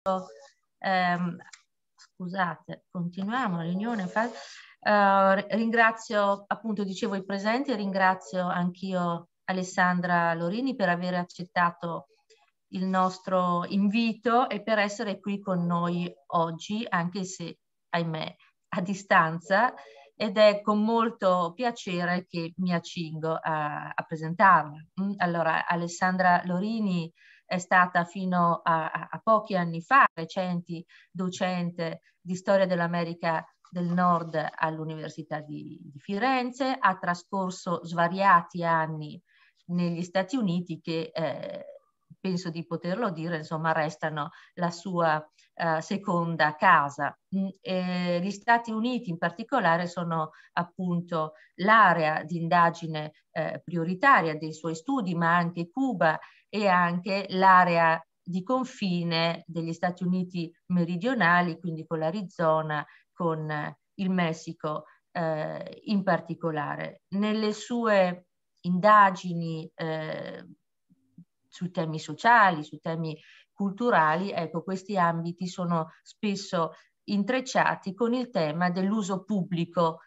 scusate, continuiamo la riunione. Ringrazio, appunto, dicevo, i presenti, ringrazio anch'io Alessandra Lorini per aver accettato il nostro invito e per essere qui con noi oggi, anche se, ahimè, a distanza, ed è con molto piacere che mi accingo a presentarla. Allora, Alessandra Lorini è stata fino a pochi anni fa, recenti, docente di storia dell'America del Nord all'Università di Firenze, ha trascorso svariati anni negli Stati Uniti che penso di poterlo dire, insomma, restano la sua seconda casa. Gli Stati Uniti in particolare sono appunto l'area di indagine prioritaria dei suoi studi, ma anche Cuba e anche l'area di confine degli Stati Uniti meridionali, quindi con l'Arizona, con il Messico in particolare. Nelle sue indagini sui temi sociali, sui temi culturali, ecco, questi ambiti sono spesso intrecciati con il tema dell'uso pubblico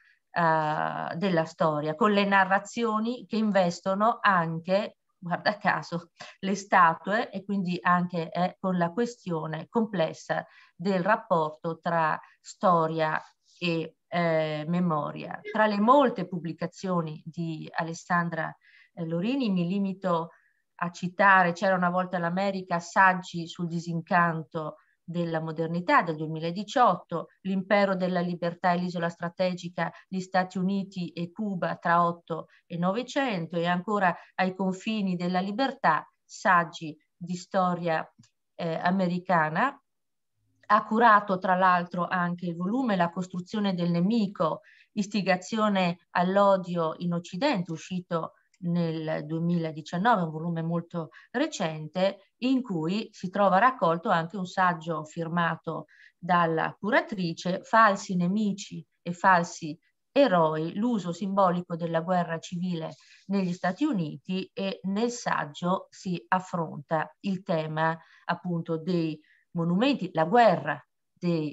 della storia, con le narrazioni che investono anche, guarda caso, le statue e quindi anche con la questione complessa del rapporto tra storia e memoria. Tra le molte pubblicazioni di Alessandra Lorini mi limito a citare C'era una volta l'America, saggi sul disincanto della modernità del 2018, L'impero della libertà e l'isola strategica, gli Stati Uniti e Cuba tra 8 e 900 e ancora Ai confini della libertà, saggi di storia americana. Ha curato tra l'altro anche il volume La costruzione del nemico, istigazione all'odio in Occidente, uscito nel 2019, un volume molto recente, in cui si trova raccolto anche un saggio firmato dalla curatrice, Falsi nemici e falsi eroi, l'uso simbolico della guerra civile negli Stati Uniti, e nel saggio si affronta il tema appunto dei monumenti, la guerra dei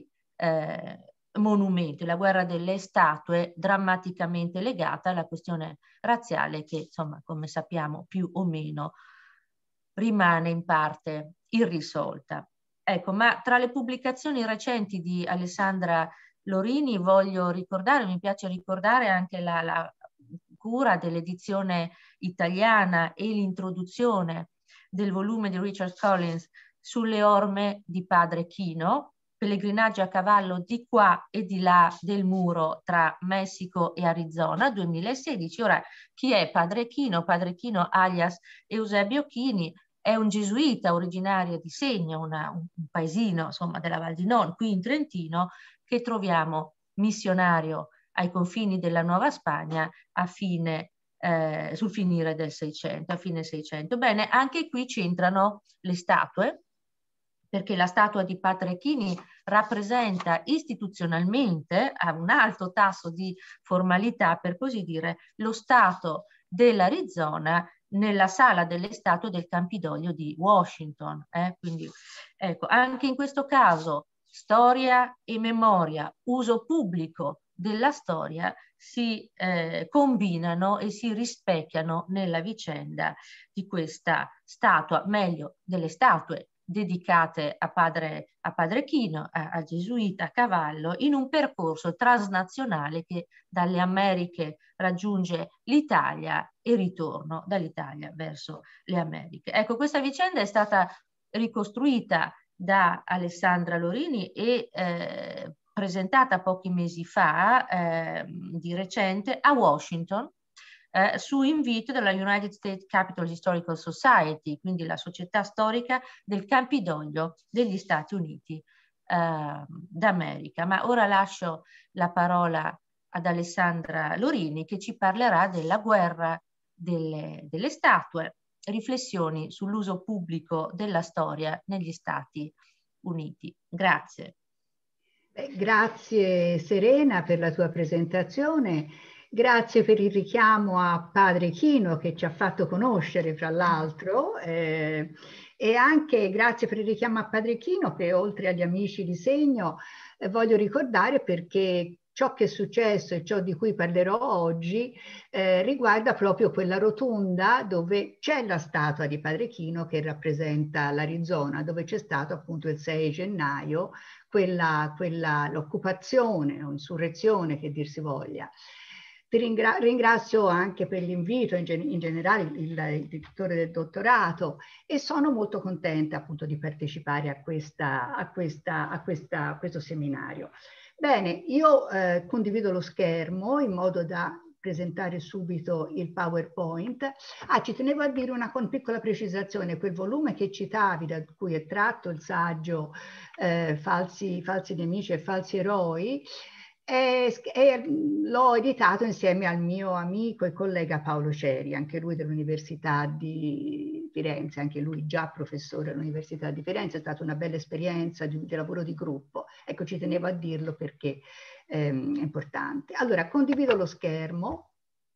monumenti, la guerra delle statue, drammaticamente legata alla questione razziale che, insomma, come sappiamo, più o meno rimane in parte irrisolta. Ecco, ma tra le pubblicazioni recenti di Alessandra Lorini voglio ricordare, mi piace ricordare anche la cura dell'edizione italiana e l'introduzione del volume di Richard Collins Sulle orme di Padre Chino, pellegrinaggi a cavallo di qua e di là del muro tra Messico e Arizona, 2016. Ora, chi è Padre Chino? Padre Chino alias Eusebio Chini è un gesuita originario di Segna, un paesino, insomma, della Val di Non, qui in Trentino, che troviamo missionario ai confini della Nuova Spagna sul finire del 600, a fine 600. Bene, anche qui c'entrano le statue, perché la statua di Padre Chini rappresenta istituzionalmente, a un alto tasso di formalità, per così dire, lo Stato dell'Arizona nella sala delle statue del Campidoglio di Washington. Quindi, ecco, anche in questo caso storia e memoria, uso pubblico della storia si combinano e si rispecchiano nella vicenda di questa statua, meglio delle statue dedicate a padre Chino, al gesuita a cavallo, in un percorso transnazionale che dalle Americhe raggiunge l'Italia e ritorno dall'Italia verso le Americhe. Ecco, questa vicenda è stata ricostruita da Alessandra Lorini e presentata pochi mesi fa, di recente, a Washington, su invito della United States Capitol Historical Society, quindi la società storica del Campidoglio degli Stati Uniti d'America. Ma ora lascio la parola ad Alessandra Lorini, che ci parlerà della guerra delle statue, riflessioni sull'uso pubblico della storia negli Stati Uniti. Grazie. Grazie Serena per la tua presentazione. Grazie per il richiamo a Padre Chino che ci ha fatto conoscere, fra l'altro. E anche grazie per il richiamo a Padre Chino, che oltre agli amici di segno voglio ricordare, perché ciò che è successo e ciò di cui parlerò oggi riguarda proprio quella rotonda dove c'è la statua di Padre Chino che rappresenta l'Arizona, dove c'è stato appunto il 6 gennaio l'occupazione o insurrezione, che dir si voglia. Ti ringrazio anche per l'invito, in generale il direttore del dottorato, e sono molto contenta appunto di partecipare a questo seminario. Bene, io condivido lo schermo in modo da presentare subito il PowerPoint. Ci tenevo a dire una piccola precisazione: quel volume che citavi, da cui è tratto il saggio falsi nemici e falsi eroi, l'ho editato insieme al mio amico e collega Paolo Ceri, anche lui dell'Università di Firenze, anche lui già professore all'Università di Firenze. È stata una bella esperienza di lavoro di gruppo. Ecco, ci tenevo a dirlo perché è importante. Allora, condivido lo schermo.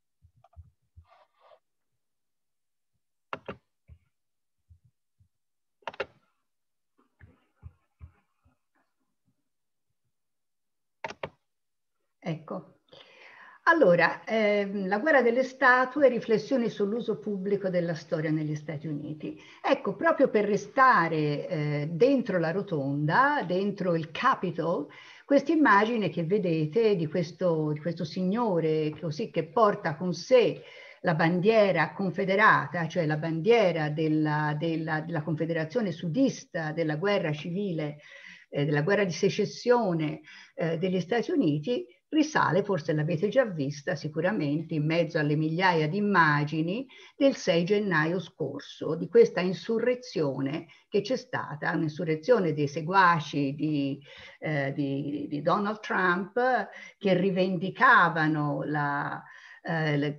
Ecco. Allora, la guerra delle statue, riflessioni sull'uso pubblico della storia negli Stati Uniti. Ecco, proprio per restare dentro la rotonda, dentro il Capitol, questa immagine che vedete di questo signore così, che porta con sé la bandiera confederata, cioè la bandiera della Confederazione Sudista della guerra civile, della guerra di secessione degli Stati Uniti, risale, forse l'avete già vista sicuramente, in mezzo alle migliaia di immagini del 6 gennaio scorso, di questa insurrezione che c'è stata, un'insurrezione dei seguaci di Donald Trump, che rivendicavano le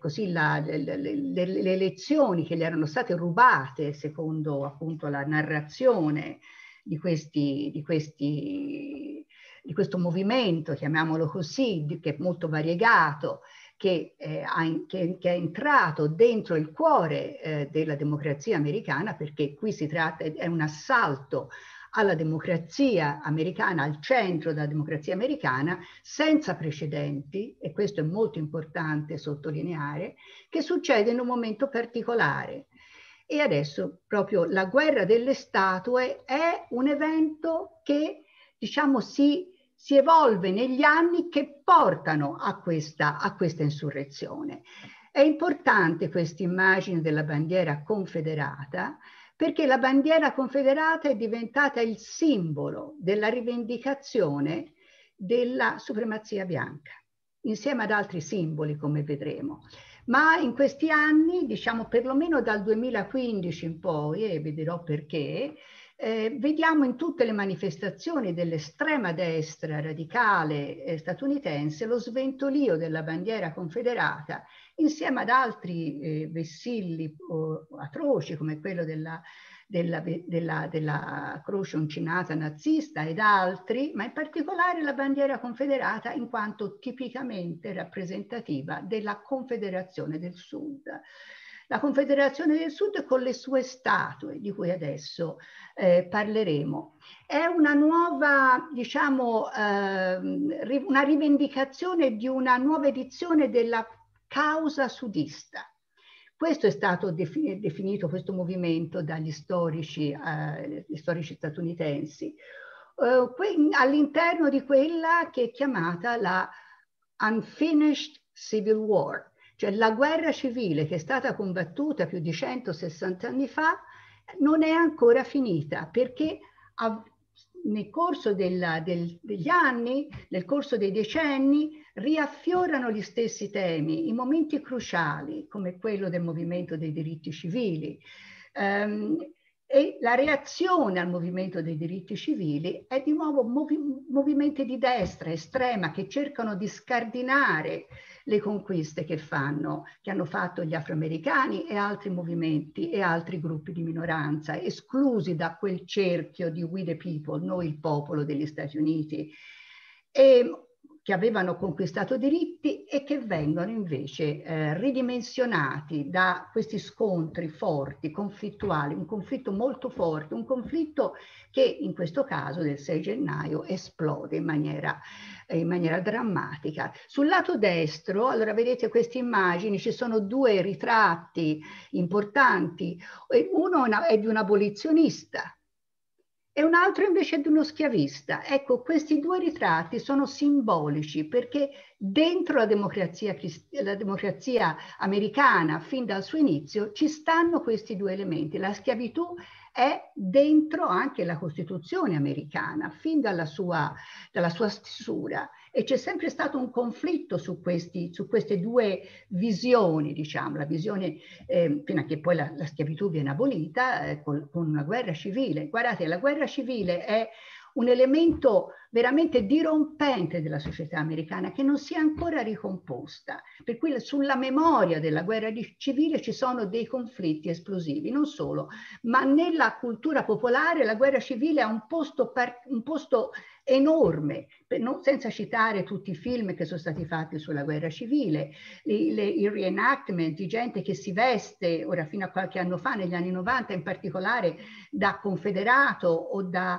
elezioni che gli erano state rubate, secondo appunto la narrazione di questo movimento, chiamiamolo così, che è molto variegato, che è entrato dentro il cuore della democrazia americana, perché qui si tratta, è un assalto alla democrazia americana, al centro della democrazia americana, senza precedenti, e questo è molto importante sottolineare, che succede in un momento particolare. E adesso proprio la guerra delle statue è un evento che, diciamo, si evolve negli anni, che portano a questa insurrezione. È importante questa immagine della bandiera confederata, perché la bandiera confederata è diventata il simbolo della rivendicazione della supremazia bianca, insieme ad altri simboli, come vedremo. Ma in questi anni, diciamo perlomeno dal 2015 in poi, e vi dirò perché, vediamo in tutte le manifestazioni dell'estrema destra radicale statunitense lo sventolio della bandiera confederata, insieme ad altri vessilli atroci, come quello della croce uncinata nazista ed altri, ma in particolare la bandiera confederata in quanto tipicamente rappresentativa della Confederazione del Sud. La Confederazione del Sud con le sue statue, di cui adesso parleremo. È una nuova, diciamo, una rivendicazione di una nuova edizione della causa sudista. Questo è stato definito questo movimento dagli storici statunitensi, all'interno di quella che è chiamata la Unfinished Civil War, cioè la guerra civile che è stata combattuta più di 160 anni fa, non è ancora finita, perché nel corso degli anni, nel corso dei decenni, riaffiorano gli stessi temi in momenti cruciali, come quello del movimento dei diritti civili. E la reazione al movimento dei diritti civili è di nuovo movimenti di destra estrema che cercano di scardinare le conquiste che hanno fatto gli afroamericani e altri movimenti e altri gruppi di minoranza, esclusi da quel cerchio di we the people, noi il popolo degli Stati Uniti. E che avevano conquistato diritti e che vengono invece ridimensionati da questi scontri forti, conflittuali, un conflitto molto forte, un conflitto che in questo caso del 6 gennaio esplode in maniera drammatica. Sul lato destro, allora vedete queste immagini, ci sono due ritratti importanti, uno è di un abolizionista e un altro invece è di uno schiavista. Ecco, questi due ritratti sono simbolici perché dentro la democrazia americana, fin dal suo inizio, ci stanno questi due elementi. La schiavitù è dentro anche la Costituzione americana, fin dalla sua stesura. E c'è sempre stato un conflitto su queste due visioni, diciamo, la visione fino a che poi la schiavitù viene abolita con una guerra civile. Guardate, la guerra civile è un elemento veramente dirompente della società americana che non si è ancora ricomposta, per cui sulla memoria della guerra civile ci sono dei conflitti esplosivi, non solo, ma nella cultura popolare la guerra civile ha un posto enorme, senza citare tutti i film che sono stati fatti sulla guerra civile, i reenactment di gente che si veste, ora fino a qualche anno fa, negli anni 90 in particolare, da confederato o da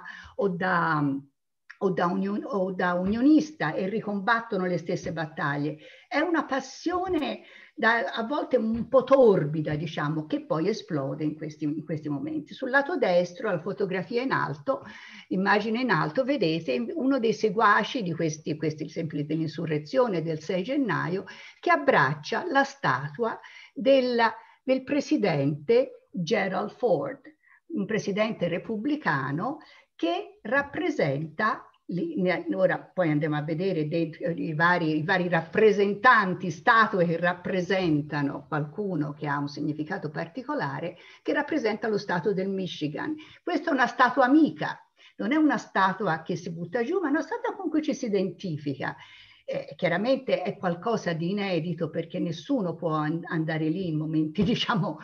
unionista e ricombattono le stesse battaglie. È una passione a volte un po' torbida, diciamo, che poi esplode in questi momenti. Sul lato destro, la fotografia in alto, immagine in alto, vedete uno dei seguaci di questi esempi dell'insurrezione del 6 gennaio che abbraccia la statua del presidente Gerald Ford, un presidente repubblicano che rappresenta, ora poi andiamo a vedere i vari rappresentanti, statue che rappresentano qualcuno che ha un significato particolare, che rappresenta lo stato del Michigan. Questa è una statua amica, non è una statua che si butta giù, ma è una statua con cui ci si identifica. Chiaramente è qualcosa di inedito perché nessuno può andare lì in momenti, diciamo,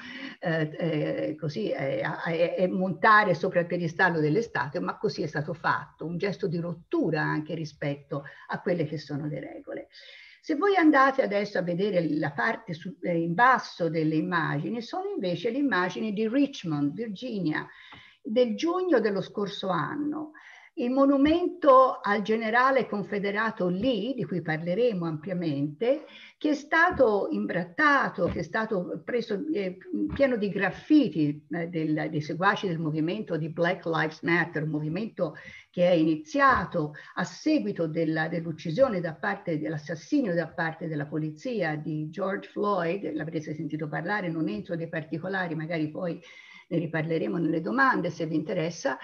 così, e montare sopra il piedistallo delle statue, ma così è stato fatto, un gesto di rottura anche rispetto a quelle che sono le regole. Se voi andate adesso a vedere la parte in basso delle immagini, sono invece le immagini di Richmond, Virginia, del giugno dello scorso anno. Il monumento al generale confederato Lee, di cui parleremo ampiamente, che è stato imbrattato, che è stato preso pieno di graffiti dei seguaci del movimento di Black Lives Matter, un movimento che è iniziato a seguito dell'uccisione dell'assassinio da parte della polizia di George Floyd. L'avrete sentito parlare, non entro nei particolari, magari poi ne riparleremo nelle domande se vi interessa.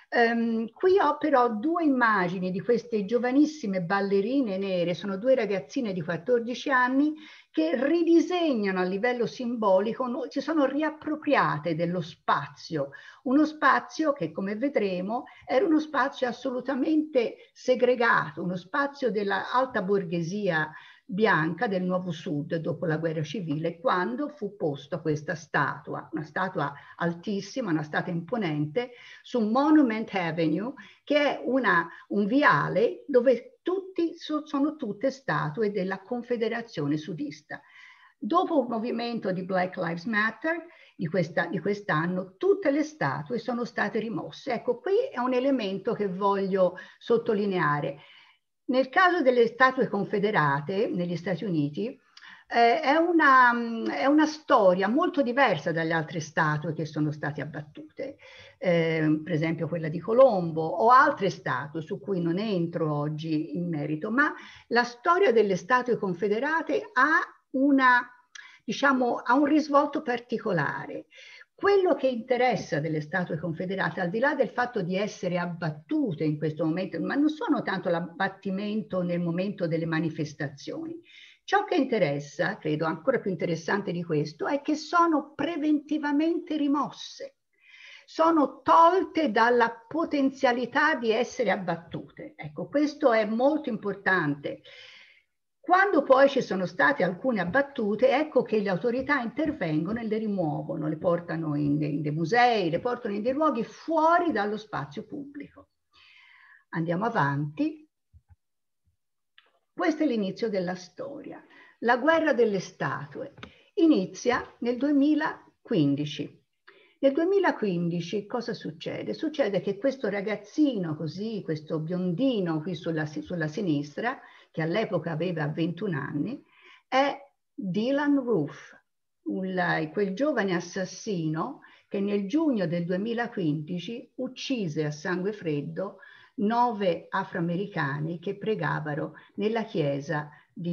Qui ho però due immagini di queste giovanissime ballerine nere, sono due ragazzine di 14 anni che ridisegnano a livello simbolico, si sono riappropriate dello spazio, uno spazio che, come vedremo, era uno spazio assolutamente segregato, uno spazio dell'alta borghesia bianca del Nuovo Sud dopo la guerra civile, quando fu posta questa statua, una statua altissima, una statua imponente, su Monument Avenue, che è un viale dove sono tutte statue della Confederazione Sudista. Dopo il movimento di Black Lives Matter di quest'anno, tutte le statue sono state rimosse. Ecco, qui è un elemento che voglio sottolineare. Nel caso delle statue confederate negli Stati Uniti, è una storia molto diversa dalle altre statue che sono state abbattute, per esempio quella di Colombo o altre statue su cui non entro oggi in merito, ma la storia delle statue confederate ha un risvolto particolare. Quello che interessa delle statue confederate, al di là del fatto di essere abbattute in questo momento, ma non sono tanto l'abbattimento nel momento delle manifestazioni. Ciò che interessa, credo ancora più interessante di questo, è che sono preventivamente rimosse, sono tolte dalla potenzialità di essere abbattute. Ecco, questo è molto importante. Quando poi ci sono state alcune abbattute, ecco che le autorità intervengono e le rimuovono, le portano in dei musei, le portano in dei luoghi fuori dallo spazio pubblico. Andiamo avanti. Questo è l'inizio della storia. La guerra delle statue inizia nel 2015. Nel 2015 cosa succede? Succede che questo ragazzino così, questo biondino qui sulla sinistra, che all'epoca aveva 21 anni, è Dylann Roof, quel giovane assassino che nel giugno del 2015 uccise a sangue freddo 9 afroamericani che pregavano nella chiesa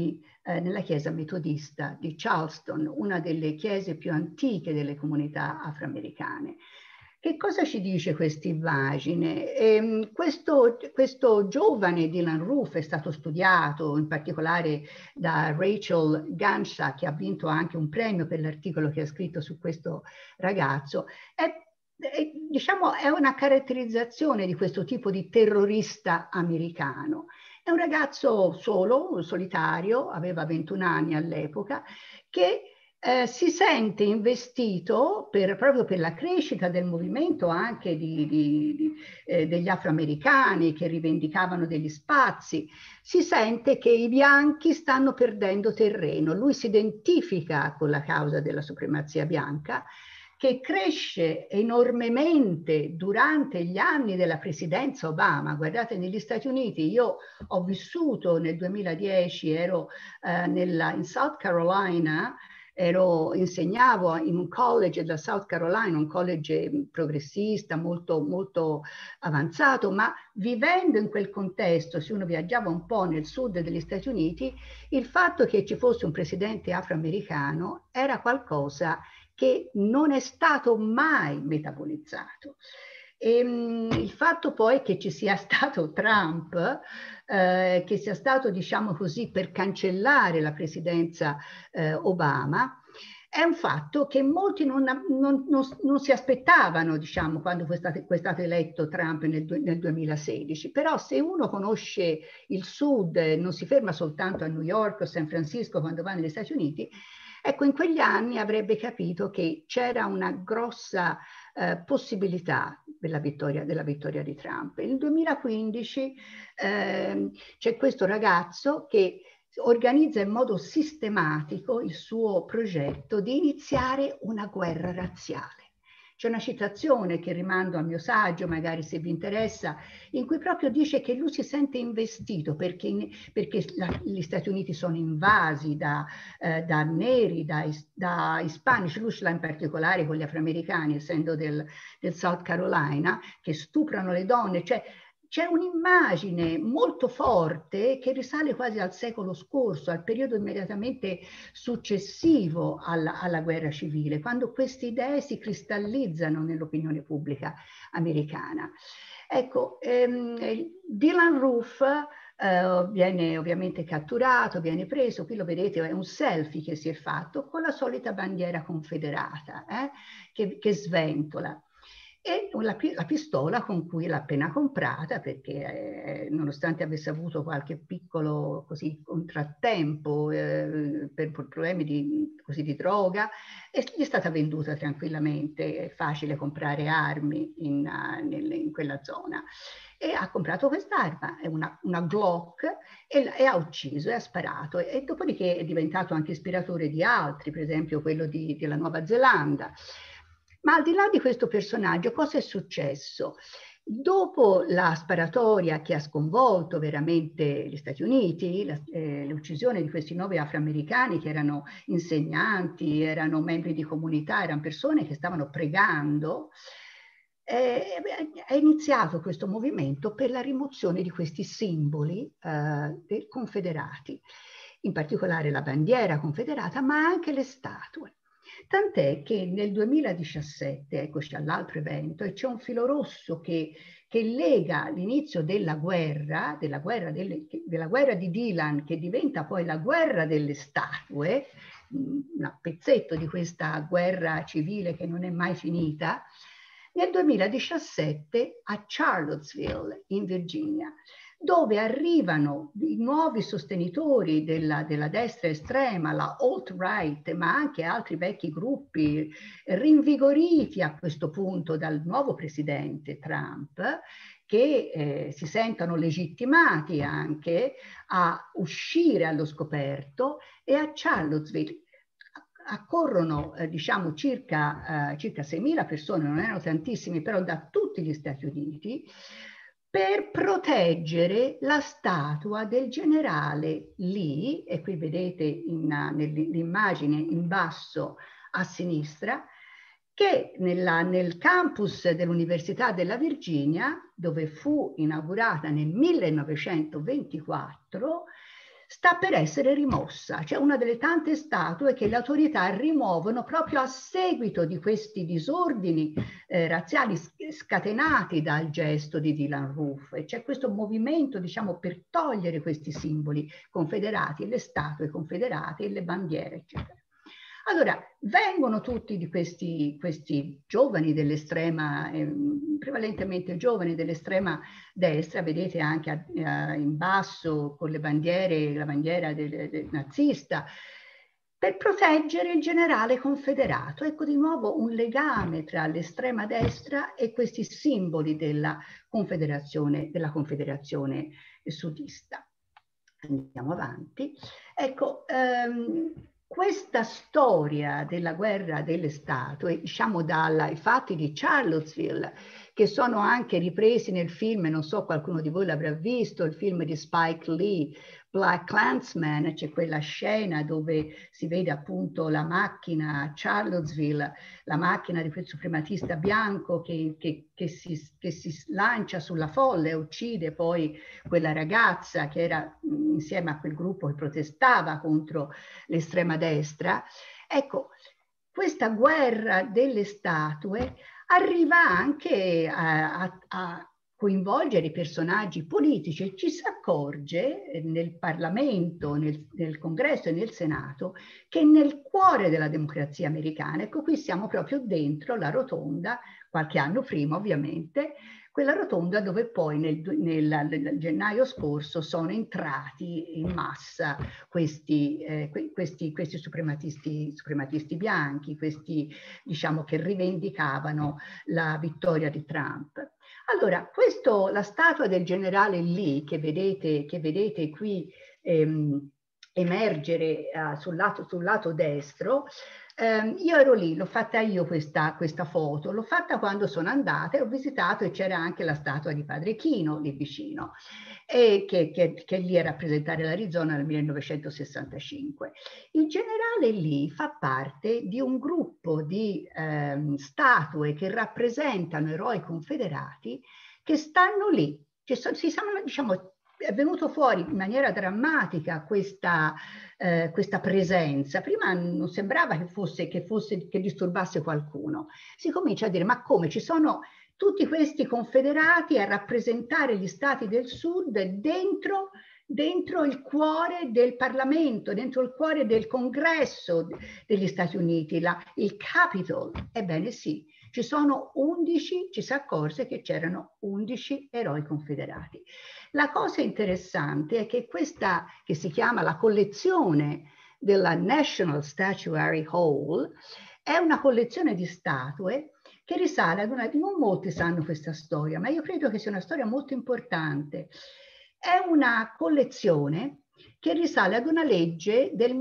metodista di Charleston, una delle chiese più antiche delle comunità afroamericane. Che cosa ci dice questa immagine? Questo giovane Dylann Roof è stato studiato in particolare da Rachel Gansha, che ha vinto anche un premio per l'articolo che ha scritto su questo ragazzo. Diciamo, è una caratterizzazione di questo tipo di terrorista americano. È un ragazzo solo, solitario, aveva 21 anni all'epoca, che si sente investito proprio per la crescita del movimento anche degli afroamericani che rivendicavano degli spazi. Si sente che i bianchi stanno perdendo terreno. Lui si identifica con la causa della supremazia bianca, che cresce enormemente durante gli anni della presidenza Obama. Guardate, negli Stati Uniti, io ho vissuto nel 2010, ero in South Carolina, insegnavo in un college della South Carolina, un college progressista molto, molto avanzato, ma vivendo in quel contesto, se uno viaggiava un po' nel sud degli Stati Uniti, il fatto che ci fosse un presidente afroamericano era qualcosa che non è stato mai metabolizzato. Il fatto poi che ci sia stato Trump, che sia stato, diciamo così, per cancellare la presidenza Obama, è un fatto che molti non si aspettavano, diciamo, quando è stato eletto Trump nel 2016. Però se uno conosce il Sud, non si ferma soltanto a New York o San Francisco quando va negli Stati Uniti, ecco, in quegli anni avrebbe capito che c'era una grossa possibilità della vittoria di Trump. Nel 2015 c'è questo ragazzo che organizza in modo sistematico il suo progetto di iniziare una guerra razziale. C'è una citazione che rimando al mio saggio, magari se vi interessa, in cui proprio dice che lui si sente investito perché gli Stati Uniti sono invasi da neri, da ispanici, lui ce l'ha in particolare con gli afroamericani, essendo del South Carolina, che stuprano le donne. Cioè, c'è un'immagine molto forte che risale quasi al secolo scorso, al periodo immediatamente successivo alla guerra civile, quando queste idee si cristallizzano nell'opinione pubblica americana. Ecco, Dylann Roof viene ovviamente catturato, viene preso, qui lo vedete, è un selfie che si è fatto con la solita bandiera confederata che sventola. E la pistola con cui l'ha appena comprata, perché nonostante avesse avuto qualche piccolo così contrattempo per problemi di droga, gli è stata venduta tranquillamente. È facile comprare armi in quella zona. E ha comprato quest'arma, è una Glock, e ha ucciso e ha sparato. E dopodiché è diventato anche ispiratore di altri, per esempio quello della Nuova Zelanda. Ma al di là di questo personaggio, cosa è successo? Dopo la sparatoria che ha sconvolto veramente gli Stati Uniti, l'uccisione di questi 9 afroamericani che erano insegnanti, erano membri di comunità, erano persone che stavano pregando, è iniziato questo movimento per la rimozione di questi simboli dei confederati, in particolare la bandiera confederata, ma anche le statue. Tant'è che nel 2017, eccoci all'altro evento, e c'è un filo rosso che lega l'inizio della guerra di Dylann, che diventa poi la guerra delle statue, un pezzetto di questa guerra civile che non è mai finita, nel 2017 a Charlottesville, in Virginia. dove arrivano i nuovi sostenitori della destra estrema, la alt-right, ma anche altri vecchi gruppi rinvigoriti a questo punto dal nuovo presidente Trump, che si sentono legittimati anche a uscire allo scoperto, e a Charlottesville accorrono diciamo circa 6.000 persone, non erano tantissimi, però da tutti gli Stati Uniti, per proteggere la statua del generale Lee, e qui vedete nell'immagine in basso a sinistra, che nel campus dell'Università della Virginia, dove fu inaugurata nel 1924, sta per essere rimossa. Cioè una delle tante statue che le autorità rimuovono proprio a seguito di questi disordini razziali scatenati dal gesto di Dylann Roof. E c'è questo movimento, diciamo, per togliere questi simboli confederati, le statue confederate e le bandiere, eccetera. Allora, vengono tutti di questi giovani dell'estrema, prevalentemente giovani dell'estrema destra, vedete anche in basso con le bandiere, la bandiera del nazista, per proteggere il generale confederato. Ecco di nuovo un legame tra l'estrema destra e questi simboli della confederazione sudista. Andiamo avanti. Ecco, questa storia della guerra delle statue, diciamo dai fatti di Charlottesville, che sono anche ripresi nel film, non so, qualcuno di voi l'avrà visto, il film di Spike Lee, BlacKkKlansman, c'è quella scena dove si vede appunto la macchina a Charlottesville, la macchina di quel suprematista bianco che si lancia sulla folla e uccide poi quella ragazza che era insieme a quel gruppo che protestava contro l'estrema destra. Ecco, questa guerra delle statue arriva anche a coinvolgere i personaggi politici, e ci si accorge nel Parlamento, nel Congresso e nel Senato, che nel cuore della democrazia americana, ecco qui siamo proprio dentro la rotonda, qualche anno prima ovviamente, quella rotonda dove poi nel gennaio scorso sono entrati in massa questi suprematisti bianchi, questi diciamo che rivendicavano la vittoria di Trump. Allora, la statua del generale Lee che vedete qui emergere sul lato destro, io ero lì, l'ho fatta io questa foto, l'ho fatta quando sono andata e ho visitato, e c'era anche la statua di Padre Chino lì vicino, e che lì a rappresentare l'Arizona nel 1965. Il generale Lee fa parte di un gruppo di statue che rappresentano eroi confederati che stanno lì, diciamo, è venuto fuori in maniera drammatica questa presenza. Prima non sembrava che disturbasse qualcuno. Si comincia a dire, ma come, ci sono tutti questi confederati a rappresentare gli stati del sud dentro il cuore del Parlamento, dentro il cuore del Congresso degli Stati Uniti, il Capitol. Ebbene sì, ci sono 11, ci si accorse che c'erano 11 eroi confederati. La cosa interessante è che questa, che si chiama la collezione della National Statuary Hall, è una collezione di statue che risale ad non molti sanno questa storia, ma io credo che sia una storia molto importante. È una collezione che risale ad una legge del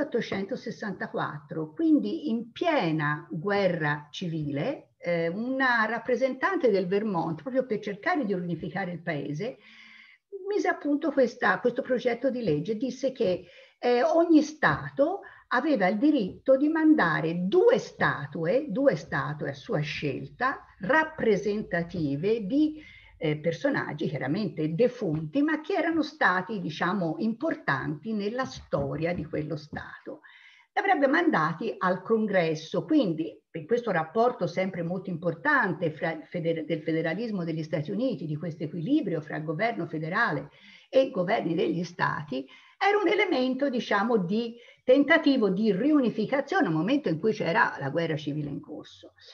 1864, quindi in piena guerra civile, una rappresentante del Vermont, proprio per cercare di unificare il paese, mise a punto questo progetto di legge, disse che ogni Stato aveva il diritto di mandare due statue a sua scelta, rappresentative di personaggi chiaramente defunti, ma che erano stati, diciamo, importanti nella storia di quello Stato. Li avrebbe mandati al Congresso, quindi per questo rapporto sempre molto importante del federalismo degli Stati Uniti, di questo equilibrio fra governo federale e governi degli Stati, era un elemento, diciamo, di tentativo di riunificazione al momento in cui c'era la guerra civile in corso.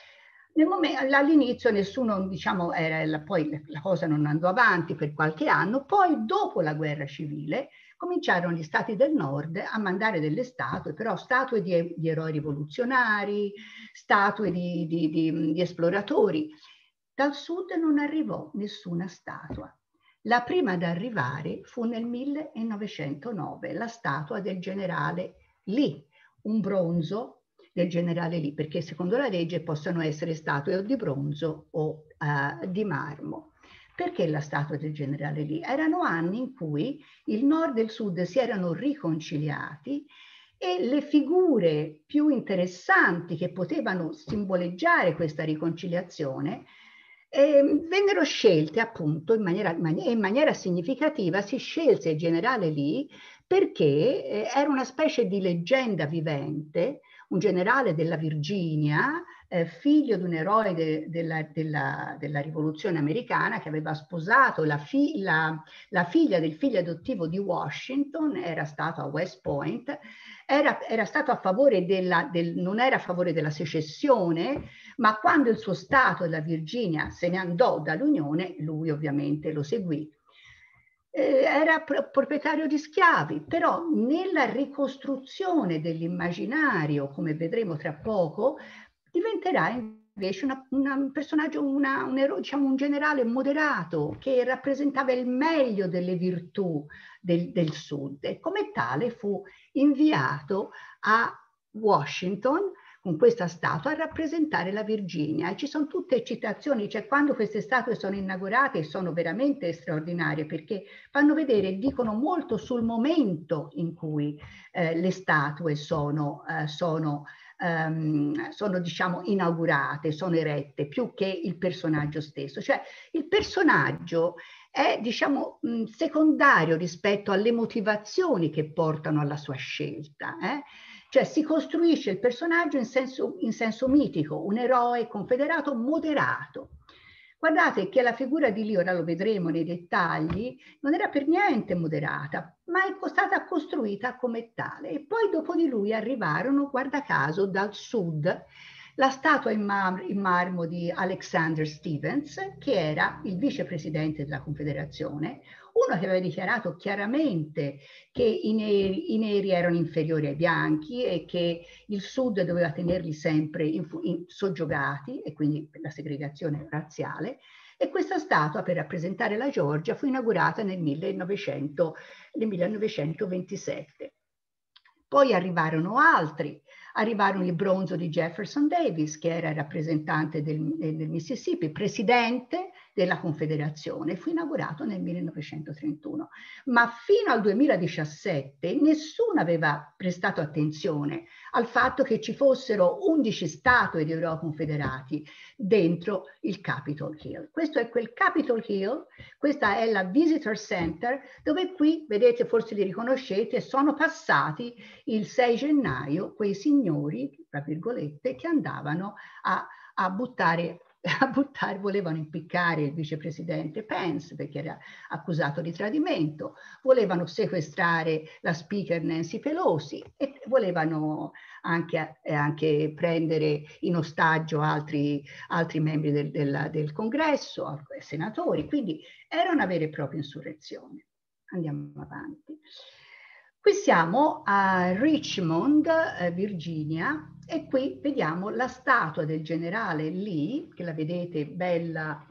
All'inizio nessuno, diciamo, poi la cosa non andò avanti per qualche anno, poi dopo la guerra civile cominciarono gli stati del nord a mandare delle statue, però statue di eroi rivoluzionari, statue di esploratori. Dal sud non arrivò nessuna statua. La prima ad arrivare fu nel 1909, la statua del generale Lee, un bronzo del generale Lee, perché secondo la legge possono essere statue o di bronzo o di marmo. Perché la statua del generale Lee? Erano anni in cui il nord e il sud si erano riconciliati e le figure più interessanti che potevano simboleggiare questa riconciliazione vennero scelte appunto in maniera significativa. Si scelse il generale Lee perché era una specie di leggenda vivente, un generale della Virginia, figlio di un eroe della rivoluzione americana, che aveva sposato la figlia del figlio adottivo di Washington, era stato a West Point, era stato a favore non era a favore della secessione, ma quando il suo stato, la Virginia, se ne andò dall'Unione, lui ovviamente lo seguì. Era proprietario di schiavi, però nella ricostruzione dell'immaginario, come vedremo tra poco, diventerà invece un personaggio, diciamo, un generale moderato che rappresentava il meglio delle virtù del Sud, e come tale fu inviato a Washington con questa statua a rappresentare la Virginia. E ci sono tutte citazioni, cioè quando queste statue sono inaugurate sono veramente straordinarie, perché fanno vedere, dicono molto sul momento in cui le statue sono diciamo inaugurate, sono erette, più che il personaggio stesso. Cioè il personaggio è, diciamo, secondario rispetto alle motivazioni che portano alla sua scelta. Cioè si costruisce il personaggio in senso mitico, un eroe confederato moderato. Guardate che la figura di Lee, ora lo vedremo nei dettagli, non era per niente moderata, ma è stata costruita come tale. E poi dopo di lui arrivarono, guarda caso, dal sud, la statua in marmo di Alexander Stevens, che era il vicepresidente della Confederazione, uno che aveva dichiarato chiaramente che i neri erano inferiori ai bianchi e che il Sud doveva tenerli sempre soggiogati, e quindi la segregazione razziale. E questa statua, per rappresentare la Georgia, fu inaugurata nel 1927. Poi arrivarono altri. Arrivarono il bronzo di Jefferson Davis, che era il rappresentante del Mississippi, presidente della Confederazione, fu inaugurato nel 1931. Ma fino al 2017 nessuno aveva prestato attenzione al fatto che ci fossero 11 statue di eroi confederati dentro il Capitol Hill. Questo è quel Capitol Hill, questa è la Visitor Center, dove qui, vedete, forse li riconoscete, sono passati il 6 gennaio quei signori, tra virgolette, che andavano a buttare, volevano impiccare il vicepresidente Pence perché era accusato di tradimento, volevano sequestrare la speaker Nancy Pelosi e volevano anche prendere in ostaggio altri membri del Congresso, senatori, quindi era una vera e propria insurrezione. Andiamo avanti. Qui siamo a Richmond, Virginia, e qui vediamo la statua del generale Lee, che la vedete bello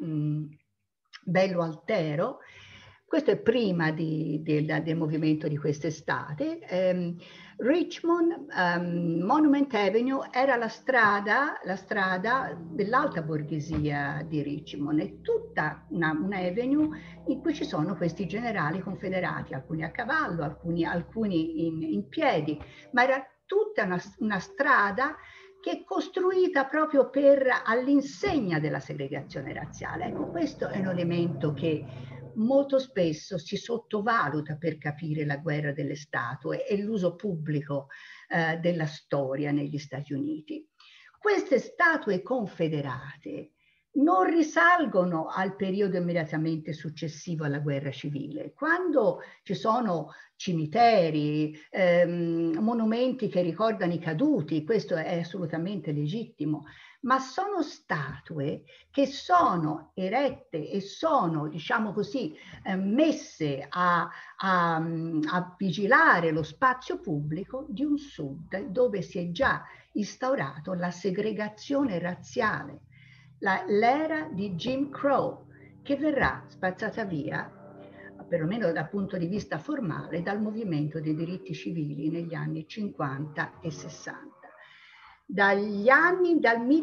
altero. Questo è prima del movimento di quest'estate. Richmond, Monument Avenue, era la strada dell'alta borghesia di Richmond. È tutta una avenue in cui ci sono questi generali confederati, alcuni a cavallo, alcuni in piedi, ma era tutta una strada che è costruita proprio all'insegna della segregazione razziale. Ecco, questo è un elemento che molto spesso si sottovaluta per capire la guerra delle statue e l'uso pubblico della storia negli Stati Uniti. Queste statue confederate non risalgono al periodo immediatamente successivo alla guerra civile. Quando ci sono cimiteri, monumenti che ricordano i caduti, questo è assolutamente legittimo, ma sono statue che sono erette e sono, diciamo così, messe a vigilare lo spazio pubblico di un Sud dove si è già instaurato la segregazione razziale, l'era di Jim Crow, che verrà spazzata via, perlomeno dal punto di vista formale, dal movimento dei diritti civili negli anni 50 e 60. Dagli anni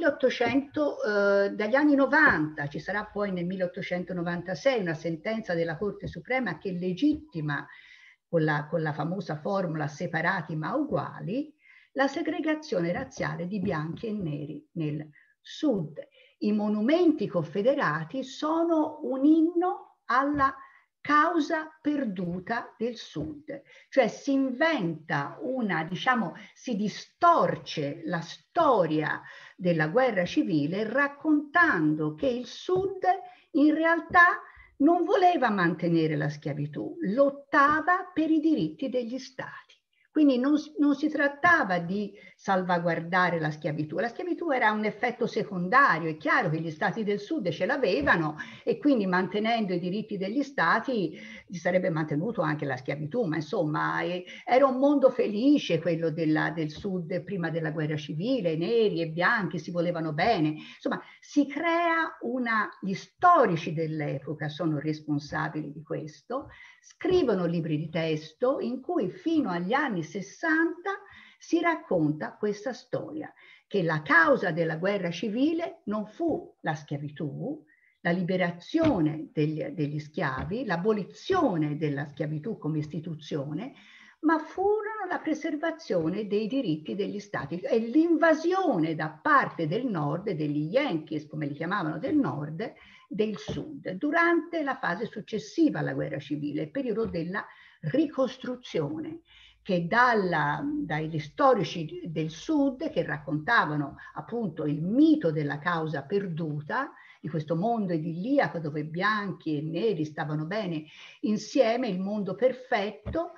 90, ci sarà poi nel 1896 una sentenza della Corte Suprema che legittima con la famosa formula separati ma uguali la segregazione razziale di bianchi e neri nel Sud. I monumenti confederati sono un inno alla causa perduta del Sud, cioè si inventa si distorce la storia della guerra civile raccontando che il Sud in realtà non voleva mantenere la schiavitù, lottava per i diritti degli stati. Quindi non si trattava di salvaguardare la schiavitù era un effetto secondario, è chiaro che gli stati del sud ce l'avevano e quindi mantenendo i diritti degli stati si sarebbe mantenuto anche la schiavitù, ma insomma era un mondo felice quello del sud prima della guerra civile, neri e bianchi si volevano bene, insomma si crea gli storici dell'epoca sono responsabili di questo, scrivono libri di testo in cui fino agli anni 60 si racconta questa storia, che la causa della guerra civile non fu la schiavitù, la liberazione degli schiavi, l'abolizione della schiavitù come istituzione, ma furono la preservazione dei diritti degli stati e l'invasione da parte del nord, degli Yankees, come li chiamavano del nord, del sud, durante la fase successiva alla guerra civile, il periodo della ricostruzione, che dagli storici del sud che raccontavano appunto il mito della causa perduta, di questo mondo idilliaco dove bianchi e neri stavano bene insieme, il mondo perfetto,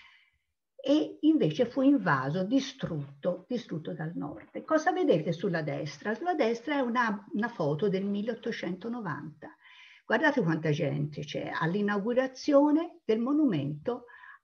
e invece fu invaso, distrutto dal nord. Cosa vedete sulla destra? Sulla destra è una foto del 1890. Guardate quanta gente c'è all'inaugurazione del monumento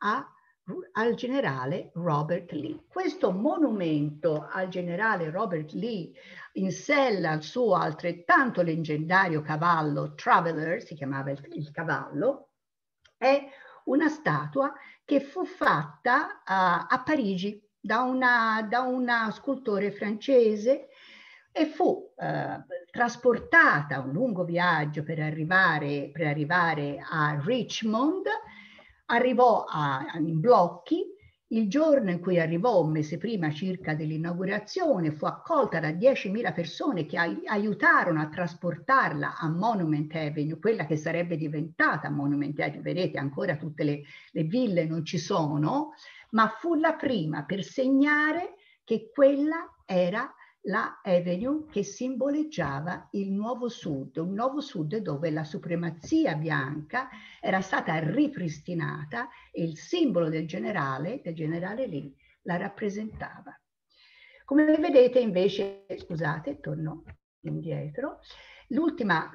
al generale Robert Lee. Questo monumento al generale Robert Lee, in sella al suo altrettanto leggendario cavallo Traveler, si chiamava il cavallo, è una statua che fu fatta a Parigi da una scultore francese e fu trasportata un lungo viaggio per arrivare a Richmond. Arrivò in blocchi. Il giorno in cui arrivò, un mese prima circa dell'inaugurazione, fu accolta da 10.000 persone che aiutarono a trasportarla a Monument Avenue, quella che sarebbe diventata Monument Avenue. Vedete, ancora tutte le ville non ci sono, ma fu la prima per segnare che quella era la Avenue che simboleggiava il nuovo sud, un nuovo sud dove la supremazia bianca era stata ripristinata e il simbolo del generale Lee, la rappresentava. Come vedete invece, scusate, torno indietro, l'ultima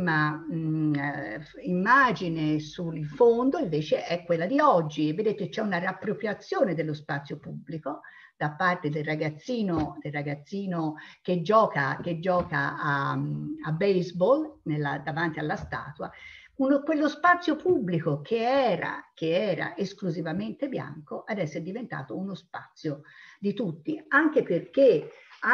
immagine sul fondo invece è quella di oggi. Vedete, c'è una riappropriazione dello spazio pubblico da parte del ragazzino che gioca a baseball davanti alla statua. Quello spazio pubblico che era esclusivamente bianco adesso è diventato uno spazio di tutti, anche perché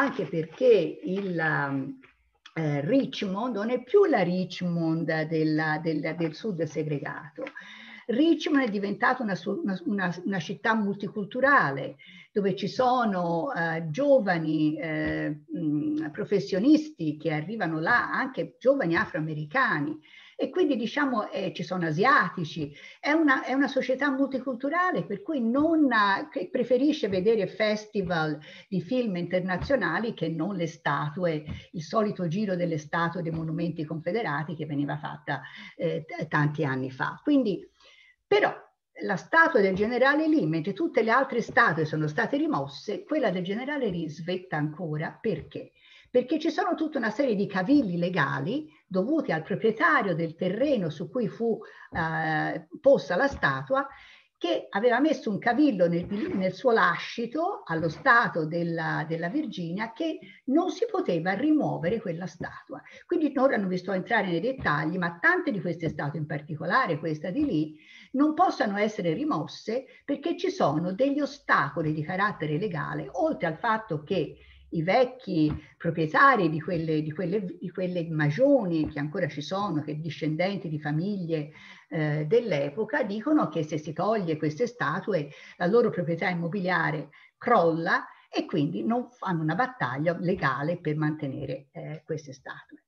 Richmond non è più la Richmond del sud segregato. Richmond è diventata una città multiculturale dove ci sono giovani professionisti che arrivano là, anche giovani afroamericani, E quindi diciamo ci sono asiatici, è una società multiculturale per cui che preferisce vedere festival di film internazionali che non le statue, il solito giro delle statue dei monumenti confederati che veniva fatta tanti anni fa. Quindi, però, la statua del generale Lee, mentre tutte le altre statue sono state rimosse, quella del generale Lee svetta ancora. Perché? Perché ci sono tutta una serie di cavilli legali dovuti al proprietario del terreno su cui fu posta la statua, che aveva messo un cavillo nel suo lascito allo Stato della Virginia che non si poteva rimuovere quella statua. Quindi ora non vi sto a entrare nei dettagli, ma tante di queste statue, in particolare questa di Lee, non possono essere rimosse perché ci sono degli ostacoli di carattere legale, oltre al fatto che i vecchi proprietari di quelle magioni che ancora ci sono, che discendenti di famiglie dell'epoca, dicono che se si toglie queste statue la loro proprietà immobiliare crolla e quindi non fanno una battaglia legale per mantenere queste statue.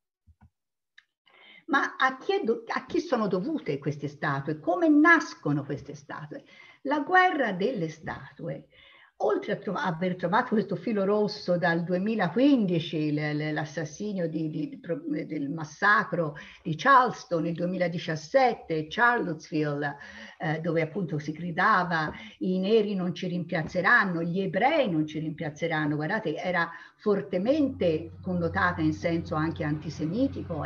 Ma a chi sono dovute queste statue? Come nascono queste statue? La guerra delle statue, oltre a aver trovato questo filo rosso dal 2015, l'assassinio del massacro di Charleston nel 2017, Charlottesville, dove appunto si gridava i neri non ci rimpiazzeranno, gli ebrei non ci rimpiazzeranno, guardate, era fortemente connotata in senso anche antisemitico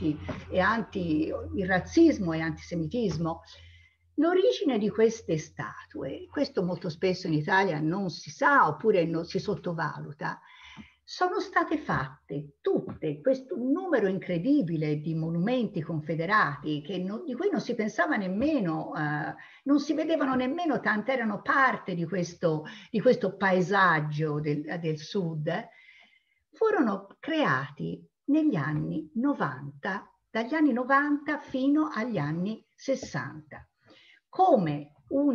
il razzismo e antisemitismo. L'origine di queste statue, questo molto spesso in Italia non si sa oppure non si sottovaluta, sono state fatte tutte, un numero incredibile di monumenti confederati di cui non si pensava nemmeno, non si vedevano nemmeno, tante erano parte di questo paesaggio del sud, furono creati negli anni 90, dagli anni 90 fino agli anni 60. Come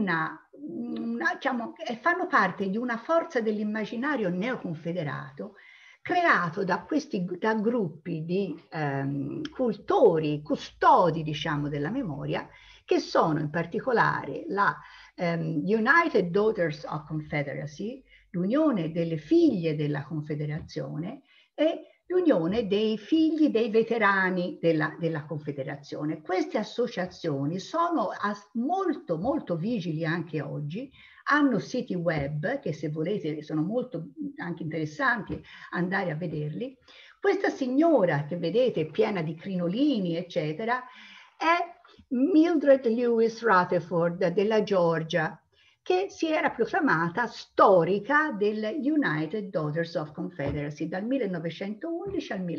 diciamo, fanno parte di una forza dell'immaginario neoconfederato creato da gruppi di cultori, custodi, diciamo, della memoria, che sono in particolare la United Daughters of Confederacy, l'Unione delle Figlie della Confederazione, e l'Unione dei Figli dei Veterani della Confederazione. Queste associazioni sono molto, molto vigili anche oggi, hanno siti web che, se volete, sono molto anche interessanti andare a vederli. Questa signora che vedete piena di crinolini, eccetera, è Mildred Lewis Rutherford della Georgia, che si era proclamata storica del United Daughters of Confederacy dal 1911 al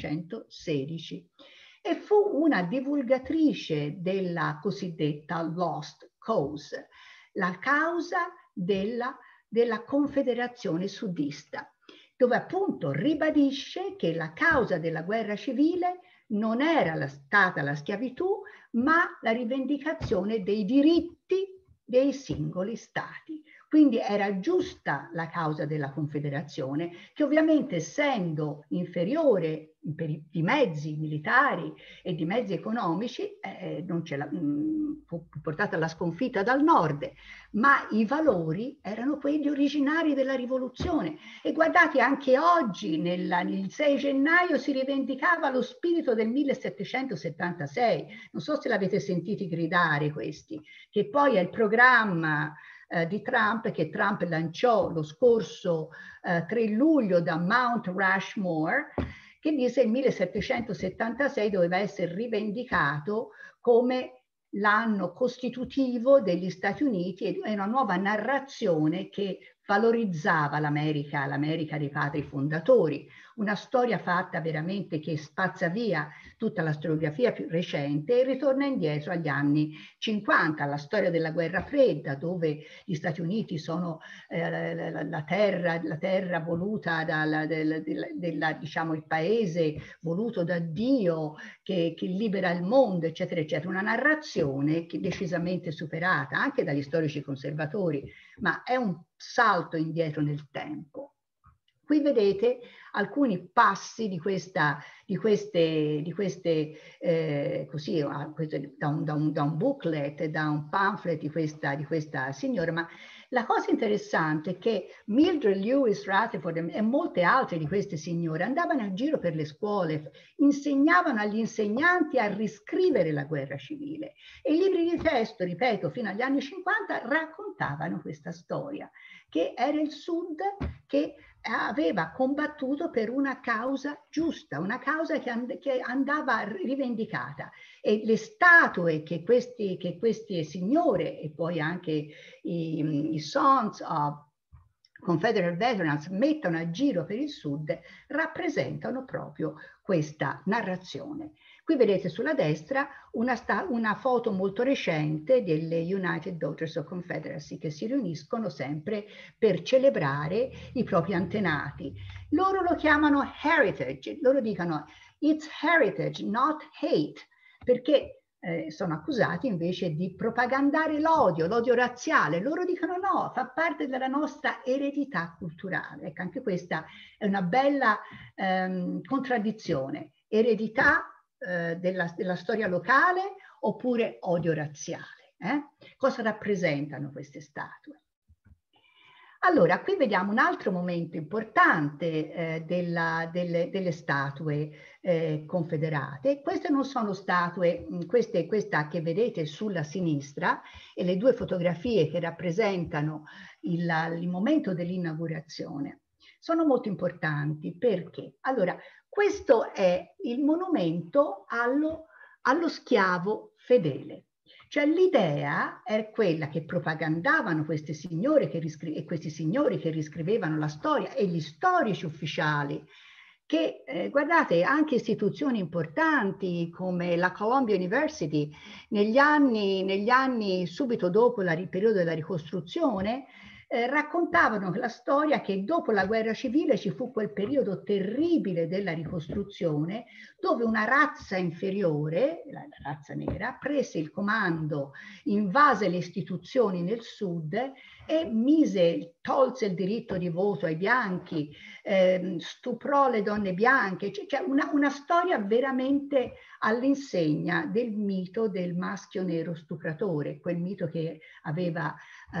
1916 e fu una divulgatrice della cosiddetta Lost Cause, la causa della Confederazione sudista, dove appunto ribadisce che la causa della guerra civile non era stata la schiavitù, ma la rivendicazione dei diritti dei singoli stati. Quindi era giusta la causa della Confederazione, che ovviamente, essendo inferiore di mezzi militari e di mezzi economici, non ce fu portata alla sconfitta dal nord, ma i valori erano quelli originari della rivoluzione. E guardate, anche oggi, il 6 gennaio, si rivendicava lo spirito del 1776. Non so se l'avete sentiti gridare questi, che poi è il programma di Trump, che Trump lanciò lo scorso 3 luglio da Mount Rushmore, che dice che il 1776 doveva essere rivendicato come l'anno costitutivo degli Stati Uniti e una nuova narrazione che valorizzava l'America dei padri fondatori. Una storia fatta veramente che spazza via tutta la storiografia più recente e ritorna indietro agli anni 50, alla storia della guerra fredda, dove gli Stati Uniti sono la terra voluta diciamo, il paese voluto da Dio che libera il mondo, eccetera, eccetera. Una narrazione che è decisamente superata anche dagli storici conservatori, ma è un salto indietro nel tempo. Qui vedete alcuni passi di queste così, da un booklet, da un pamphlet di questa signora. Ma la cosa interessante è che Mildred Lewis Rutherford e molte altre di queste signore andavano a giro per le scuole, insegnavano agli insegnanti a riscrivere la guerra civile, e i libri di testo, ripeto, fino agli anni 50 raccontavano questa storia, che era il Sud che aveva combattuto per una causa giusta, una causa che andava rivendicata, e le statue che queste signore e poi anche i Sons of Confederate Veterans mettono a giro per il Sud rappresentano proprio questa narrazione. Qui vedete sulla destra una foto molto recente delle United Daughters of Confederacy, che si riuniscono sempre per celebrare i propri antenati. Loro lo chiamano heritage, loro dicono it's heritage, not hate, perché sono accusati invece di propagandare l'odio razziale. Loro dicono no, fa parte della nostra eredità culturale. Ecco, anche questa è una bella contraddizione. Eredità della storia locale oppure odio razziale. Cosa rappresentano queste statue? Allora, qui vediamo un altro momento importante delle statue confederate. Queste non sono statue, questa che vedete sulla sinistra e le due fotografie che rappresentano il momento dell'inaugurazione sono molto importanti. Perché? Allora, questo è il monumento allo schiavo fedele. Cioè l'idea è quella che propagandavano queste signore e questi signori che riscrivevano la storia, e gli storici ufficiali, che guardate, anche istituzioni importanti come la Columbia University negli anni subito dopo il periodo della ricostruzione raccontavano la storia che dopo la guerra civile ci fu quel periodo terribile della ricostruzione dove una razza inferiore, la razza nera, prese il comando, invase le istituzioni nel sud e tolse il diritto di voto ai bianchi, stuprò le donne bianche, cioè una storia veramente all'insegna del mito del maschio nero stupratore, quel mito che aveva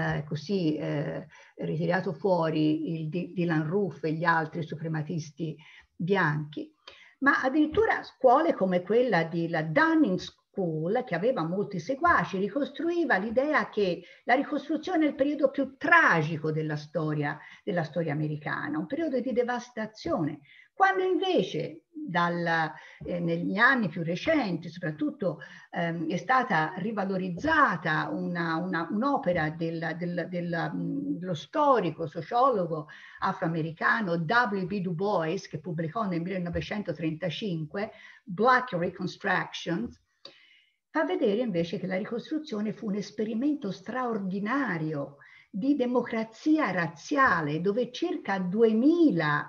ritirato fuori il Dylann Roof e gli altri suprematisti bianchi. Ma addirittura scuole come quella della Dunning School, che aveva molti seguaci, ricostruiva l'idea che la ricostruzione è il periodo più tragico della storia americana, un periodo di devastazione, quando invece negli anni più recenti soprattutto è stata rivalorizzata un'opera dello storico sociologo afroamericano W.B. Du Bois, che pubblicò nel 1935 Black Reconstructions, fa vedere invece che la ricostruzione fu un esperimento straordinario di democrazia razziale, dove circa 2000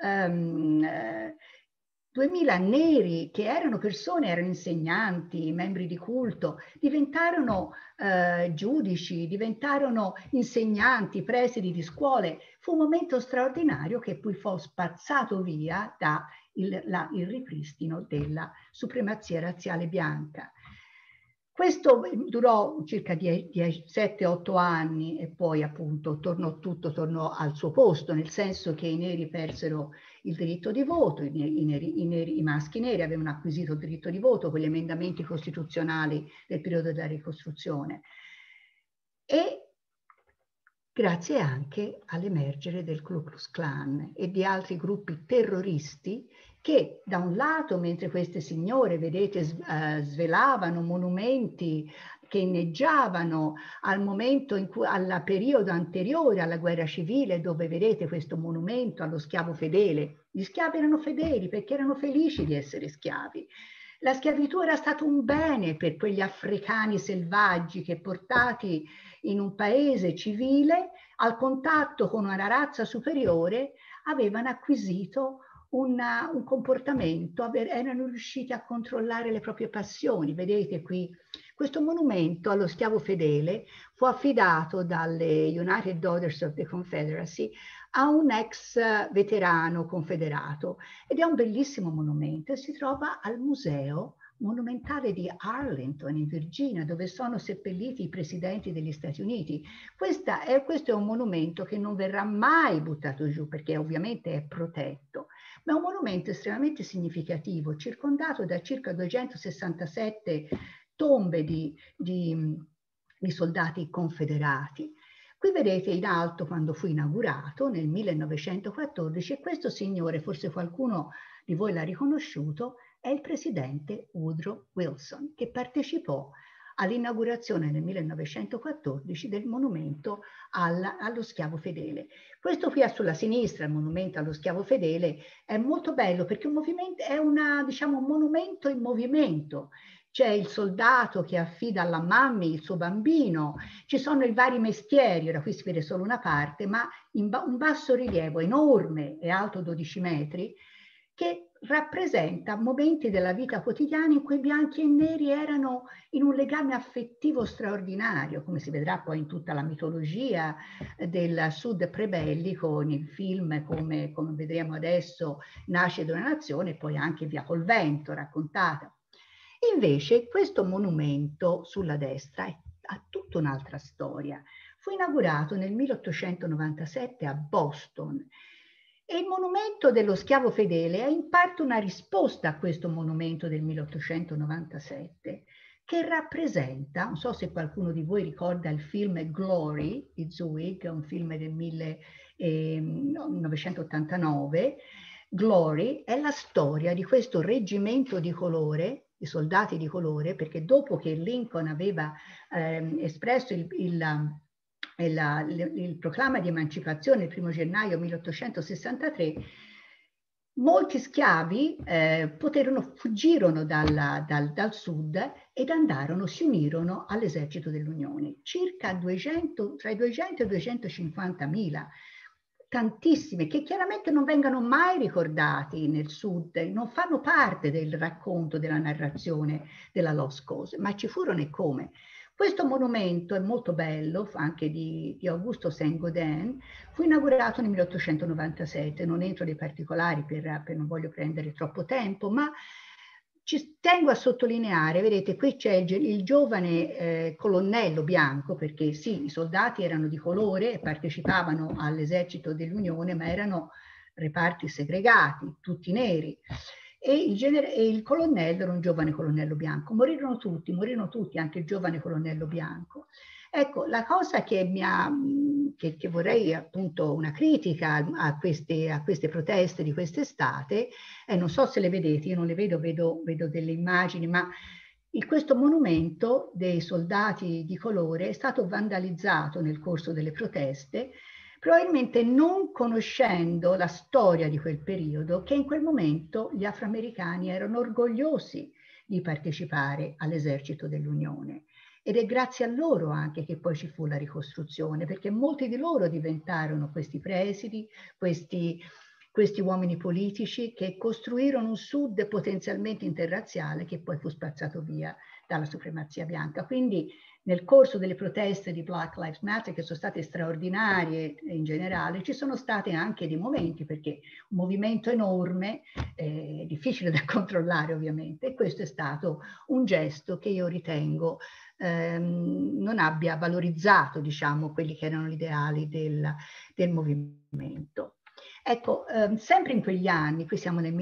neri, che erano insegnanti, membri di culto, diventarono giudici, diventarono insegnanti, presidi di scuole. Fu un momento straordinario che poi fu spazzato via da il ripristino della supremazia razziale bianca. Questo durò circa 7-8 anni e poi appunto tutto tornò al suo posto, nel senso che i neri persero il diritto di voto, i maschi neri avevano acquisito il diritto di voto con gli emendamenti costituzionali del periodo della ricostruzione, e grazie anche all'emergere del Ku Klux Klan e di altri gruppi terroristi che da un lato, mentre queste signore, vedete, svelavano monumenti che inneggiavano al periodo anteriore alla guerra civile, dove vedete questo monumento allo schiavo fedele. Gli schiavi erano fedeli perché erano felici di essere schiavi. La schiavitù era stato un bene per quegli africani selvaggi che, portati in un paese civile, al contatto con una razza superiore, avevano acquisito un comportamento, erano riusciti a controllare le proprie passioni. Vedete qui, questo monumento allo schiavo fedele fu affidato dalle United Daughters of the Confederacy a un ex veterano confederato ed è un bellissimo monumento e si trova al Museo Monumentale di Arlington in Virginia, dove sono seppelliti i presidenti degli Stati Uniti. Questo è un monumento che non verrà mai buttato giù perché ovviamente è protetto, ma è un monumento estremamente significativo, circondato da circa 267 tombe di soldati confederati. Qui vedete in alto quando fu inaugurato nel 1914 e questo signore, forse qualcuno di voi l'ha riconosciuto, è il presidente Woodrow Wilson, che partecipò all'inaugurazione nel 1914 del monumento allo schiavo fedele. Questo qui sulla sinistra, il monumento allo schiavo fedele, è molto bello perché un monumento in movimento. C'è il soldato che affida alla mamma il suo bambino, ci sono i vari mestieri, ora qui si vede solo una parte, ma in un basso rilievo enorme e alto 12 metri, che rappresenta momenti della vita quotidiana in cui i bianchi e i neri erano in un legame affettivo straordinario, come si vedrà poi in tutta la mitologia del sud prebellico, nei film come vedremo adesso Nasce di una nazione e poi anche Via col vento raccontata. Invece questo monumento sulla destra ha tutta un'altra storia. Fu inaugurato nel 1897 a Boston e il monumento dello schiavo fedele è in parte una risposta a questo monumento del 1897 che rappresenta, non so se qualcuno di voi ricorda il film Glory di Zwick, un film del 1989. Glory è la storia di questo reggimento di colore, di soldati di colore, perché dopo che Lincoln aveva espresso il proclama di emancipazione il 1 gennaio 1863, molti schiavi fuggirono dal sud ed si unirono all'esercito dell'Unione. Circa 200, tra i 200 e i 250.000, tantissime, che chiaramente non vengono mai ricordati nel sud, non fanno parte del racconto, della narrazione della Lost Cause, ma ci furono e come. Questo monumento è molto bello, anche di Augusto Saint-Gaudens, fu inaugurato nel 1897, non entro nei particolari non voglio prendere troppo tempo, ma ci tengo a sottolineare, vedete, qui c'è il giovane colonnello bianco, perché sì, i soldati erano di colore e partecipavano all'esercito dell'Unione, ma erano reparti segregati, tutti neri. E il colonnello era un giovane colonnello bianco. Morirono tutti, anche il giovane colonnello bianco. Ecco, la cosa che vorrei appunto una critica a queste proteste di quest'estate, non so se le vedete, io non le vedo, vedo delle immagini, ma questo monumento dei soldati di colore è stato vandalizzato nel corso delle proteste, probabilmente non conoscendo la storia di quel periodo, che in quel momento gli afroamericani erano orgogliosi di partecipare all'esercito dell'Unione. Ed è grazie a loro anche che poi ci fu la ricostruzione, perché molti di loro diventarono questi presidi, questi uomini politici che costruirono un sud potenzialmente interrazziale che poi fu spazzato via dalla supremazia bianca. Quindi nel corso delle proteste di Black Lives Matter, che sono state straordinarie in generale, ci sono stati anche dei momenti, perché un movimento enorme, difficile da controllare ovviamente, e questo è stato un gesto che io ritengo non abbia valorizzato, diciamo, quelli che erano gli ideali del movimento. Ecco, sempre in quegli anni, qui siamo nel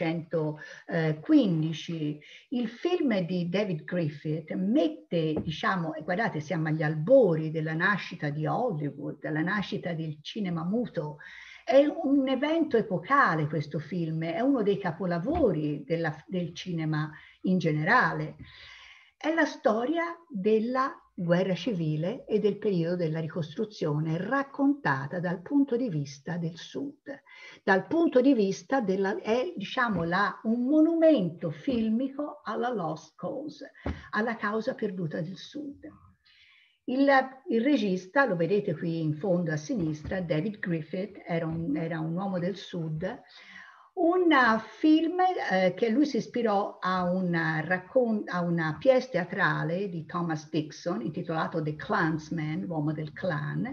1915, il film di David Griffith mette, diciamo, guardate, siamo agli albori della nascita di Hollywood, della nascita del cinema muto. È un evento epocale questo film, è uno dei capolavori del cinema in generale. È la storia della guerra civile e del periodo della ricostruzione raccontata dal punto di vista del sud, dal punto di vista è diciamo un monumento filmico alla lost cause, alla causa perduta del sud. Il regista, lo vedete qui in fondo a sinistra, David Griffith, era un uomo del sud. Un film che lui si ispirò a una pièce teatrale di Thomas Dixon intitolato The Clansman, l'uomo del clan,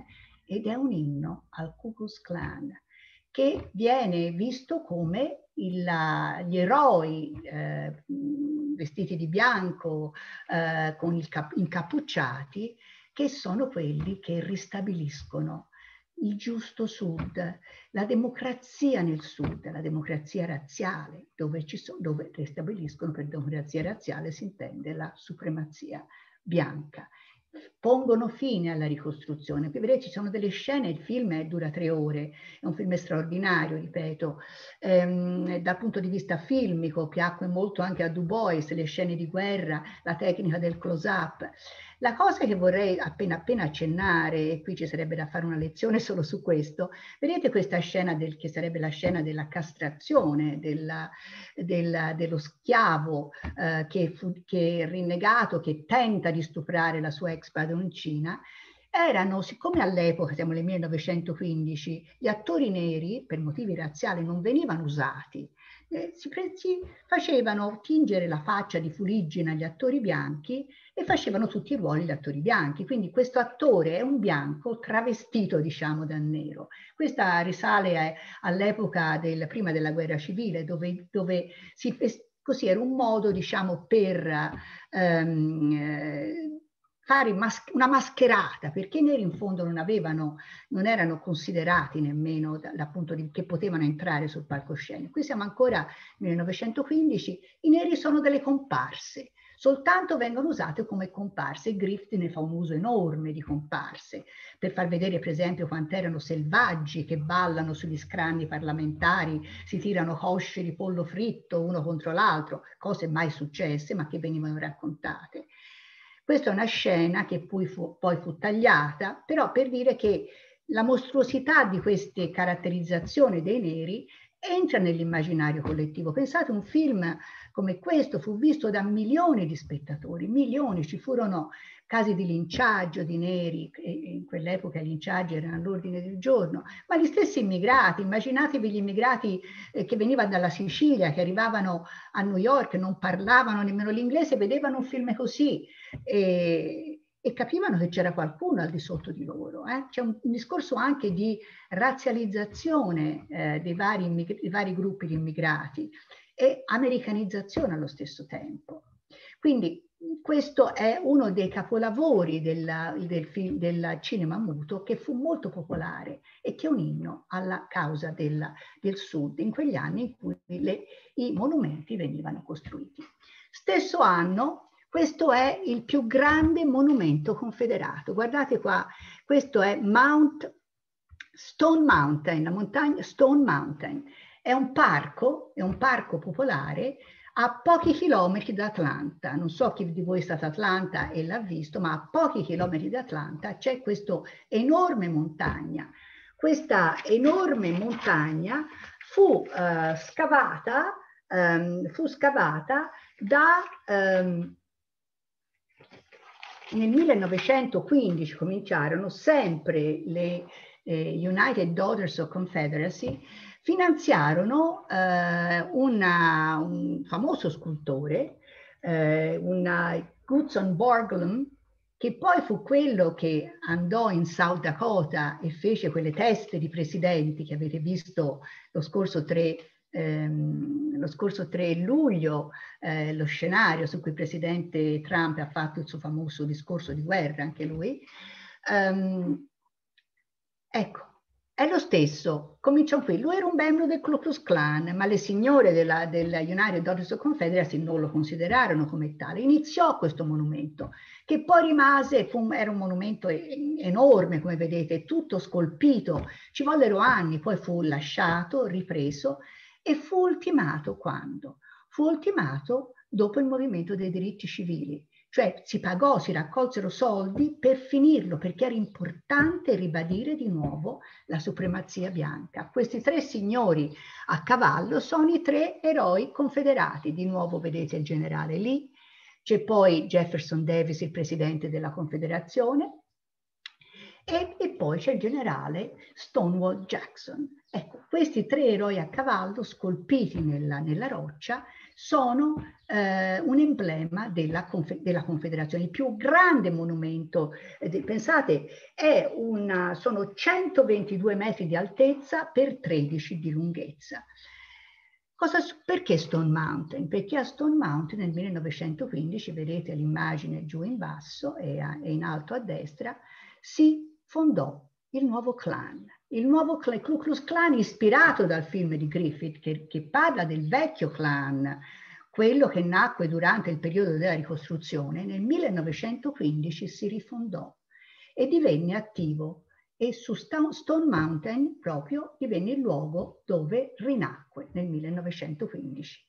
ed è un inno al Ku Klux Klan, che viene visto come gli eroi vestiti di bianco, con incappucciati, che sono quelli che ristabiliscono il giusto Sud, la democrazia nel Sud, la democrazia razziale, dove ristabiliscono, per democrazia razziale si intende la supremazia bianca. Pongono fine alla ricostruzione. Vedete, ci sono delle scene, il film dura 3 ore, è un film straordinario, ripeto, dal punto di vista filmico, piacque molto anche a Du Bois, le scene di guerra, la tecnica del close-up. La cosa che vorrei appena accennare, e qui ci sarebbe da fare una lezione solo su questo, vedete questa scena che sarebbe la scena della castrazione, dello schiavo che è rinnegato, che tenta di stuprare la sua ex padroncina. Siccome all'epoca, siamo nel 1915, gli attori neri per motivi razziali non venivano usati, si facevano tingere la faccia di fuliggine agli attori bianchi e facevano tutti i ruoli di attori bianchi. Quindi questo attore è un bianco travestito, diciamo, da nero. Questa risale all'epoca prima della guerra civile, dove così era un modo, diciamo, per fare una mascherata, perché i neri in fondo non erano considerati nemmeno dal punto che potevano entrare sul palcoscenico. Qui siamo ancora nel 1915, i neri sono delle comparse, soltanto vengono usate come comparse. Griffith ne fa un uso enorme di comparse, per far vedere per esempio quanto erano selvaggi, che ballano sugli scranni parlamentari, si tirano cosce di pollo fritto uno contro l'altro, cose mai successe ma che venivano raccontate. Questa è una scena che poi fu tagliata, però per dire che la mostruosità di queste caratterizzazioni dei neri entra nell'immaginario collettivo. Pensate, un film come questo fu visto da milioni di spettatori, milioni, ci furono casi di linciaggio di neri, e in quell'epoca i linciaggi erano all'ordine del giorno, ma gli stessi immigrati, immaginatevi gli immigrati che venivano dalla Sicilia, che arrivavano a New York, non parlavano nemmeno l'inglese, vedevano un film così e capivano che c'era qualcuno al di sotto di loro. C'è un discorso anche di razzializzazione dei vari gruppi di immigrati e americanizzazione allo stesso tempo. Quindi questo è uno dei capolavori del cinema muto, che fu molto popolare e che è un inno alla causa del Sud in quegli anni in cui i monumenti venivano costruiti. Stesso anno, questo è il più grande monumento confederato. Guardate qua, questo è Stone Mountain, la montagna Stone Mountain. È un parco popolare a pochi chilometri da Atlanta. Non so chi di voi è stato a Atlanta e l'ha visto, ma a pochi chilometri da Atlanta c'è questa enorme montagna. Questa enorme montagna fu scavata nel 1915, cominciarono sempre le United Daughters of Confederacy, finanziarono un famoso scultore, Gutzon Borglum, che poi fu quello che andò in South Dakota e fece quelle teste di presidenti che avete visto lo scorso 3 luglio, lo scenario su cui il presidente Trump ha fatto il suo famoso discorso di guerra, anche lui. Ecco, è lo stesso, cominciò qui. Lui era un membro del Ku Klux Klan, ma le signore della United Daughters of Confederacy non lo considerarono come tale. Iniziò questo monumento, che poi rimase, era un monumento enorme, come vedete, tutto scolpito. Ci vollero anni, poi fu lasciato, ripreso, e fu ultimato quando? Fu ultimato dopo il movimento dei diritti civili. Cioè si raccolsero soldi per finirlo, perché era importante ribadire di nuovo la supremazia bianca. Questi 3 signori a cavallo sono i 3 eroi confederati. Di nuovo vedete il generale Lee, c'è poi Jefferson Davis, il presidente della Confederazione, e poi c'è il generale Stonewall Jackson. Ecco, questi 3 eroi a cavallo scolpiti nella roccia sono un emblema della Confederazione, il più grande monumento. Pensate, sono 122 metri di altezza per 13 di lunghezza. Perché Stone Mountain? Perché a Stone Mountain nel 1915, vedete l'immagine giù in basso e in alto a destra, si fondò il nuovo clan. Il nuovo Ku Klux Klan, ispirato dal film di Griffith, che parla del vecchio clan, quello che nacque durante il periodo della ricostruzione, nel 1915 si rifondò e divenne attivo. E su Stone Mountain proprio divenne il luogo dove rinacque nel 1915.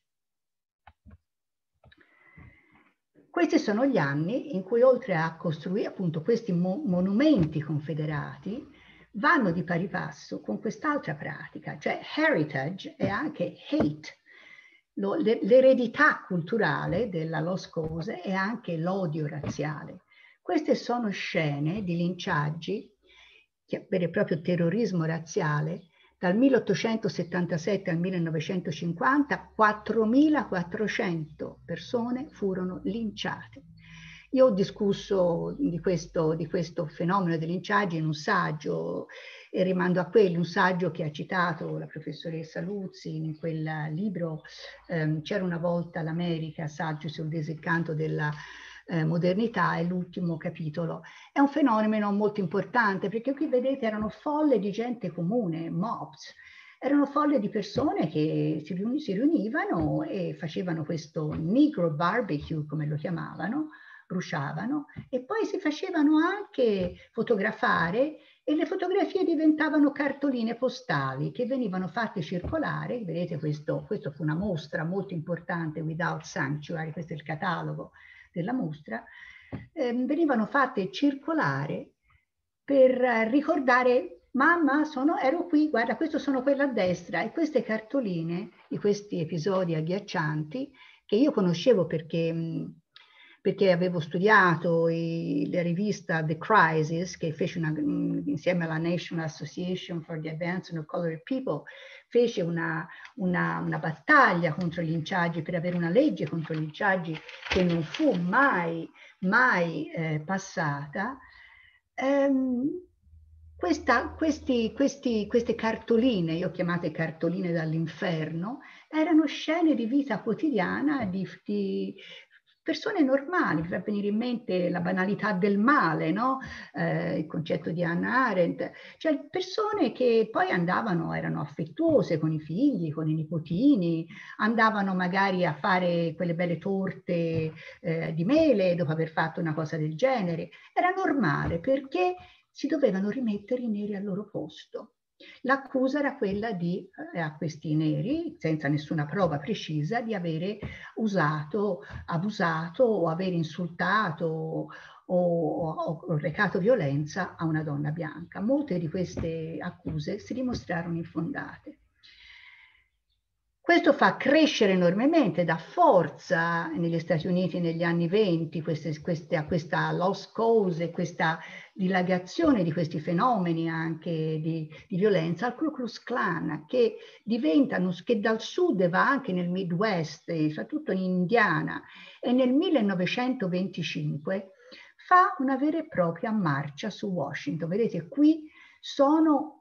Questi sono gli anni in cui, oltre a costruire appunto questi monumenti confederati, vanno di pari passo con quest'altra pratica, cioè heritage e anche hate. L'eredità culturale della Lost Cause e anche l'odio razziale. Queste sono scene di linciaggi, vero e proprio terrorismo razziale, dal 1877 al 1950 4.400 persone furono linciate. Io ho discusso di questo fenomeno dei linciaggi in un saggio, e rimando a quello, un saggio che ha citato la professoressa Luzzi in quel libro C'era una volta l'America, saggio sul disincanto della modernità, è l'ultimo capitolo. È un fenomeno molto importante perché qui vedete erano folle di gente comune, mobs, erano folle di persone che si riunivano e facevano questo negro barbecue, come lo chiamavano, bruciavano e poi si facevano anche fotografare e le fotografie diventavano cartoline postali che venivano fatte circolare. Vedete, questo fu una mostra molto importante, Without Sanctuary, questo è il catalogo della mostra, venivano fatte circolare per ricordare: mamma, ero qui, guarda, questo sono quella a destra. E queste cartoline di questi episodi agghiaccianti, che io conoscevo perché avevo studiato la rivista The Crisis, che fece insieme alla National Association for the Advancement of Colored People, fece una battaglia contro gli linciaggi, per avere una legge contro gli linciaggi che non fu mai passata. Queste cartoline, io chiamate cartoline dall'inferno, erano scene di vita quotidiana di persone normali. Mi fa venire in mente La banalità del male, no? Il concetto di Hannah Arendt, cioè persone che poi erano affettuose con i figli, con i nipotini, andavano magari a fare quelle belle torte di mele dopo aver fatto una cosa del genere. Era normale perché si dovevano rimettere i neri al loro posto. L'accusa era quella a questi neri, senza nessuna prova precisa, di avere usato, abusato o aver insultato o recato violenza a una donna bianca. Molte di queste accuse si dimostrarono infondate. Questo fa crescere enormemente, dà forza negli Stati Uniti negli anni 20 questa lost cause, questa dilagazione di questi fenomeni anche di violenza al Ku Klux Klan, che dal sud va anche nel Midwest, soprattutto in Indiana, e nel 1925 fa una vera e propria marcia su Washington. Vedete, qui sono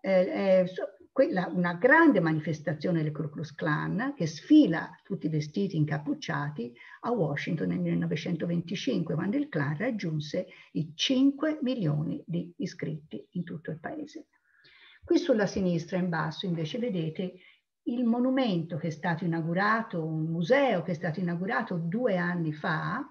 una grande manifestazione del Ku Klux Klan che sfila tutti vestiti incappucciati a Washington nel 1925, quando il Klan raggiunse i 5 milioni di iscritti in tutto il paese. Qui sulla sinistra in basso invece vedete il monumento che è stato inaugurato, un museo che è stato inaugurato 2 anni fa,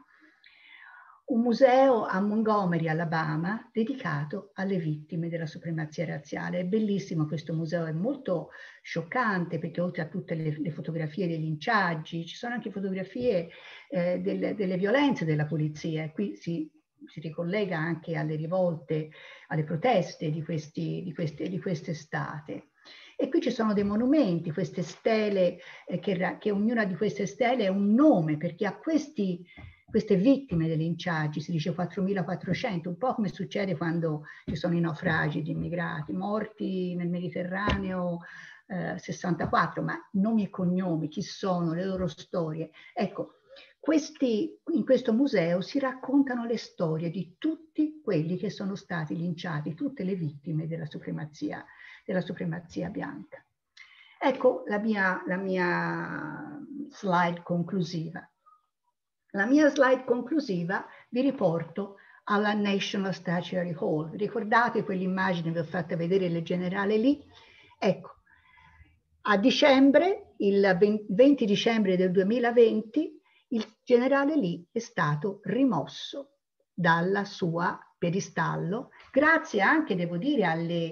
un museo a Montgomery, Alabama, dedicato alle vittime della supremazia razziale. È bellissimo questo museo, è molto scioccante perché oltre a tutte le fotografie dei linciaggi, ci sono anche fotografie delle violenze della polizia. E qui si ricollega anche alle rivolte, alle proteste di quest'estate. E qui ci sono dei monumenti, queste stele, che ognuna di queste stele è un nome, perché a queste vittime dei linciaggi si dice 4.400, un po' come succede quando ci sono i naufragi di immigrati morti nel Mediterraneo 64, ma nomi e cognomi, chi sono, le loro storie. Ecco, in questo museo si raccontano le storie di tutti quelli che sono stati linciati, tutte le vittime della supremazia bianca. Ecco la mia slide conclusiva. La mia slide conclusiva vi riporto alla National Statuary Hall. Ricordate quell'immagine che vi ho fatta vedere del generale Lee? Ecco, a dicembre, il 20 dicembre del 2020, il generale Lee è stato rimosso dalla sua piedistallo, grazie anche, devo dire,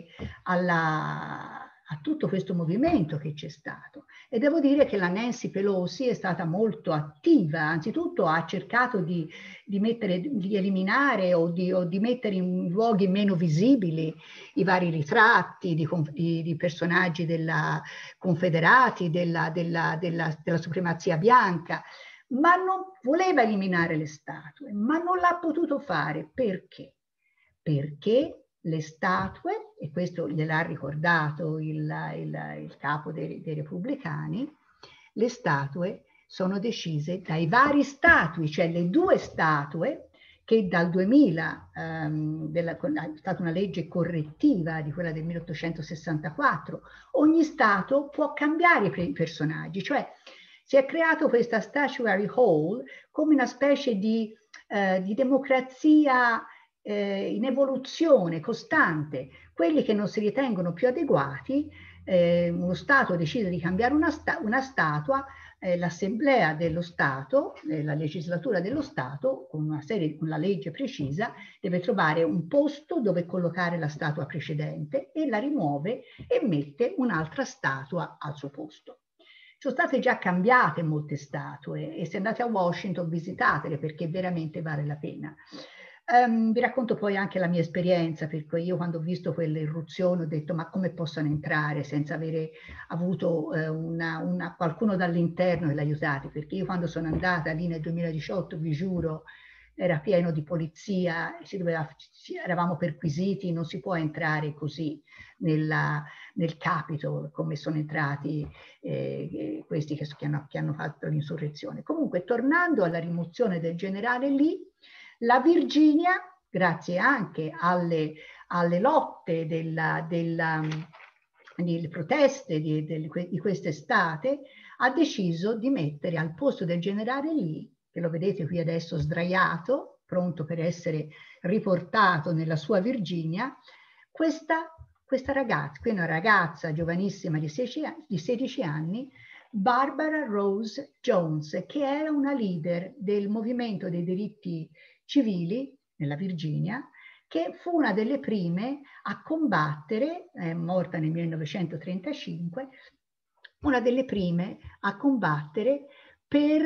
a tutto questo movimento che c'è stato. E devo dire che la Nancy Pelosi è stata molto attiva, anzitutto ha cercato di eliminare o di mettere in luoghi meno visibili i vari ritratti di personaggi confederati della supremazia bianca, ma non voleva eliminare le statue, ma non l'ha potuto fare. Perché? Perché le statue, e questo gliel'ha ricordato il capo dei repubblicani, le statue sono decise dai vari statui, cioè le due statue che dal 2000 è stata una legge correttiva di quella del 1864, ogni stato può cambiare i personaggi, cioè si è creato questa Statuary Hall come una specie di democrazia in evoluzione costante. Quelli che non si ritengono più adeguati, uno Stato decide di cambiare una statua, l'Assemblea dello Stato, la legislatura dello Stato, con una legge precisa, deve trovare un posto dove collocare la statua precedente e la rimuove e mette un'altra statua al suo posto. Sono state già cambiate molte statue e se andate a Washington visitatele perché veramente vale la pena. Vi racconto poi anche la mia esperienza, perché io quando ho visto quelle irruzioni ho detto ma come possono entrare senza avere avuto qualcuno dall'interno che l'aiutate, perché io quando sono andata lì nel 2018 vi giuro era pieno di polizia, eravamo perquisiti, non si può entrare così nel Capitol come sono entrati questi che hanno fatto l'insurrezione. Comunque, tornando alla rimozione del generale Lee, la Virginia, grazie anche alle lotte delle proteste di quest'estate, ha deciso di mettere al posto del generale Lee, che lo vedete qui adesso sdraiato, pronto per essere riportato nella sua Virginia, questa ragazza, qui è una ragazza giovanissima di 16 anni, Barbara Rose Jones, che era una leader del movimento dei diritti civili nella Virginia, che fu una delle prime a combattere, è morta nel 1935, una delle prime a combattere per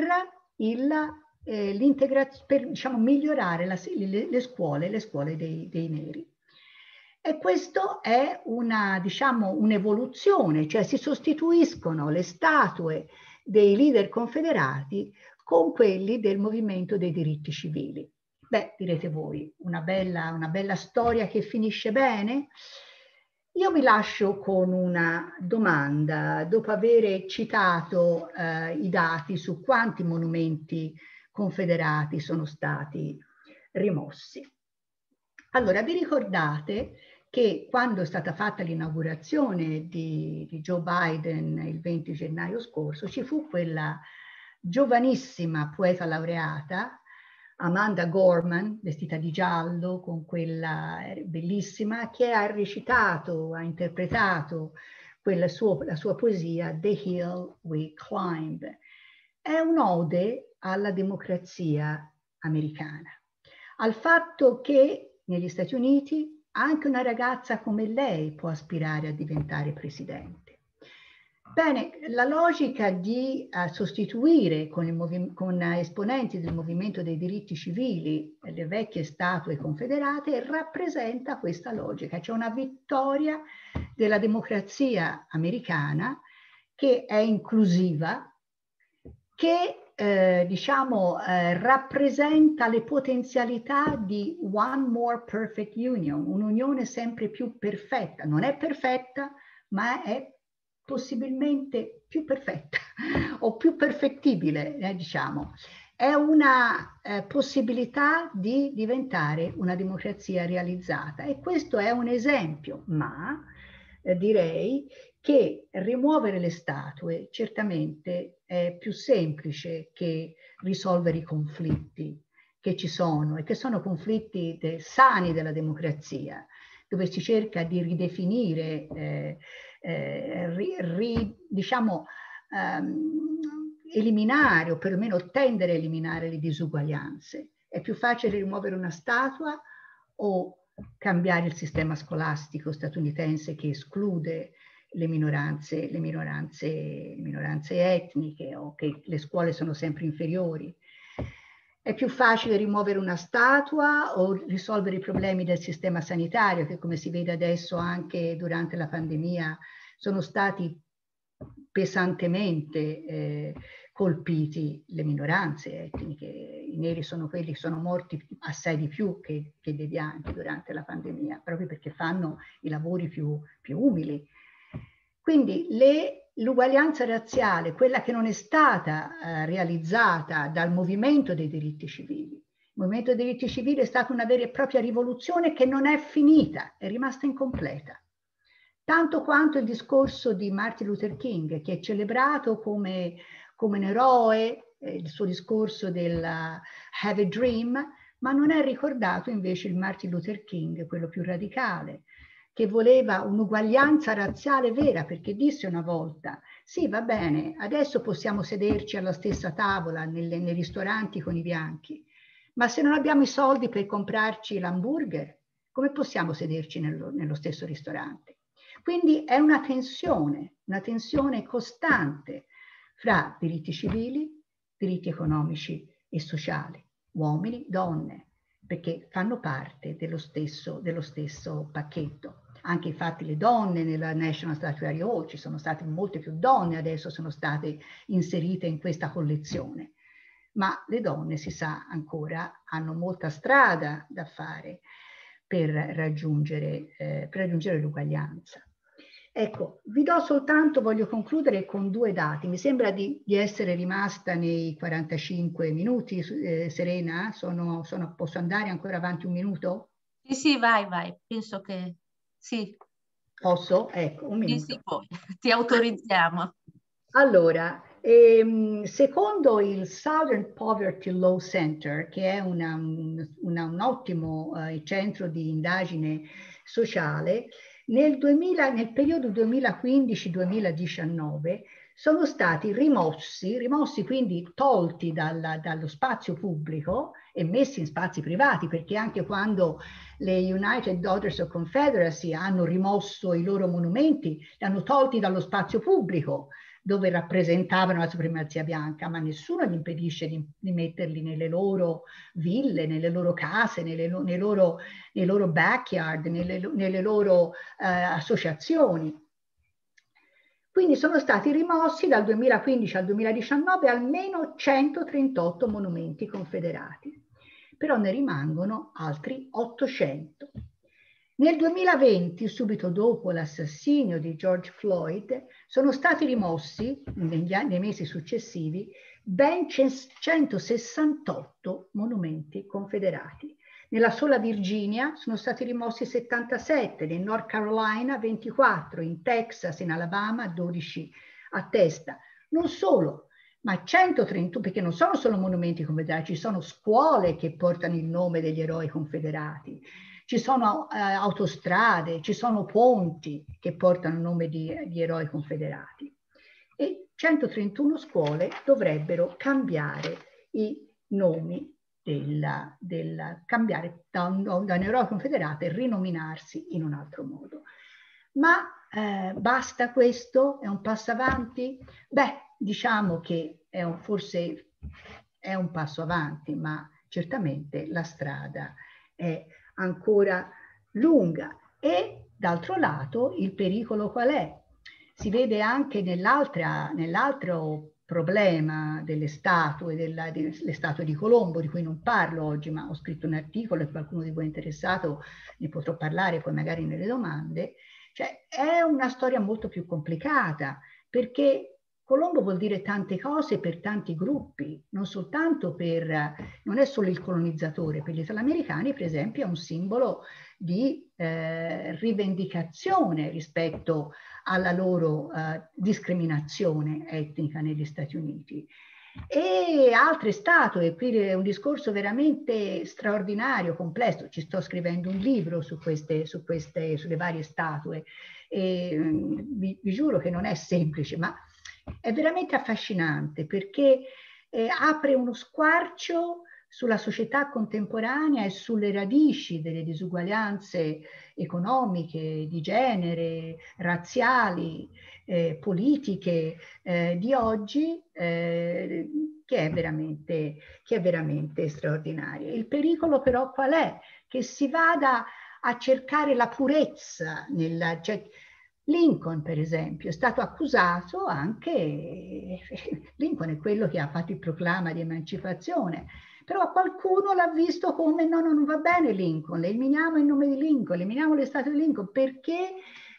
per diciamo, migliorare le scuole dei neri. E questo è diciamo, un'evoluzione, cioè si sostituiscono le statue dei leader confederati con quelli del movimento dei diritti civili. Beh, direte voi, una bella storia che finisce bene? Io vi lascio con una domanda, dopo aver citato i dati su quanti monumenti confederati sono stati rimossi. Allora, vi ricordate che quando è stata fatta l'inaugurazione di Joe Biden il 20 gennaio scorso, ci fu quella giovanissima poeta laureata, Amanda Gorman, vestita di giallo, con quella bellissima, che ha recitato, ha interpretato la sua poesia The Hill We Climb. È un'ode alla democrazia americana, al fatto che negli Stati Uniti anche una ragazza come lei può aspirare a diventare presidente. Bene, la logica di sostituire con esponenti del movimento dei diritti civili le vecchie statue confederate rappresenta questa logica. C'è una vittoria della democrazia americana che è inclusiva, che diciamo, rappresenta le potenzialità di one more perfect union, un'unione sempre più perfetta. Non è perfetta, ma è possibilmente più perfetta o più perfettibile, diciamo. È una possibilità di diventare una democrazia realizzata, e questo è un esempio, ma direi che rimuovere le statue certamente è più semplice che risolvere i conflitti che ci sono, e che sono conflitti sani della democrazia, dove si cerca di ridefinire, diciamo, eliminare, o perlomeno tendere a eliminare, le disuguaglianze. È più facile rimuovere una statua o cambiare il sistema scolastico statunitense che esclude le minoranze etniche, o che le scuole sono sempre inferiori? È più facile rimuovere una statua o risolvere i problemi del sistema sanitario, che, come si vede adesso anche durante la pandemia, sono stati pesantemente colpiti le minoranze etniche. I neri sono quelli che sono morti assai di più che dei bianchi durante la pandemia, proprio perché fanno i lavori più umili. Quindi l'uguaglianza razziale, quella che non è stata realizzata dal movimento dei diritti civili. Il movimento dei diritti civili è stata una vera e propria rivoluzione che non è finita, è rimasta incompleta. Tanto quanto il discorso di Martin Luther King, che è celebrato come un eroe, il suo discorso del Have a Dream, ma non è ricordato invece il Martin Luther King, quello più radicale, che voleva un'uguaglianza razziale vera, perché disse una volta: sì, va bene, adesso possiamo sederci alla stessa tavola nei ristoranti con i bianchi, ma se non abbiamo i soldi per comprarci l'hamburger, come possiamo sederci nello stesso ristorante? Quindi è una tensione costante fra diritti civili, diritti economici e sociali, uomini, donne, perché fanno parte dello stesso pacchetto. Anche infatti le donne nella National Statuary Hall, ci sono state molte più donne, adesso sono state inserite in questa collezione, ma le donne, si sa, ancora hanno molta strada da fare per raggiungere l'uguaglianza. Ecco, voglio concludere con 2 dati. Mi sembra di essere rimasta nei 45 minuti, Serena? Posso andare ancora avanti 1 minuto? Sì, vai, penso che sì. Posso? Ecco, 1 minuto. Sì, puoi. Ti autorizziamo. Allora, secondo il Southern Poverty Law Center, che è un ottimo centro di indagine sociale, nel periodo 2015-2019 sono stati rimossi, quindi tolti dallo spazio pubblico e messi in spazi privati, perché anche quando le United Daughters of Confederacy hanno rimosso i loro monumenti, li hanno tolti dallo spazio pubblico, dove rappresentavano la supremazia bianca, ma nessuno gli impedisce di metterli nelle loro ville, nelle loro case, nei loro backyard, nelle loro associazioni. Quindi sono stati rimossi dal 2015 al 2019 almeno 138 monumenti confederati, però ne rimangono altri 800. Nel 2020, subito dopo l'assassinio di George Floyd, sono stati rimossi, nei mesi successivi, ben 168 monumenti confederati. Nella sola Virginia sono stati rimossi 77, nel North Carolina 24, in Texas, in Alabama 12 a testa. Non solo, ma 131, perché non sono solo monumenti confederati, ci sono scuole che portano il nome degli eroi confederati, ci sono autostrade, ci sono ponti che portano il nome di eroi confederati. E 131 scuole dovrebbero cambiare i nomi cambiare da un eroe confederato e rinominarsi in un altro modo. Ma basta questo? È un passo avanti? Beh, diciamo che forse è un passo avanti, ma certamente la strada è ancora lunga. E d'altro lato il pericolo qual è? Si vede anche nell'altro problema delle statue, delle statue di Colombo, di cui non parlo oggi, ma ho scritto un articolo e qualcuno di voi è interessato ne potrò parlare poi magari nelle domande, Cioè è una storia molto più complicata, perché Colombo vuol dire tante cose per tanti gruppi, non soltanto non è solo il colonizzatore, per gli italoamericani per esempio è un simbolo di rivendicazione rispetto alla loro discriminazione etnica negli Stati Uniti. E altre statue, qui è un discorso veramente straordinario, complesso. Ci sto scrivendo un libro sulle varie statue e vi giuro che non è semplice, ma è veramente affascinante perché apre uno squarcio sulla società contemporanea e sulle radici delle disuguaglianze economiche, di genere, razziali, politiche di oggi che è veramente straordinaria. Il pericolo però qual è? Che si vada a cercare la purezza cioè, Lincoln, per esempio, è stato accusato anche, Lincoln è quello che ha fatto il proclama di emancipazione, però qualcuno l'ha visto come no, non va bene Lincoln, le eliminiamo in nome di Lincoln, eliminiamo le statue di Lincoln, perché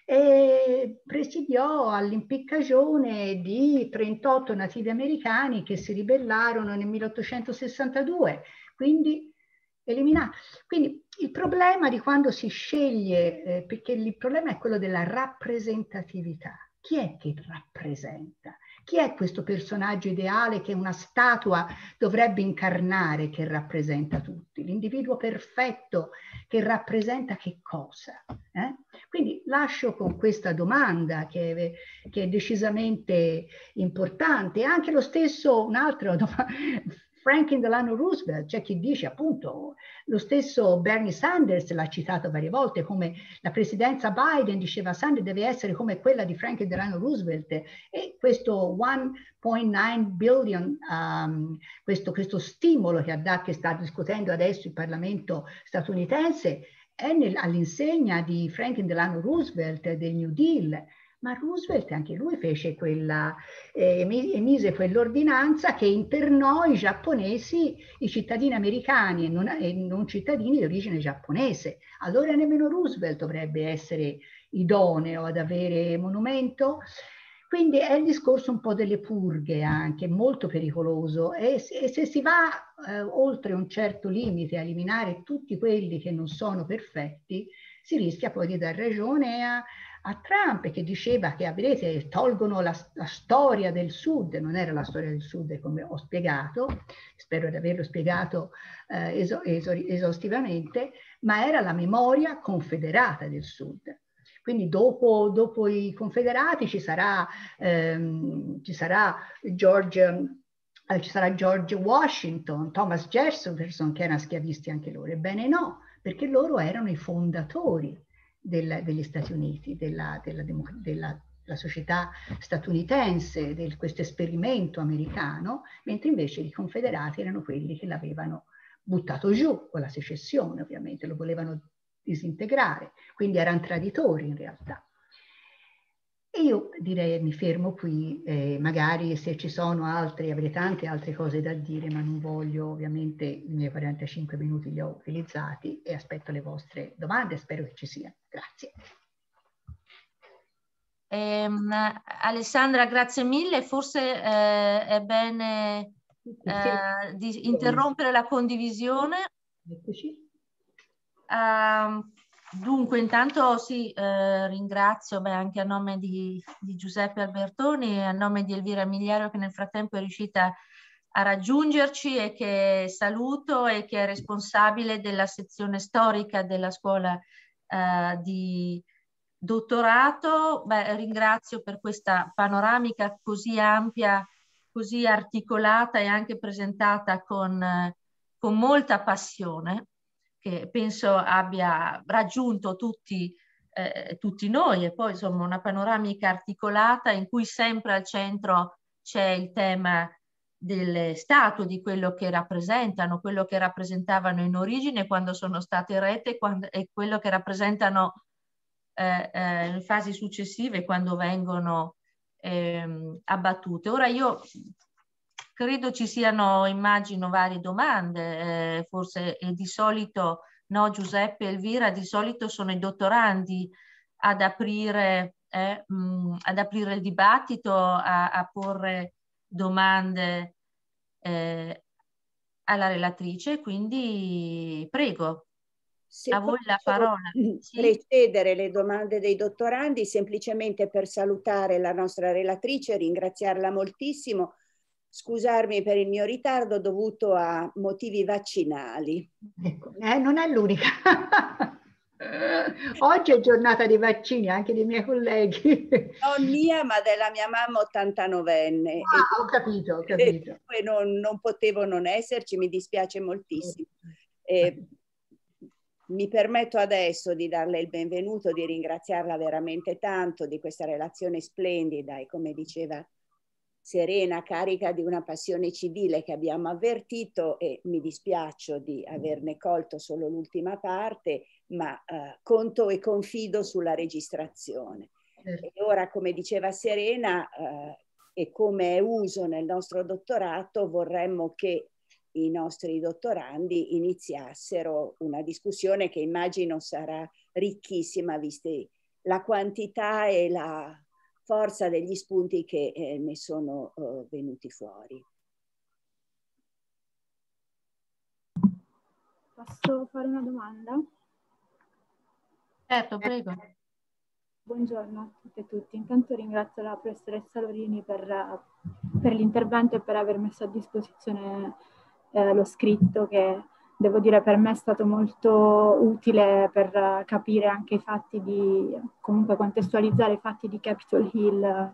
presidiò all'impiccagione di 38 nativi americani che si ribellarono nel 1862, quindi eliminato. Quindi il problema di quando si sceglie, perché il problema è quello della rappresentatività. Chi è che rappresenta? Chi è questo personaggio ideale che una statua dovrebbe incarnare, che rappresenta tutti? L'individuo perfetto che rappresenta che cosa? Quindi lascio con questa domanda che è decisamente importante. Anche lo stesso, un'altra domanda, Franklin Delano Roosevelt, c'è chi dice appunto, lo stesso Bernie Sanders l'ha citato varie volte, come la presidenza Biden diceva Sanders deve essere come quella di Franklin Delano Roosevelt, e questo 1,9 billion, questo stimolo che sta discutendo adesso il Parlamento statunitense è all'insegna di Franklin Delano Roosevelt, del New Deal. Ma Roosevelt anche lui fece emise quell'ordinanza che internò i giapponesi, i cittadini americani e non cittadini di origine giapponese. Allora nemmeno Roosevelt dovrebbe essere idoneo ad avere monumento. Quindi è il discorso un po' delle purghe anche, molto pericoloso. E se si va oltre un certo limite a eliminare tutti quelli che non sono perfetti, si rischia poi di dar ragione a Trump, che diceva che vedete, tolgono la storia del Sud. Non era la storia del Sud come ho spiegato, spero di averlo spiegato esaustivamente, ma era la memoria confederata del Sud. Quindi dopo i confederati ci sarà George Washington, Thomas Jefferson, che erano schiavisti anche loro. Ebbene no, perché loro erano i fondatori degli Stati Uniti, della società statunitense, di questo esperimento americano, mentre invece i confederati erano quelli che l'avevano buttato giù con la secessione, ovviamente, lo volevano disintegrare, quindi erano traditori in realtà. E io direi mi fermo qui, magari se ci sono altri, avrei tante altre cose da dire, ma non voglio, ovviamente i miei 45 minuti li ho utilizzati e aspetto le vostre domande, spero che ci siano. Grazie. Alessandra, grazie mille. Forse è bene di interrompere la condivisione. Eccoci. Dunque, intanto sì, ringrazio anche a nome di Giuseppe Albertoni e a nome di Elvira Migliario, che nel frattempo è riuscita a raggiungerci e che saluto, e che è responsabile della sezione storica della scuola di dottorato. Ringrazio per questa panoramica così ampia, così articolata e anche presentata con molta passione, che penso abbia raggiunto tutti noi, e poi insomma una panoramica articolata in cui sempre al centro c'è il tema delle statue, di quello che rappresentano, quello che rappresentavano in origine quando sono state erette, e quello che rappresentano in fasi successive quando vengono abbattute. Ora io credo ci siano, immagino, varie domande, forse, e di solito, no, Giuseppe e Elvira, di solito sono i dottorandi ad aprire il dibattito, a porre domande alla relatrice, quindi prego, Se a voi la posso parola. Sì? precedere le domande dei dottorandi, semplicemente per salutare la nostra relatrice, ringraziarla moltissimo, scusarmi per il mio ritardo dovuto a motivi vaccinali. Ecco, non è l'unica. Oggi è giornata dei vaccini anche dei miei colleghi. Non mia, ma della mia mamma 89enne. Ah, ho capito, ho capito. E non potevo non esserci, mi dispiace moltissimo. Mi permetto adesso di darle il benvenuto, di ringraziarla veramente tanto di questa relazione splendida e, come diceva Serena, carica di una passione civile che abbiamo avvertito, e mi dispiaccio di averne colto solo l'ultima parte, ma conto e confido sulla registrazione. E ora, come diceva Serena, e come è uso nel nostro dottorato, vorremmo che i nostri dottorandi iniziassero una discussione che immagino sarà ricchissima, viste la quantità e la forza degli spunti che ne sono venuti fuori. Posso fare una domanda? Certo, prego. Buongiorno a tutte e tutti. Intanto ringrazio la professoressa Lorini per l'intervento e per aver messo a disposizione lo scritto, che devo dire per me è stato molto utile per capire anche i fatti comunque contestualizzare i fatti di Capitol Hill,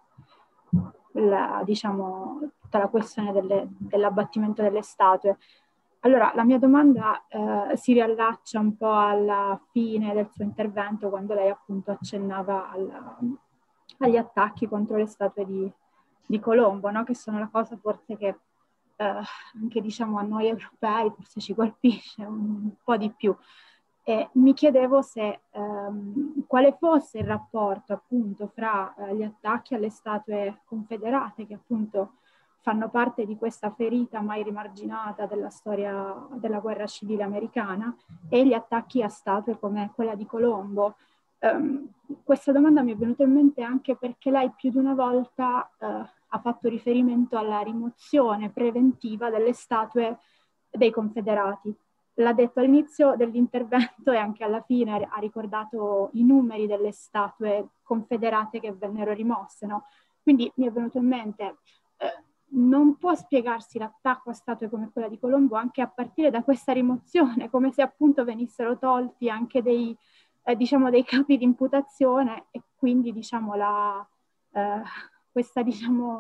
diciamo, tutta la questione dell'abbattimento delle statue. Allora, la mia domanda si riallaccia un po' alla fine del suo intervento, quando lei appunto accennava agli attacchi contro le statue di Colombo, no? Che sono la cosa forse che anche diciamo a noi europei forse ci colpisce un po' di più. E mi chiedevo se quale fosse il rapporto appunto fra gli attacchi alle statue confederate, che appunto fanno parte di questa ferita mai rimarginata della storia della guerra civile americana, e gli attacchi a statue come quella di Colombo. Questa domanda mi è venuta in mente anche perché lei più di una volta ha fatto riferimento alla rimozione preventiva delle statue dei confederati. L'ha detto all'inizio dell'intervento e anche alla fine ha ricordato i numeri delle statue confederate che vennero rimosse, no? Quindi mi è venuto in mente, non può spiegarsi l'attacco a statue come quella di Colombo anche a partire da questa rimozione, come se appunto venissero tolti anche dei capi di imputazione, e quindi diciamo questa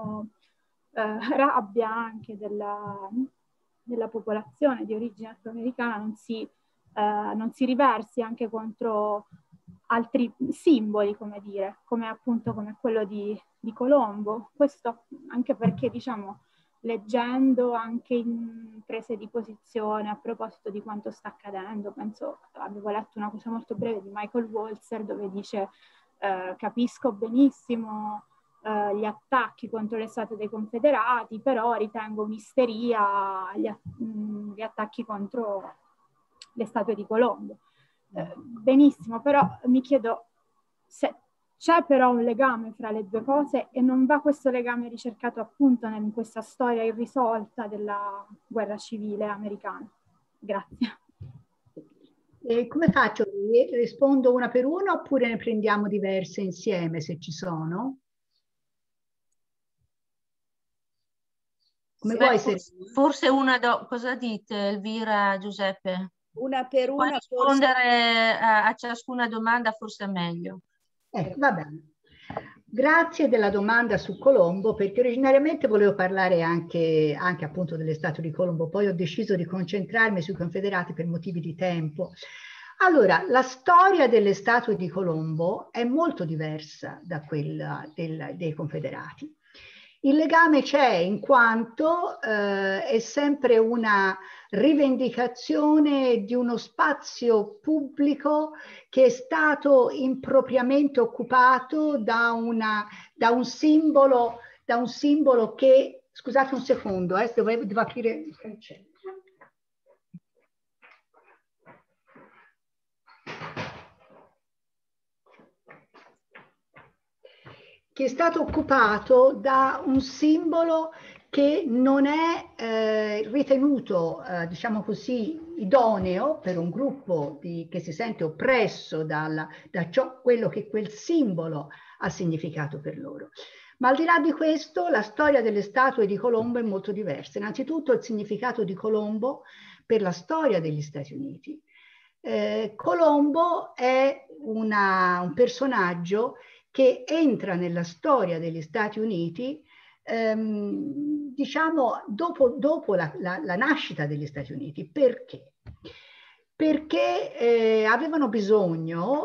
rabbia anche della popolazione di origine afroamericana non si riversi anche contro altri simboli, come appunto come quello di Colombo. Questo anche perché, diciamo, leggendo anche in prese di posizione a proposito di quanto sta accadendo, avevo letto una cosa molto breve di Michael Walzer dove dice capisco benissimo gli attacchi contro le statue dei confederati, però ritengo un'isteria gli attacchi contro le statue di Colombo. Benissimo, però mi chiedo se c'è però un legame fra le due cose, e non va questo legame ricercato appunto in questa storia irrisolta della guerra civile americana. Grazie. Come faccio? Rispondo una per una oppure ne prendiamo diverse insieme se ci sono? Come vuoi? Forse una cosa dite, Elvira, Giuseppe? Una per una. Puoi rispondere a ciascuna domanda, forse è meglio. Va bene. Grazie della domanda su Colombo, perché originariamente volevo parlare anche appunto delle statue di Colombo, poi ho deciso di concentrarmi sui confederati per motivi di tempo. Allora, la storia delle statue di Colombo è molto diversa da quella dei confederati. Il legame c'è in quanto è sempre una rivendicazione di uno spazio pubblico che è stato impropriamente occupato da un simbolo che, scusate un secondo, devo aprire il cancello. che è stato occupato da un simbolo che non è ritenuto, diciamo così, idoneo per un gruppo che si sente oppresso da quello che quel simbolo ha significato per loro. Ma al di là di questo, la storia delle statue di Colombo è molto diversa. Innanzitutto il significato di Colombo per la storia degli Stati Uniti. Colombo è un personaggio che entra nella storia degli Stati Uniti diciamo dopo la nascita degli Stati Uniti. Perché? Perché avevano bisogno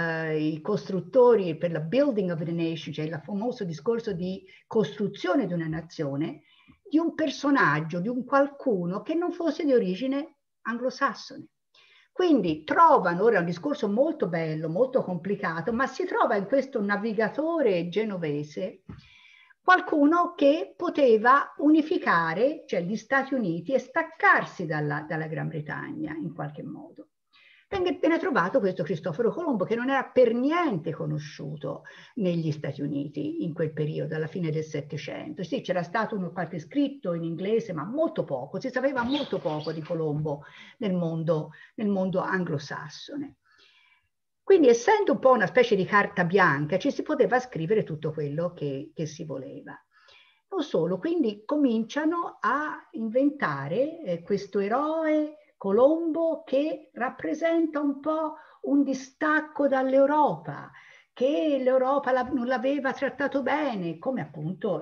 i costruttori per la building of the nation, cioè il famoso discorso di costruzione di una nazione, di un personaggio, di un qualcuno che non fosse di origine anglosassone. Quindi trovano, ora è un discorso molto bello, molto complicato, ma si trova in questo navigatore genovese qualcuno che poteva unificare, cioè gli Stati Uniti, e staccarsi dalla Gran Bretagna in qualche modo. Viene trovato questo Cristoforo Colombo, che non era per niente conosciuto negli Stati Uniti in quel periodo, alla fine del Settecento. Sì, c'era stato qualche scritto in inglese, ma molto poco, si sapeva molto poco di Colombo nel mondo anglosassone. Quindi, essendo un po' una specie di carta bianca, ci si poteva scrivere tutto quello che si voleva. Non solo, quindi cominciano a inventare questo eroe Colombo che rappresenta un po' un distacco dall'Europa, che l'Europa non l'aveva trattato bene, come appunto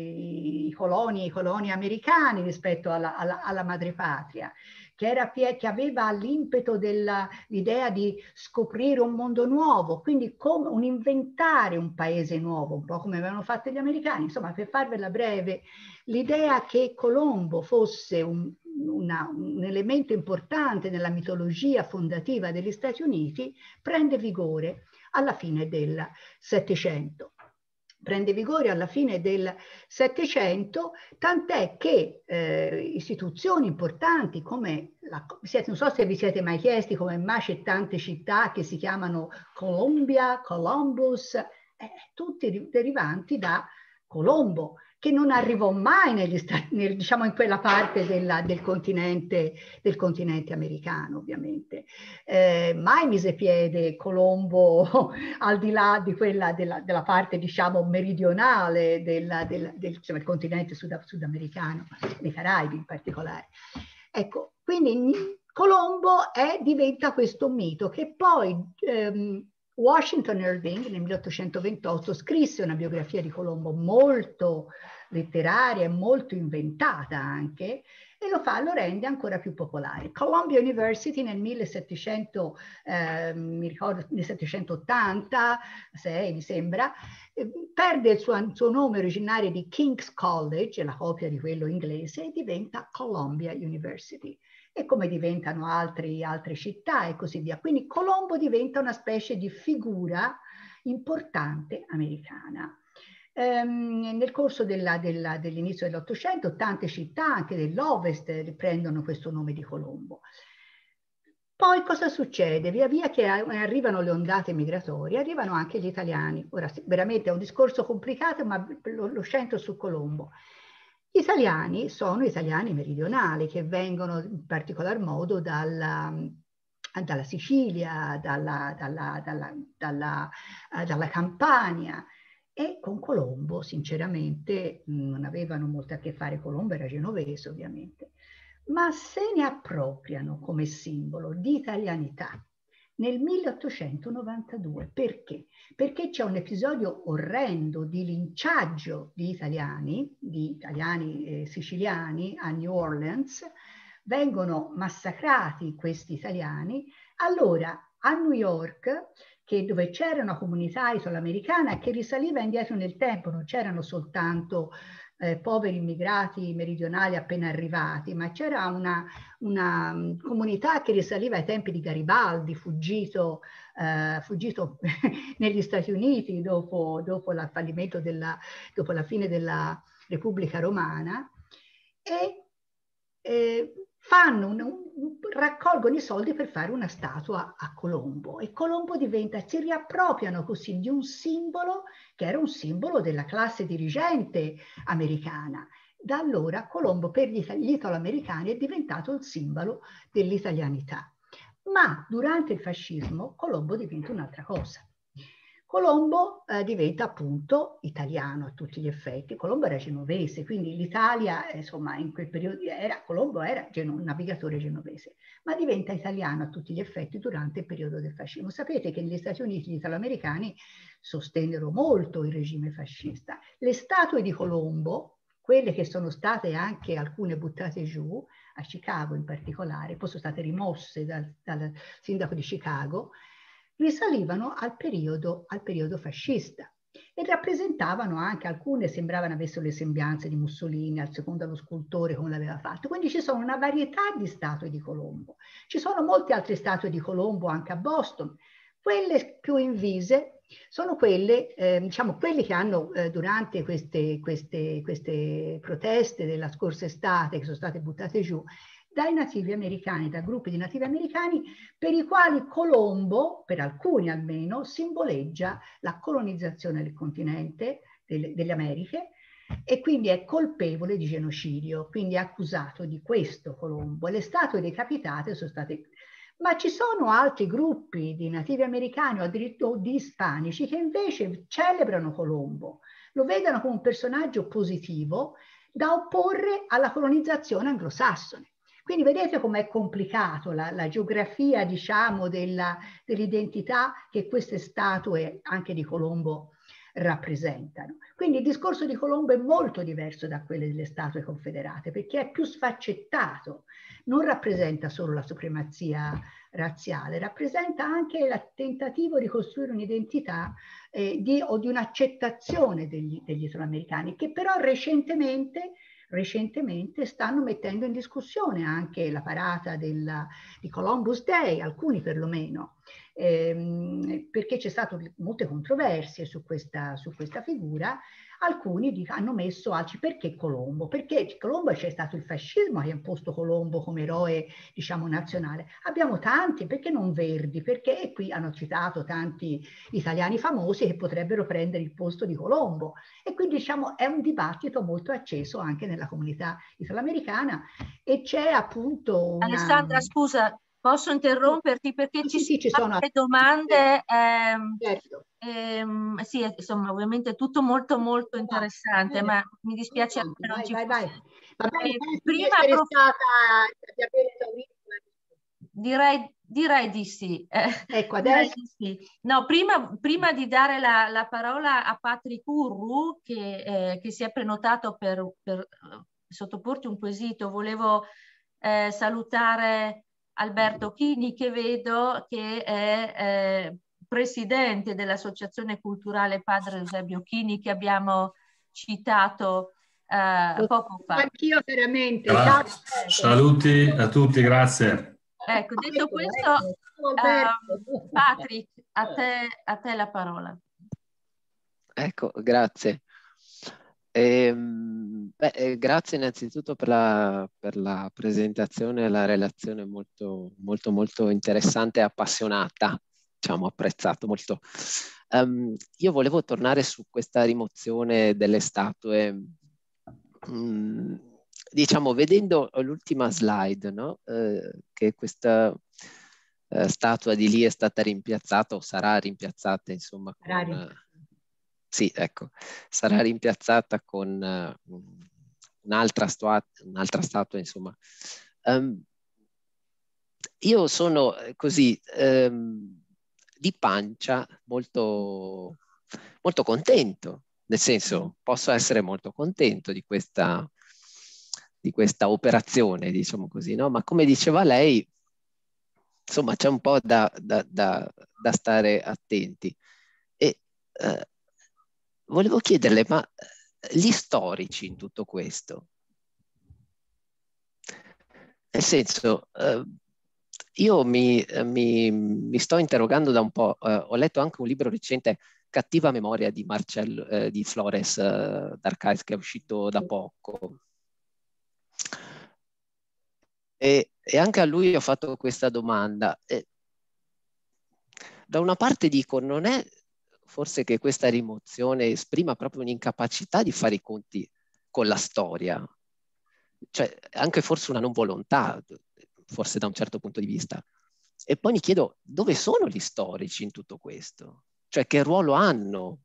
i coloni americani rispetto alla madrepatria, che aveva l'impeto dell'idea di scoprire un mondo nuovo, quindi come un inventare un paese nuovo, un po' come avevano fatto gli americani. Insomma, per farvela breve, l'idea che Colombo fosse un elemento importante nella mitologia fondativa degli Stati Uniti prende vigore alla fine del Settecento. Prende vigore alla fine del Settecento, tant'è che istituzioni importanti come, non so se vi siete mai chiesti come mai c'è tante città che si chiamano Columbia, Columbus, tutti derivanti da Colombo, che non arrivò mai diciamo in quella parte del continente americano, ovviamente. Mai mise piede Colombo al di là di quella della parte, diciamo, meridionale diciamo, del continente sudamericano, dei Caraibi in particolare. Ecco, quindi Colombo diventa questo mito che poi Washington Irving nel 1828 scrisse una biografia di Colombo molto letteraria e molto inventata anche, e lo rende ancora più popolare. Columbia University nel 1786, mi sembra, perde il suo nome originario di King's College, la copia di quello inglese, e diventa Columbia University. E come diventano altre città e così via. Quindi Colombo diventa una specie di figura importante americana. Nel corso dell'inizio dell'Ottocento tante città anche dell'Ovest riprendono questo nome di Colombo. Poi cosa succede? Via via che arrivano le ondate migratorie, arrivano anche gli italiani. Ora veramente è un discorso complicato, ma lo scento su Colombo. Gli italiani sono italiani meridionali che vengono in particolar modo dalla Sicilia, dalla Campania, e con Colombo sinceramente non avevano molto a che fare. Colombo era genovese ovviamente, ma se ne appropriano come simbolo di italianità nel 1892. Perché? Perché c'è un episodio orrendo di linciaggio di italiani siciliani a New Orleans. Vengono massacrati questi italiani. Allora a New York, dove c'era una comunità italoamericana che risaliva indietro nel tempo, non c'erano soltanto poveri immigrati meridionali appena arrivati, ma c'era una comunità che risaliva ai tempi di Garibaldi, fuggito negli Stati Uniti dopo la fine della Repubblica Romana, e raccolgono i soldi per fare una statua a Colombo, e Colombo si riappropriano così di un simbolo che era un simbolo della classe dirigente americana. Da allora Colombo per gli italoamericani è diventato il simbolo dell'italianità. Ma durante il fascismo Colombo diventa un'altra cosa. Colombo diventa appunto italiano a tutti gli effetti. Colombo era genovese, quindi l'Italia, insomma, in quel periodo Colombo era un navigatore genovese, ma diventa italiano a tutti gli effetti durante il periodo del fascismo. Sapete che negli Stati Uniti gli italoamericani sostennero molto il regime fascista. Le statue di Colombo, quelle che sono state anche alcune buttate giù, a Chicago in particolare, poi sono state rimosse dal sindaco di Chicago, risalivano al periodo fascista e rappresentavano anche, alcune sembravano avessero le sembianze di Mussolini, al secondo lo scultore come l'aveva fatto. Quindi ci sono una varietà di statue di Colombo. Ci sono molte altre statue di Colombo anche a Boston. Quelle più invise sono quelle, diciamo, quelli che hanno durante queste proteste della scorsa estate, che sono state buttate giù dai nativi americani, da gruppi di nativi americani, per i quali Colombo, per alcuni almeno, simboleggia la colonizzazione del continente, delle Americhe, e quindi è colpevole di genocidio, quindi è accusato di questo Colombo. E le statue decapitate sono state... Ma ci sono altri gruppi di nativi americani o addirittura di ispanici che invece celebrano Colombo, lo vedono come un personaggio positivo da opporre alla colonizzazione anglosassone. Quindi vedete com'è complicato la geografia, diciamo, dell'identità che queste statue anche di Colombo rappresentano. Quindi il discorso di Colombo è molto diverso da quello delle statue confederate, perché è più sfaccettato, non rappresenta solo la supremazia razziale, rappresenta anche il tentativo di costruire un'identità o di un'accettazione degli italoamericani, che però recentemente stanno mettendo in discussione anche la parata di Columbus Day, alcuni perlomeno, perché c'è stato molte controversie su questa figura. Alcuni hanno messo altri, perché Colombo? Perché Colombo c'è stato il fascismo che ha imposto Colombo come eroe, diciamo, nazionale. Abbiamo tanti, perché non Verdi? Perché, e qui hanno citato tanti italiani famosi che potrebbero prendere il posto di Colombo. E quindi, diciamo, è un dibattito molto acceso anche nella comunità italoamericana, e c'è appunto una... Alessandra, scusa, posso interromperti perché ci sono delle domande? Certo. Sì, insomma, ovviamente tutto molto molto interessante, ma mi dispiace che non ci fosse. Vai. Va bene, Prima direi di sì. Ecco, adesso. Di sì. No, prima di dare la parola a Patrick Urru, che si è prenotato per sottoporti un quesito, volevo salutare Alberto Chini, che vedo che è presidente dell'Associazione Culturale Padre Eusebio Chini, che abbiamo citato poco fa. Anch'io veramente. Saluti a tutti, grazie. Ecco, detto questo, Patrick, a te la parola. Ecco, grazie. Grazie innanzitutto per la presentazione e la relazione molto, molto, molto interessante e appassionata, diciamo, apprezzato molto. Io volevo tornare su questa rimozione delle statue, diciamo, vedendo l'ultima slide, no? Che questa statua di lì è stata rimpiazzata o sarà rimpiazzata, insomma, sì, ecco, sarà rimpiazzata con un'altra statua, insomma. Io sono così di pancia molto, molto contento, nel senso, posso essere molto contento di questa operazione, diciamo così, no? Ma come diceva lei, insomma, c'è un po' da stare attenti. E volevo chiederle, ma gli storici in tutto questo? Nel senso, io mi sto interrogando da un po', ho letto anche un libro recente, Cattiva memoria, di di Flores D'Arcais, che è uscito da poco. E anche a lui ho fatto questa domanda. Da una parte dico, non è forse che questa rimozione esprima proprio un'incapacità di fare i conti con la storia? Cioè, anche forse una non volontà, forse da un certo punto di vista. E poi mi chiedo, dove sono gli storici in tutto questo? Cioè, che ruolo hanno?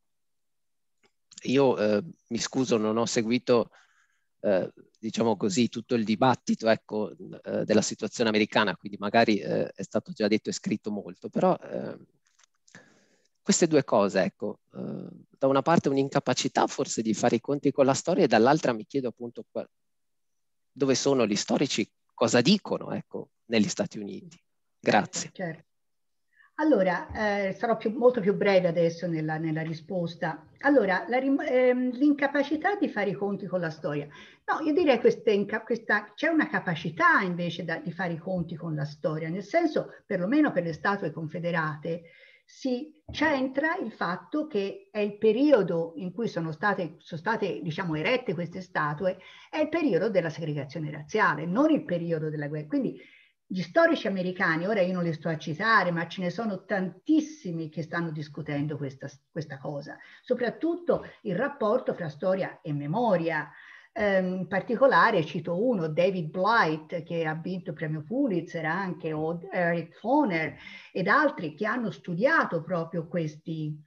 Io mi scuso, non ho seguito, diciamo così, tutto il dibattito, ecco, della situazione americana, quindi magari è stato già detto e scritto molto, però queste due cose, ecco, da una parte un'incapacità forse di fare i conti con la storia e dall'altra mi chiedo appunto dove sono gli storici, cosa dicono, ecco, negli Stati Uniti. Grazie. Certo. Allora, sarò molto più breve adesso nella risposta. Allora, l'incapacità di fare i conti con la storia. No, io direi che c'è una capacità invece di fare i conti con la storia, nel senso, perlomeno per le statue confederate, si centra il fatto che è il periodo in cui sono state diciamo, erette queste statue, è il periodo della segregazione razziale, non il periodo della guerra. Quindi gli storici americani, ora io non li sto a citare, ma ce ne sono tantissimi che stanno discutendo questa cosa, soprattutto il rapporto fra storia e memoria. In particolare cito uno, David Blight, che ha vinto il premio Pulitzer anche, o Eric Foner ed altri che hanno studiato proprio questi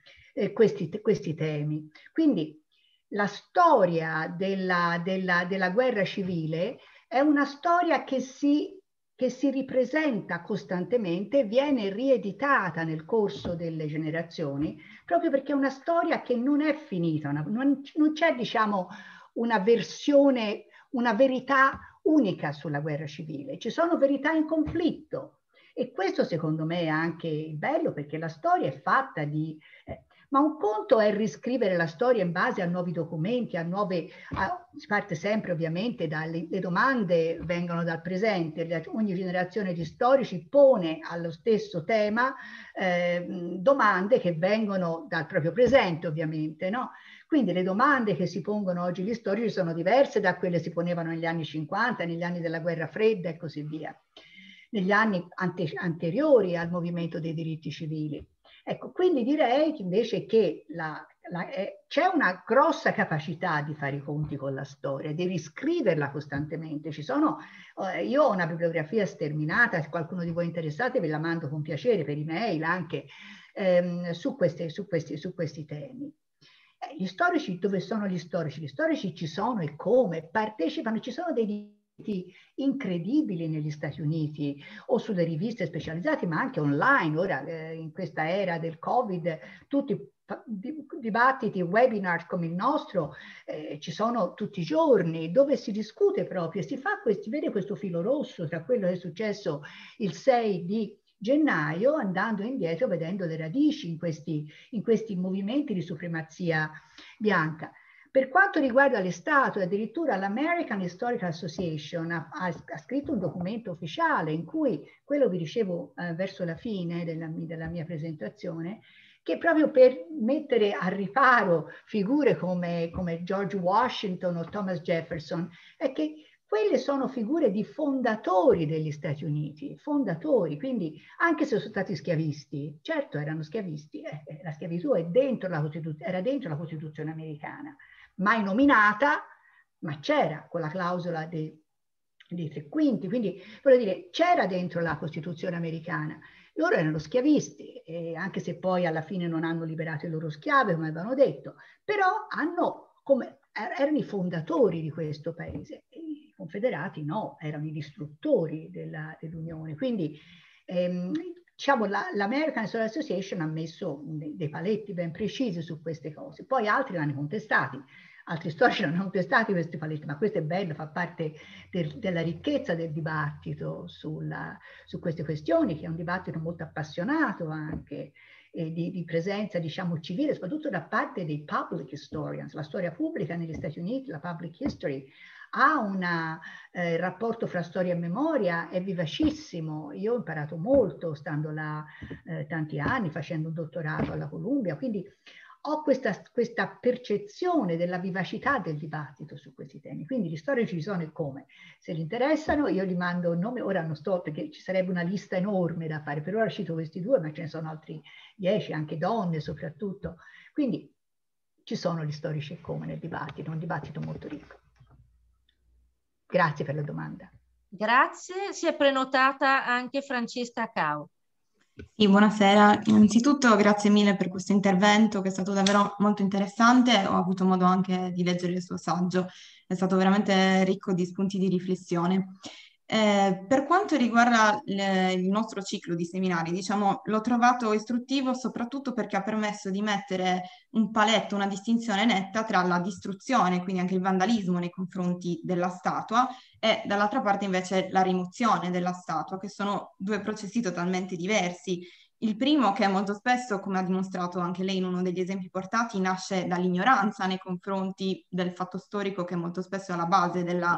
temi. Quindi la storia della guerra civile è una storia che si ripresenta costantemente, viene rieditata nel corso delle generazioni, proprio perché è una storia che non è finita, non c'è, diciamo, una versione, una verità unica sulla guerra civile, ci sono verità in conflitto. E questo secondo me è anche il bello, perché la storia è fatta di... ma un conto è riscrivere la storia in base a nuovi documenti, si parte sempre ovviamente le domande vengono dal presente, ogni generazione di storici pone allo stesso tema domande che vengono dal proprio presente ovviamente, no? Quindi le domande che si pongono oggi gli storici sono diverse da quelle che si ponevano negli anni 50, negli anni della guerra fredda e così via, negli anni anteriori al movimento dei diritti civili. Ecco, quindi direi invece che c'è una grossa capacità di fare i conti con la storia, di riscriverla costantemente. Io ho una bibliografia sterminata, se qualcuno di voi è interessato ve la mando con piacere per email anche su questi temi. Gli storici, dove sono gli storici? Gli storici ci sono e come? Partecipano, ci sono dei incredibili negli Stati Uniti o sulle riviste specializzate, ma anche online. Ora in questa era del Covid tutti dibattiti, webinar come il nostro ci sono tutti i giorni, dove si discute proprio, si vede questo filo rosso tra quello che è successo il 6 di gennaio, andando indietro, vedendo le radici in questi movimenti di supremazia bianca. Per quanto riguarda le statue, addirittura l'American Historical Association ha scritto un documento ufficiale in cui, quello vi dicevo verso la fine della mia presentazione, che proprio per mettere a riparo figure come George Washington o Thomas Jefferson, è che quelle sono figure di fondatori degli Stati Uniti, fondatori, quindi anche se sono stati schiavisti, certo erano schiavisti, la schiavitù era dentro la Costituzione americana, mai nominata, ma c'era con la clausola dei 3/5, quindi voglio dire, c'era dentro la Costituzione americana. Loro erano schiavisti, anche se poi alla fine non hanno liberato i loro schiavi, come avevano detto, però erano i fondatori di questo paese. I confederati no, erano i distruttori dell'Unione. Quindi diciamo, l'American Historical Association ha messo dei paletti ben precisi su queste cose. Poi altri l'hanno contestati. Altri storici hanno contestato questi paletti, ma questo è bello, fa parte della ricchezza del dibattito su queste questioni, che è un dibattito molto appassionato anche, di presenza, diciamo, civile, soprattutto da parte dei public historians. La storia pubblica negli Stati Uniti, la public history, ha un rapporto fra storia e memoria, è vivacissimo. Io ho imparato molto stando là tanti anni, facendo un dottorato alla Columbia, quindi ho questa percezione della vivacità del dibattito su questi temi. Quindi gli storici ci sono e come. Se li interessano io gli mando un nome, ora non sto perché ci sarebbe una lista enorme da fare, per ora cito questi 2, ma ce ne sono altri 10, anche donne soprattutto. Quindi ci sono gli storici e come nel dibattito, un dibattito molto ricco. Grazie per la domanda. Grazie, si è prenotata anche Francesca Cao. Sì, buonasera. Innanzitutto grazie mille per questo intervento che è stato davvero molto interessante. Ho avuto modo anche di leggere il suo saggio, è stato veramente ricco di spunti di riflessione. Per quanto riguarda il nostro ciclo di seminari, diciamo, l'ho trovato istruttivo soprattutto perché ha permesso di mettere un paletto, una distinzione netta tra la distruzione, quindi anche il vandalismo nei confronti della statua, e dall'altra parte invece la rimozione della statua, che sono 2 processi totalmente diversi. Il primo, che molto spesso, come ha dimostrato anche lei in uno degli esempi portati, nasce dall'ignoranza nei confronti del fatto storico che molto spesso è alla base della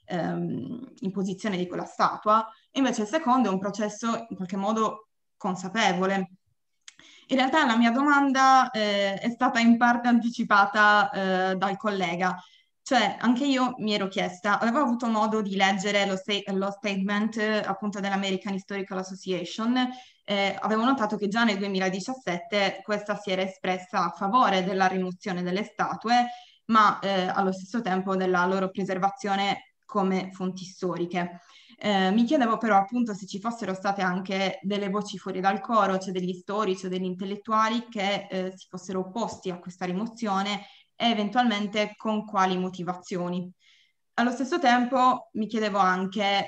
imposizione di quella statua, e invece il secondo è un processo in qualche modo consapevole. In realtà la mia domanda è stata in parte anticipata dal collega, cioè anche io mi ero chiesta, avevo avuto modo di leggere lo statement appunto dell'American Historical Association, avevo notato che già nel 2017 questa si era espressa a favore della rimozione delle statue, ma allo stesso tempo della loro preservazione come fonti storiche. Mi chiedevo però appunto se ci fossero state anche delle voci fuori dal coro, cioè degli storici o degli intellettuali che si fossero opposti a questa rimozione e eventualmente con quali motivazioni. Allo stesso tempo mi chiedevo anche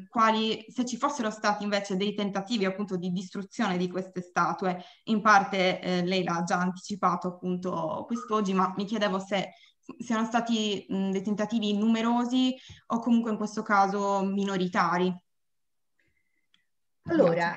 se ci fossero stati invece dei tentativi appunto di distruzione di queste statue. In parte lei l'ha già anticipato appunto quest'oggi, ma mi chiedevo se siano stati dei tentativi numerosi o comunque in questo caso minoritari. Allora,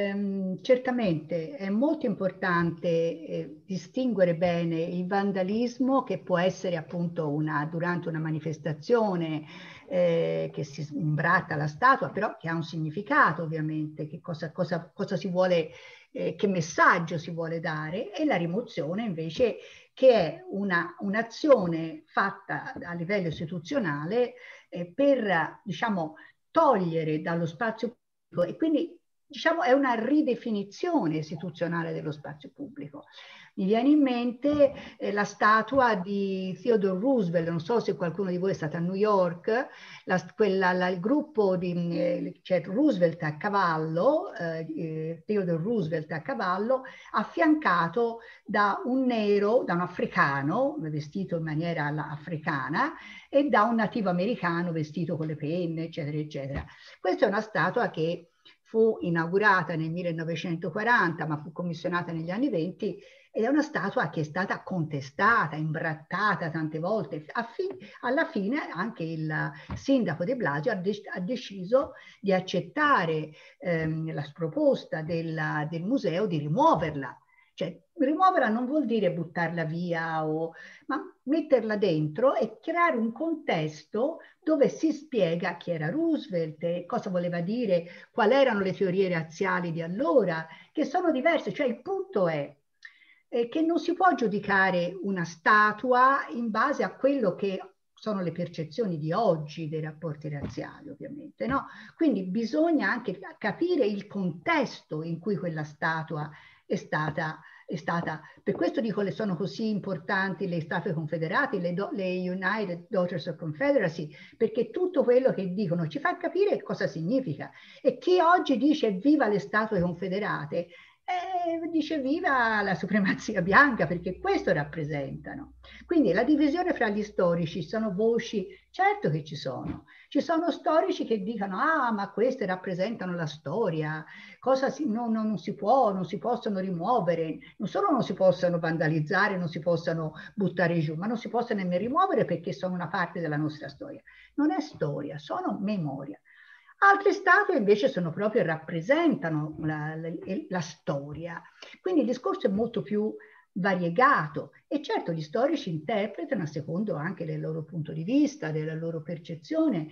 certamente è molto importante distinguere bene il vandalismo, che può essere appunto durante una manifestazione che si imbratta la statua, però che ha un significato ovviamente, che cosa si vuole, che messaggio si vuole dare, e la rimozione invece che è un'azione fatta a livello istituzionale per, diciamo, togliere dallo spazio pubblico, e quindi diciamo è una ridefinizione istituzionale dello spazio pubblico. Mi viene in mente la statua di Theodore Roosevelt, non so se qualcuno di voi è stato a New York, il gruppo c'è Roosevelt a cavallo, Theodore Roosevelt a cavallo, affiancato da un nero, da un africano vestito in maniera africana, e da un nativo americano vestito con le penne, eccetera, eccetera. Questa è una statua che fu inaugurata nel 1940, ma fu commissionata negli anni 20, ed è una statua che è stata contestata, imbrattata tante volte. Alla fine anche il sindaco de Blasio ha deciso di accettare la proposta del museo di rimuoverla. Cioè, rimuoverla non vuol dire buttarla via, ma metterla dentro e creare un contesto dove si spiega chi era Roosevelt, cosa voleva dire, quali erano le teorie razziali di allora, che sono diverse. Cioè, il punto è che non si può giudicare una statua in base a quello che sono le percezioni di oggi dei rapporti razziali, ovviamente, no? Quindi bisogna anche capire il contesto in cui quella statua è stata. Per questo dico che sono così importanti le statue confederate, le United Daughters of Confederacy, perché tutto quello che dicono ci fa capire cosa significa. E chi oggi dice viva le statue confederate, dice viva la supremazia bianca, perché questo rappresentano. Quindi la divisione fra gli storici, sono voci, certo che ci sono storici che dicono ma queste rappresentano la storia, non si possono rimuovere, non solo non si possono vandalizzare, non si possono buttare giù, ma non si possono nemmeno rimuovere perché sono una parte della nostra storia. Non è storia, sono memoria. Altre statue invece rappresentano la storia. Quindi il discorso è molto più variegato, e certo gli storici interpretano secondo anche il loro punto di vista, della loro percezione,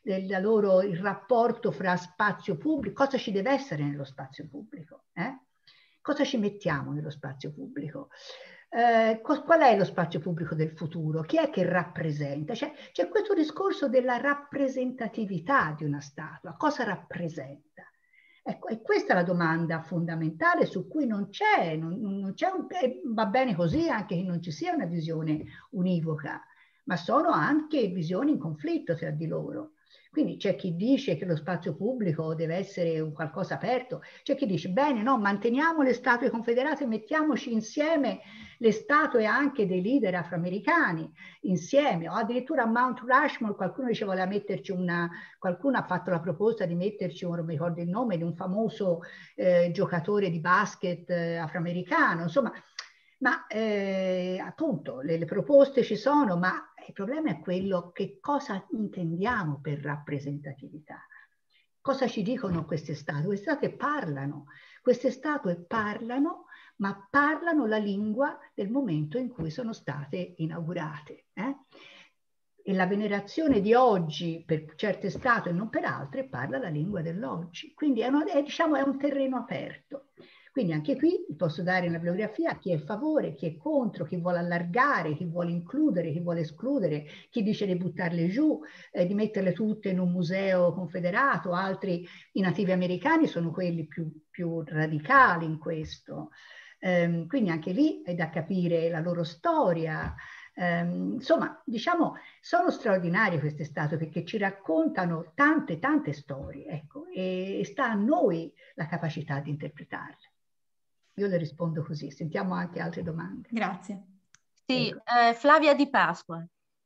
il rapporto fra spazio pubblico, cosa ci deve essere nello spazio pubblico, cosa ci mettiamo nello spazio pubblico. qual è lo spazio pubblico del futuro? Chi è che rappresenta? C'è questo discorso della rappresentatività di una statua. Cosa rappresenta? Ecco, e questa è la domanda fondamentale su cui non c'è va bene così anche che non ci sia una visione univoca, ma sono anche visioni in conflitto tra di loro. Quindi c'è chi dice che lo spazio pubblico deve essere un qualcosa aperto, c'è chi dice bene, no, manteniamo le statue confederate, mettiamoci insieme le statue anche dei leader afroamericani insieme, o addirittura a Mount Rushmore qualcuno diceva voleva metterci qualcuno ha fatto la proposta di metterci, non mi ricordo il nome, di un famoso giocatore di basket afroamericano, insomma, ma appunto le proposte ci sono, ma il problema è quello che cosa intendiamo per rappresentatività. Cosa ci dicono queste statue? Queste statue parlano, ma parlano la lingua del momento in cui sono state inaugurate. E la venerazione di oggi per certe statue e non per altre parla la lingua dell'oggi. Quindi è un terreno aperto. Quindi anche qui posso dare una bibliografia a chi è a favore, chi è contro, chi vuole allargare, chi vuole includere, chi vuole escludere, chi dice di buttarle giù, di metterle tutte in un museo confederato, altri, i nativi americani sono quelli più radicali in questo. Quindi anche lì è da capire la loro storia. Insomma, diciamo, sono straordinarie queste statue perché ci raccontano tante storie, ecco, e sta a noi la capacità di interpretarle. Io le rispondo così, sentiamo anche altre domande. Grazie. Sì, Flavia Di Pasqua.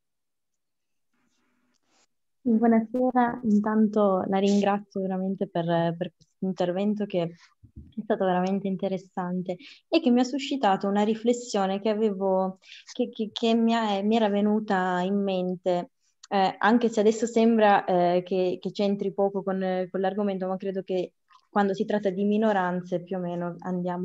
Buonasera, intanto la ringrazio veramente per questo intervento che è stato veramente interessante e che mi ha suscitato una riflessione che mi era venuta in mente, anche se adesso sembra che c'entri poco con l'argomento, ma credo che quando si tratta di minoranze più o meno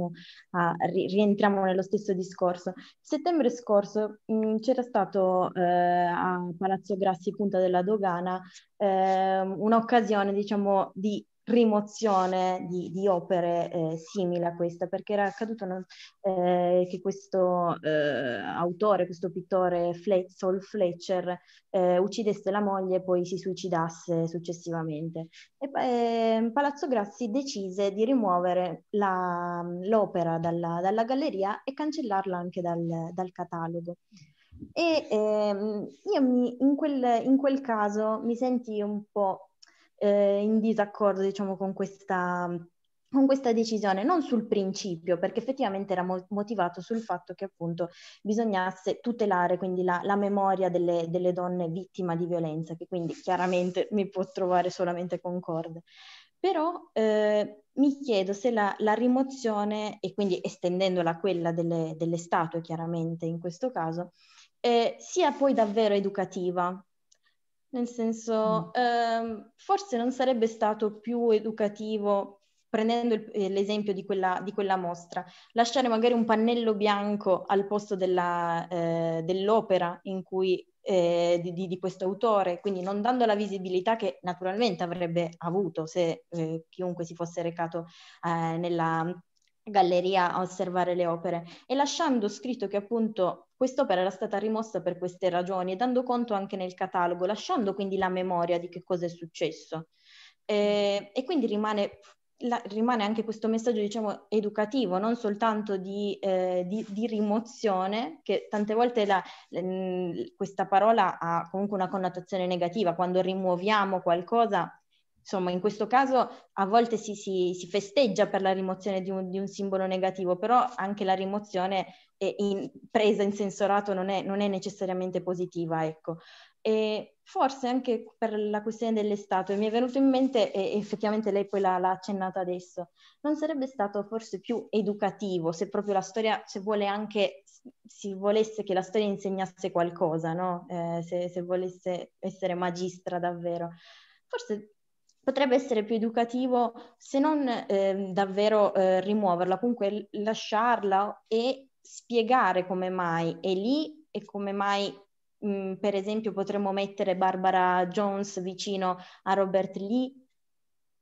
rientriamo nello stesso discorso. Settembre scorso c'era stato a Palazzo Grassi, Punta della Dogana, un'occasione, diciamo, di rimozione di opere simili a questa, perché era accaduto che questo autore, questo pittore Saul Fletcher uccidesse la moglie e poi si suicidasse successivamente. E Palazzo Grassi decise di rimuovere l'opera dalla galleria e cancellarla anche dal catalogo. E io in quel caso mi sentii un po' in disaccordo, diciamo, con questa decisione, non sul principio, perché effettivamente era motivato sul fatto che appunto bisognasse tutelare quindi la memoria delle donne vittime di violenza, che quindi chiaramente mi può trovare solamente concorde. Però mi chiedo se la rimozione, e quindi estendendola a quella delle statue chiaramente in questo caso, sia poi davvero educativa. Nel senso, forse non sarebbe stato più educativo, prendendo l'esempio di quella mostra, lasciare magari un pannello bianco al posto dell'opera in cui di questo autore, quindi non dando la visibilità che naturalmente avrebbe avuto se chiunque si fosse recato nella galleria a osservare le opere, e lasciando scritto che appunto quest'opera era stata rimossa per queste ragioni e dando conto anche nel catalogo, lasciando quindi la memoria di che cosa è successo. E quindi rimane anche questo messaggio, diciamo, educativo, non soltanto di rimozione, che tante volte questa parola ha comunque una connotazione negativa. Quando rimuoviamo qualcosa, insomma, in questo caso a volte si festeggia per la rimozione di un simbolo negativo, però anche la rimozione presa in senso lato non è necessariamente positiva, ecco. E forse anche per la questione delle statue mi è venuto in mente, e effettivamente lei poi l'ha accennata adesso, non sarebbe stato forse più educativo se proprio la storia, se si volesse che la storia insegnasse qualcosa, no? Se volesse essere magistra davvero. Forse potrebbe essere più educativo se non davvero rimuoverla, comunque lasciarla e spiegare come mai è lì e come mai per esempio potremmo mettere Barbara Jones vicino a Robert Lee,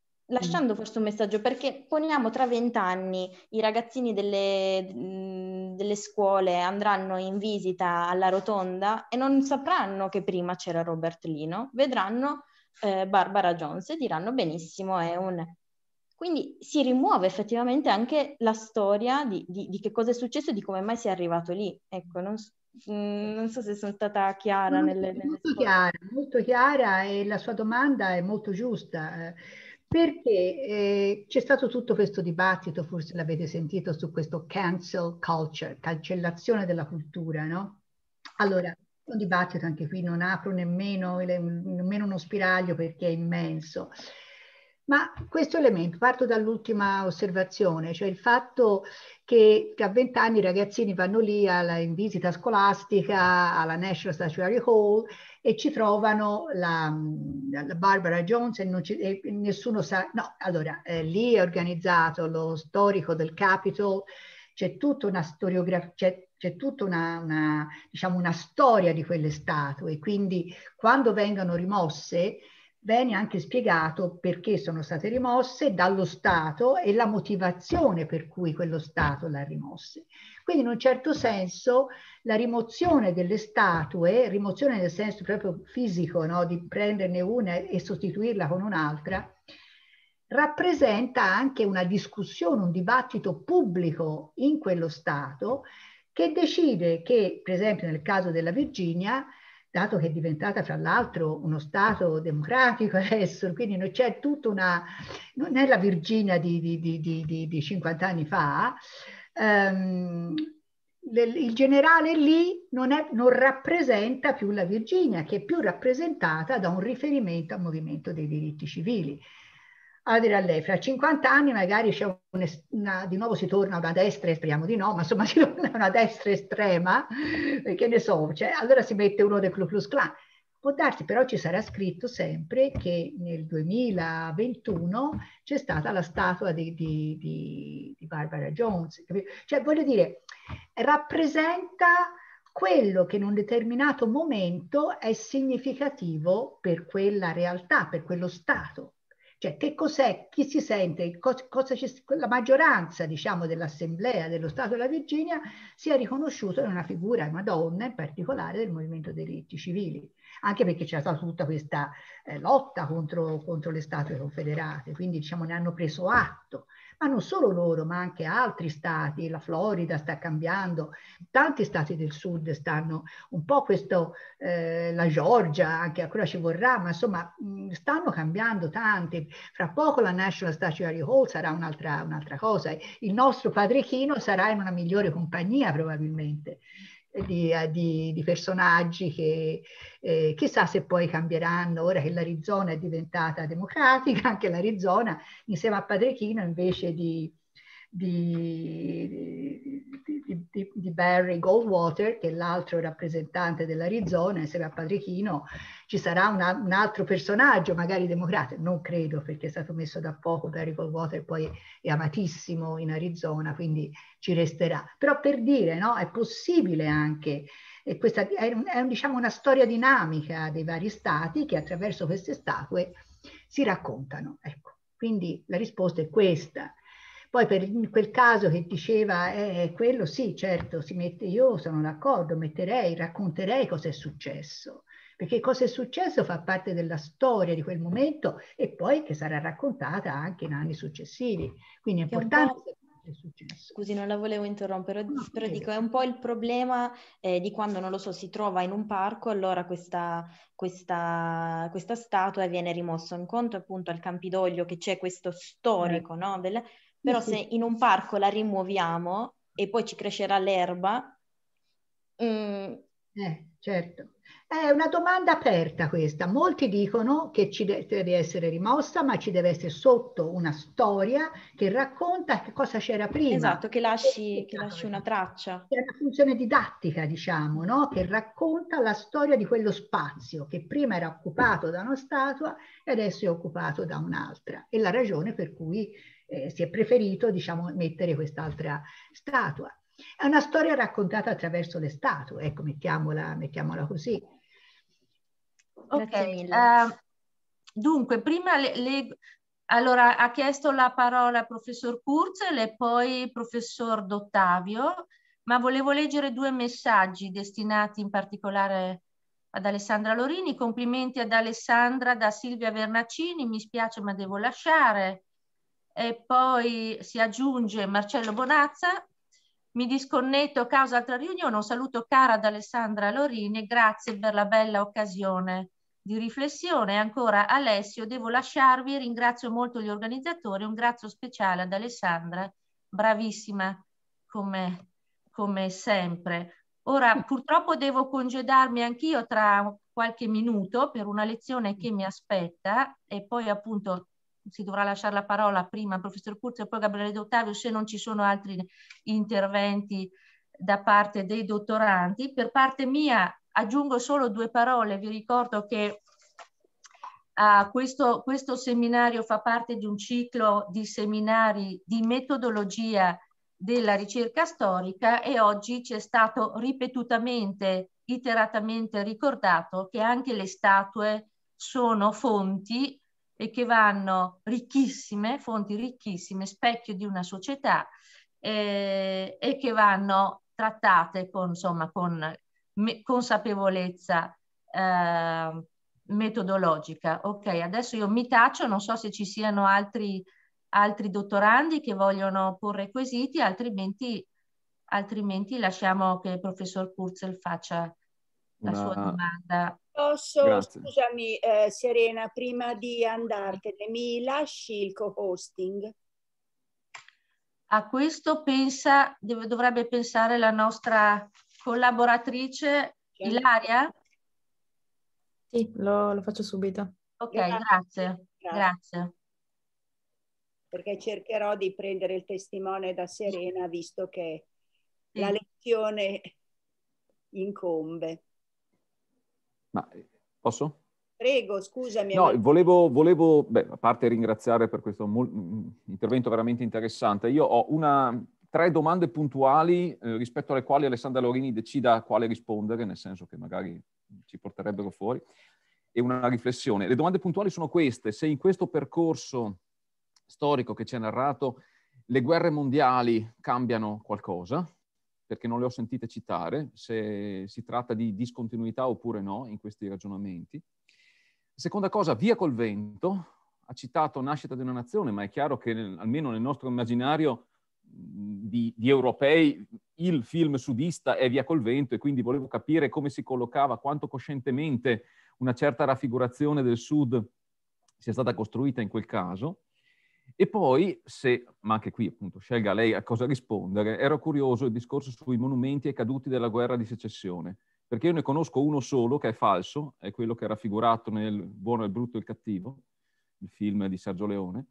lasciando forse un messaggio, perché poniamo tra 20 anni i ragazzini delle scuole andranno in visita alla rotonda e non sapranno che prima c'era Robert Lino, vedranno Barbara Jones e diranno benissimo, è un... Quindi si rimuove effettivamente anche la storia di che cosa è successo e di come mai si è arrivato lì. Ecco, non so se sono stata chiara nelle molto chiara, e la sua domanda è molto giusta, perché c'è stato tutto questo dibattito, forse l'avete sentito, su questo cancel culture, cancellazione della cultura, no? Allora, un dibattito anche qui, non apro nemmeno uno spiraglio perché è immenso. Ma questo elemento, parto dall'ultima osservazione, cioè il fatto che a 20 anni i ragazzini vanno lì in visita scolastica alla National Statuary Hall e ci trovano la Barbara Jones e nessuno sa... No, allora, lì è organizzato lo storico del Capitol, c'è tutta una storiografia, c'è tutta diciamo, una storia di quelle statue, quindi quando vengono rimosse viene anche spiegato perché sono state rimosse dallo Stato e la motivazione per cui quello Stato l'ha rimosse. Quindi in un certo senso la rimozione delle statue, rimozione nel senso proprio fisico, no? Di prenderne una e sostituirla con un'altra, rappresenta anche una discussione, un dibattito pubblico in quello Stato che decide che, per esempio nel caso della Virginia, dato che è diventata fra l'altro uno Stato democratico adesso, quindi non c'è tutta una... non è la Virginia di 50 anni fa, il generale lì non rappresenta più la Virginia, che è più rappresentata da un riferimento al movimento dei diritti civili. A dire a lei, fra 50 anni magari c'è di nuovo si torna a una destra, speriamo di no, ma insomma si torna a una destra estrema, che ne so, cioè, allora si mette uno del Ku Klux Klan. Può darsi, però ci sarà scritto sempre che nel 2021 c'è stata la statua di Barbara Jones. Cioè, voglio dire, rappresenta quello che in un determinato momento è significativo per quella realtà, per quello Stato. Cioè, che cos'è, chi si sente, la maggioranza, diciamo, dell'Assemblea dello Stato della Virginia sia riconosciuta in una figura, una donna in particolare, del movimento dei diritti civili, anche perché c'è stata tutta questa lotta contro le statue confederate, quindi diciamo ne hanno preso atto. Ma non solo loro, ma anche altri stati, la Florida sta cambiando, tanti stati del sud stanno un po' questo, la Georgia, anche ancora ci vorrà, ma insomma stanno cambiando tanti. Fra poco la National Statuary Hall sarà un'altra cosa, il nostro Padre Chino sarà in una migliore compagnia probabilmente. Di personaggi che chissà se poi cambieranno ora che l'Arizona è diventata democratica, anche l'Arizona insieme a Padre Chino invece di Barry Goldwater, che è l'altro rappresentante dell'Arizona, insieme a Padre Chino ci sarà un altro personaggio magari democratico, non credo perché è stato messo da poco. Barry Goldwater poi è amatissimo in Arizona, quindi ci resterà. Però per dire, no, è possibile anche, e questa è diciamo una storia dinamica dei vari stati che attraverso queste statue si raccontano. Ecco, quindi la risposta è questa. Poi per quel caso che diceva quello, sì, certo, si mette, io sono d'accordo, racconterei cosa è successo, perché cosa è successo fa parte della storia di quel momento e poi che sarà raccontata anche in anni successivi. Quindi è importante sapere cosa è successo. Scusi, non la volevo interrompere, però dico, è un po' il problema di quando, non lo so, si trova in un parco, allora questa statua viene rimossa. Un conto appunto al Campidoglio che c'è questo storico, no? Però se in un parco la rimuoviamo e poi ci crescerà l'erba... certo. È una domanda aperta questa. Molti dicono che ci deve essere rimossa, ma ci deve essere sotto una storia che racconta che cosa c'era prima. Esatto, che lasci una traccia. È una funzione didattica, diciamo, no? Che racconta la storia di quello spazio che prima era occupato da una statua e adesso è occupato da un'altra. E la ragione per cui si è preferito, diciamo, mettere quest'altra statua. È una storia raccontata attraverso le statue, ecco, mettiamola così. Grazie mille. Dunque, prima allora ha chiesto la parola il professor Kurzel e poi il professor D'Ottavio, ma volevo leggere 2 messaggi destinati in particolare ad Alessandra Lorini. Complimenti ad Alessandra da Silvia Vernacini, mi spiace ma devo lasciare. E poi si aggiunge Marcello Bonazza, mi disconnetto causa altra riunione, un saluto cara ad Alessandra Lorini, grazie per la bella occasione di riflessione. Ancora Alessio, devo lasciarvi, ringrazio molto gli organizzatori, un grazie speciale ad Alessandra, bravissima come sempre. Ora purtroppo devo congedarmi anch'io tra qualche minuto per una lezione che mi aspetta e poi appunto si dovrà lasciare la parola prima al professor Curzi e poi a Gabriele D'Ottavio se non ci sono altri interventi da parte dei dottorandi. Per parte mia aggiungo solo 2 parole, vi ricordo che questo seminario fa parte di un ciclo di seminari di metodologia della ricerca storica e oggi ci è stato ripetutamente, iteratamente ricordato che anche le statue sono fonti e che vanno ricchissime, fonti ricchissime, specchio di una società e che vanno trattate con, insomma, con consapevolezza metodologica. Ok, adesso io mi taccio, non so se ci siano altri dottorandi che vogliono porre quesiti, altrimenti lasciamo che il professor Kurzel faccia la sua domanda. Posso, scusami Serena, prima di andartene, mi lasci il co-hosting? A questo dovrebbe pensare la nostra collaboratrice Ilaria? Sì, lo faccio subito. Ok, grazie. Perché cercherò di prendere il testimone da Serena, visto che la lezione incombe. Ma posso? Prego, scusami. No, volevo a parte ringraziare per questo intervento veramente interessante. Io ho 3 domande puntuali rispetto alle quali Alessandra Lorini decida a quale rispondere, nel senso che magari ci porterebbero fuori, e una riflessione. Le domande puntuali sono queste: se in questo percorso storico che ci ha narrato le guerre mondiali cambiano qualcosa, perché non le ho sentite citare, se si tratta di discontinuità oppure no in questi ragionamenti. Seconda cosa, Via col vento, ha citato Nascita di una nazione, ma è chiaro che almeno nel nostro immaginario di europei il film sudista è Via col vento, e quindi volevo capire come si collocava, quanto coscientemente una certa raffigurazione del Sud sia stata costruita in quel caso. E poi, ma anche qui appunto scelga lei a cosa rispondere, ero curioso il discorso sui monumenti ai caduti della guerra di secessione, perché io ne conosco uno solo che è falso, è quello che è raffigurato nel Buono, il brutto e il cattivo, il film di Sergio Leone,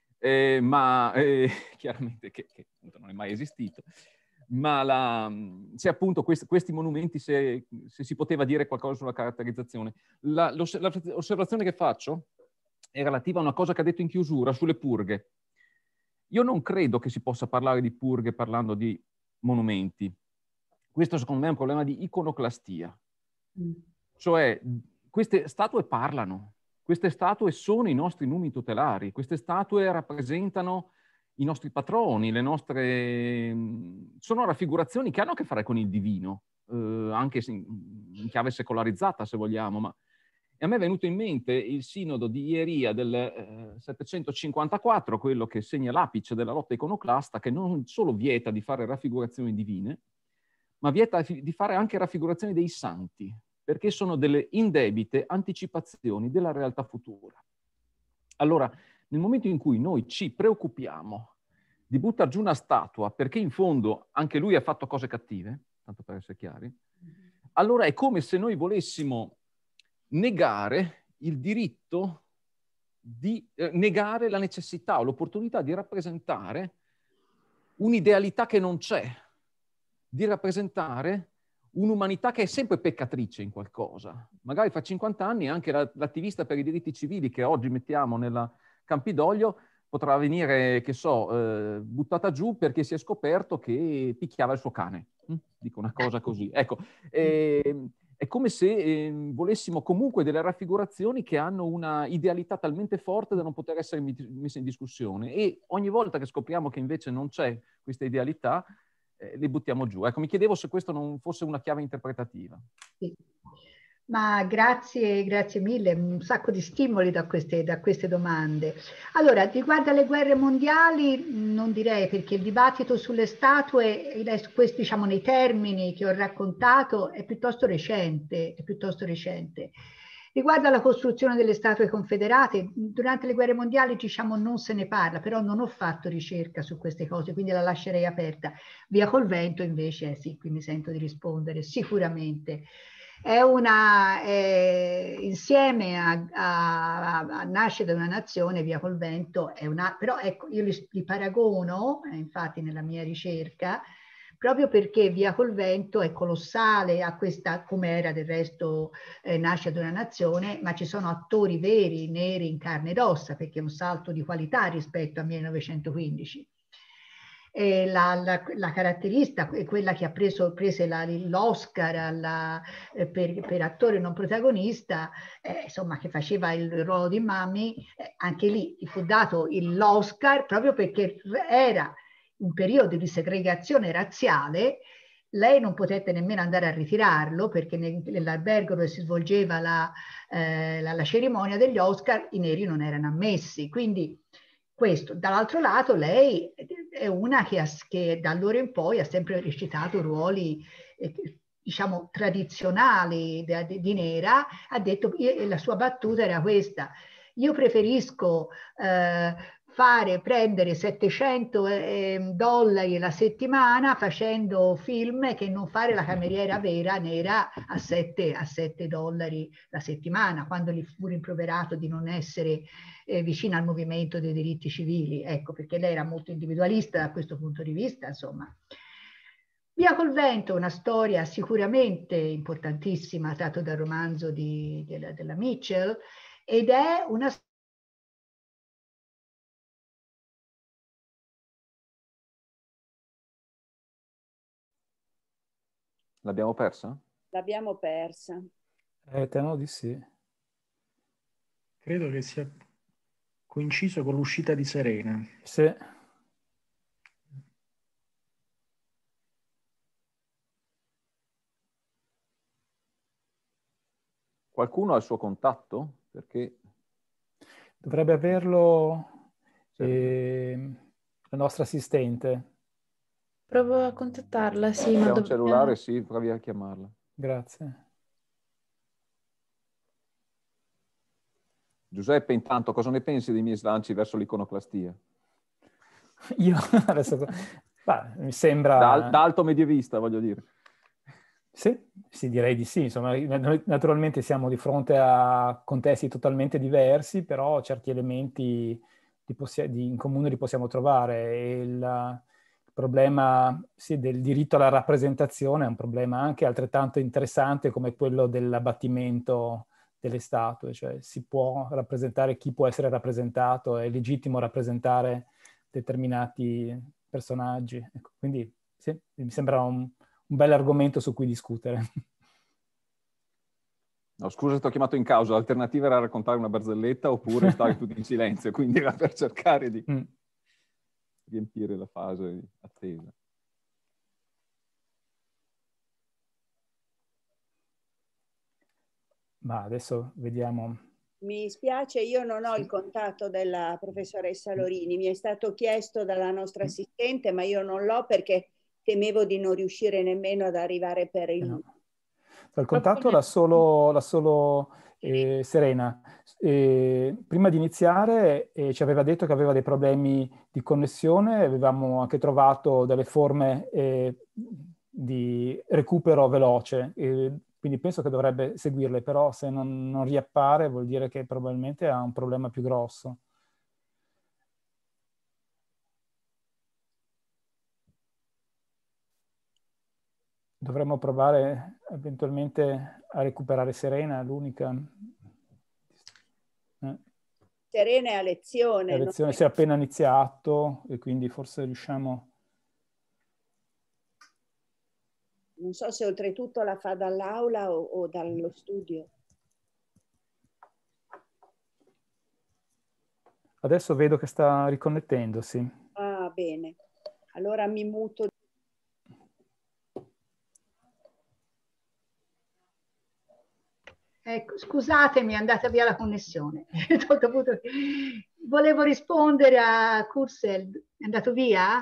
ma chiaramente che appunto non è mai esistito. Ma se appunto questi monumenti, se si poteva dire qualcosa sulla caratterizzazione. L'osservazione che faccio è relativa a una cosa che ha detto in chiusura sulle purghe. Io non credo che si possa parlare di purghe parlando di monumenti. Questo secondo me è un problema di iconoclastia. Cioè, queste statue parlano, queste statue sono i nostri numi tutelari, queste statue rappresentano i nostri patroni, le nostre... sono raffigurazioni che hanno a che fare con il divino, anche in chiave secolarizzata se vogliamo, ma e a me è venuto in mente il sinodo di Ieria del 754, quello che segna l'apice della lotta iconoclasta, che non solo vieta di fare raffigurazioni divine, ma vieta di fare anche raffigurazioni dei santi, perché sono delle indebite anticipazioni della realtà futura. Allora, nel momento in cui noi ci preoccupiamo di buttare giù una statua, perché in fondo anche lui ha fatto cose cattive, tanto per essere chiari, allora è come se noi volessimo negare il diritto di negare la necessità o l'opportunità di rappresentare un'idealità che non c'è, di rappresentare un'umanità che è sempre peccatrice in qualcosa. Magari fra 50 anni anche l'attivista per i diritti civili che oggi mettiamo nella Campidoglio potrà venire, che so, buttata giù perché si è scoperto che picchiava il suo cane. Dico una cosa così. Ecco, è come se volessimo comunque delle raffigurazioni che hanno una idealità talmente forte da non poter essere messe in discussione. E ogni volta che scopriamo che invece non c'è questa idealità, li buttiamo giù. Ecco, mi chiedevo se questo non fosse una chiave interpretativa. Sì. Ma grazie, grazie mille, un sacco di stimoli da queste domande. Allora, riguardo alle guerre mondiali, non direi, perché il dibattito sulle statue, questo diciamo nei termini che ho raccontato, è piuttosto recente, Riguardo alla costruzione delle statue confederate, durante le guerre mondiali diciamo non se ne parla, però non ho fatto ricerca su queste cose, quindi la lascerei aperta. Via col vento invece, sì, qui mi sento di rispondere, sicuramente. È insieme a Nascere da una nazione, Via col vento, però ecco, io li paragono, infatti nella mia ricerca, proprio perché Via col vento è colossale, a questa, come era del resto Nascere da una nazione, ma ci sono attori veri, neri in carne ed ossa, perché è un salto di qualità rispetto a 1915. La caratteristica è quella che ha prese l'Oscar per attore non protagonista, insomma, che faceva il ruolo di Mami, anche lì gli fu dato l'Oscar proprio perché era un periodo di segregazione razziale. Lei non potette nemmeno andare a ritirarlo perché nell'albergo dove si svolgeva la cerimonia degli Oscar i neri non erano ammessi. Quindi questo. Dall'altro lato lei è una che da allora in poi ha sempre recitato ruoli diciamo tradizionali di nera. Ha detto, la sua battuta era questa: io preferisco prendere $700 la settimana facendo film che non fare la cameriera vera nera a $7 la settimana, quando gli fu rimproverato di non essere vicina al movimento dei diritti civili, ecco, perché lei era molto individualista da questo punto di vista, insomma. Via col vento, una storia sicuramente importantissima, tratto dal romanzo della Mitchell, ed è una L'abbiamo persa? L'abbiamo persa. Temo di sì. Credo che sia coinciso con l'uscita di Serena. Sì. Qualcuno ha il suo contatto? Perché dovrebbe averlo la nostra assistente. Provo a contattarla, sì, ma se ha un cellulare, sì, provi a chiamarla. Grazie. Giuseppe, intanto, cosa ne pensi dei miei slanci verso l'iconoclastia? Io adesso... mi sembra... Da alto medievista, voglio dire. Sì, direi di sì. Insomma, noi naturalmente siamo di fronte a contesti totalmente diversi, però certi elementi in comune li possiamo trovare. E il problema del diritto alla rappresentazione è un problema anche altrettanto interessante come quello dell'abbattimento delle statue. Cioè si può rappresentare chi può essere rappresentato, è legittimo rappresentare determinati personaggi. Ecco, quindi sì, mi sembra un bel argomento su cui discutere. No, scusa se ti ho chiamato in causa, l'alternativa era raccontare una barzelletta oppure stare tutti in silenzio, quindi era per cercare di riempire la fase di attesa. Ma adesso vediamo. Mi spiace, io non ho il contatto della professoressa Lorini, mi è stato chiesto dalla nostra assistente, ma io non l'ho perché temevo di non riuscire nemmeno ad arrivare per il... No. Il contatto l'ha solo Serena. Prima di iniziare ci aveva detto che aveva dei problemi di connessione, avevamo anche trovato delle forme di recupero veloce, quindi penso che dovrebbe seguirle, però se non riappare vuol dire che probabilmente ha un problema più grosso. Dovremmo provare eventualmente a recuperare Serena, l'unica. Serena è a lezione. La lezione si è appena iniziato e quindi forse riusciamo... Non so se oltretutto la fa dall'aula o dallo studio. Adesso vedo che sta riconnettendosi. Ah, bene. Allora mi muto. Scusatemi, è andata via la connessione. Volevo rispondere a Kursel. È andato via?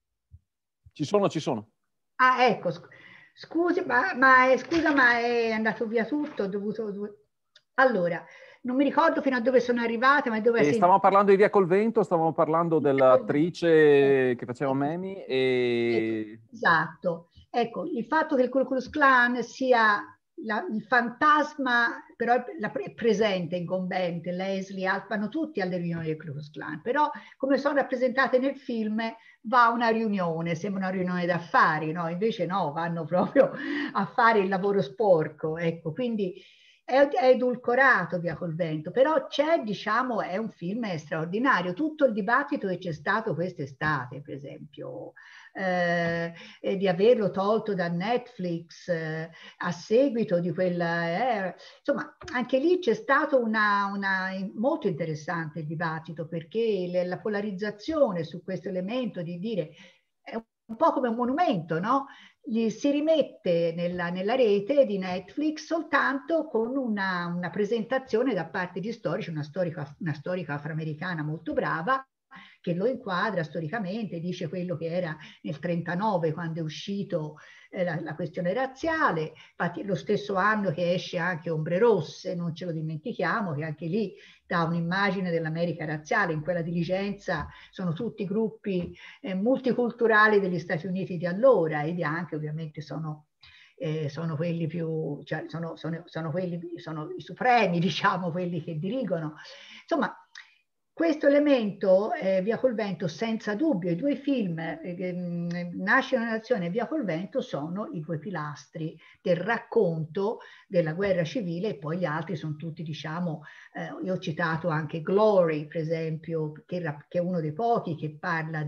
Ci sono. Ah, ecco. Scusi, scusa, ma è andato via tutto? Allora, non mi ricordo fino a dove sono arrivata, ma dove... Stavamo parlando di Via col Vento, stavamo parlando dell'attrice che faceva Mamie e... Esatto. Ecco, il fatto che il Ku Klux Klan sia il fantasma, però è presente, incombente, Leslie, vanno tutti alle riunioni del Ku Klux Klan, però come sono rappresentate nel film va a una riunione, sembra una riunione d'affari, no? Invece no, vanno proprio a fare il lavoro sporco, ecco, quindi è edulcorato Via col Vento, però c'è, diciamo, è un film straordinario. Tutto il dibattito che c'è stato quest'estate, per esempio, di averlo tolto da Netflix a seguito di quella... insomma, anche lì c'è stato molto interessante il dibattito, perché la polarizzazione su questo elemento di dire... è un po' come un monumento, no? Si rimette nella rete di Netflix soltanto con una presentazione da parte di storici, una storica afroamericana molto brava, che lo inquadra storicamente, dice quello che era nel 1939 quando è uscito la questione razziale, infatti lo stesso anno che esce anche Ombre Rosse, non ce lo dimentichiamo, che anche lì dà un'immagine dell'America razziale. In quella dirigenza sono tutti gruppi multiculturali degli Stati Uniti di allora, e i bianchi ovviamente sono quelli più, cioè sono i supremi, diciamo, quelli che dirigono. Insomma, questo elemento, Via col Vento, senza dubbio, i due film, Nasce una nazione e Via col Vento, sono i due pilastri del racconto della guerra civile, e poi gli altri sono tutti, diciamo, io ho citato anche Glory, per esempio, che è uno dei pochi che parla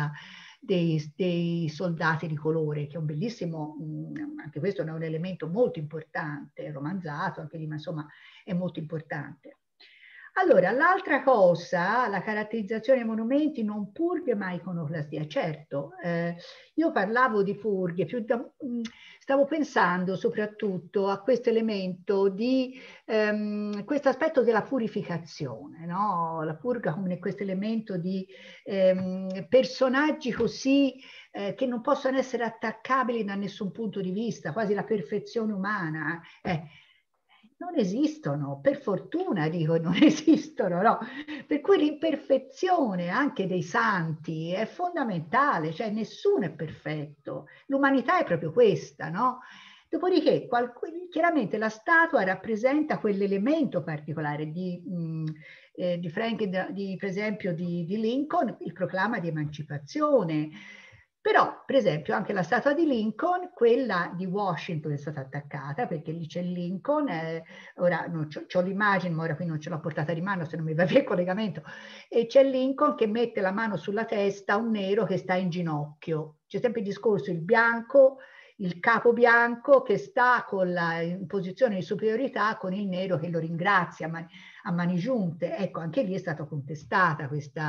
dei soldati di colore, che è un bellissimo, anche questo è un elemento molto importante, romanzato anche lì, ma insomma è molto importante. Allora, l'altra cosa, la caratterizzazione dei monumenti, non purghe ma iconoclastia. Certo, io parlavo di purghe, stavo pensando soprattutto a questo elemento di questo aspetto della purificazione, no? La purga come questo elemento di personaggi così che non possono essere attaccabili da nessun punto di vista, quasi la perfezione umana. Non esistono, per fortuna dico, non esistono, no? Per cui l'imperfezione anche dei santi è fondamentale, cioè nessuno è perfetto, l'umanità è proprio questa, no? Dopodiché, chiaramente la statua rappresenta quell'elemento particolare di Frank, per esempio di Lincoln, il proclama di emancipazione. Però, per esempio, anche la statua di Lincoln, quella di Washington è stata attaccata, perché lì c'è Lincoln, ora c'ho l'immagine, ma ora qui non ce l'ho portata di mano, se non mi va via il collegamento, e c'è Lincoln che mette la mano sulla testa a un nero che sta in ginocchio. C'è sempre il discorso, il bianco, il capo bianco che sta in posizione di superiorità con il nero che lo ringrazia a mani giunte. Ecco, anche lì è stata contestata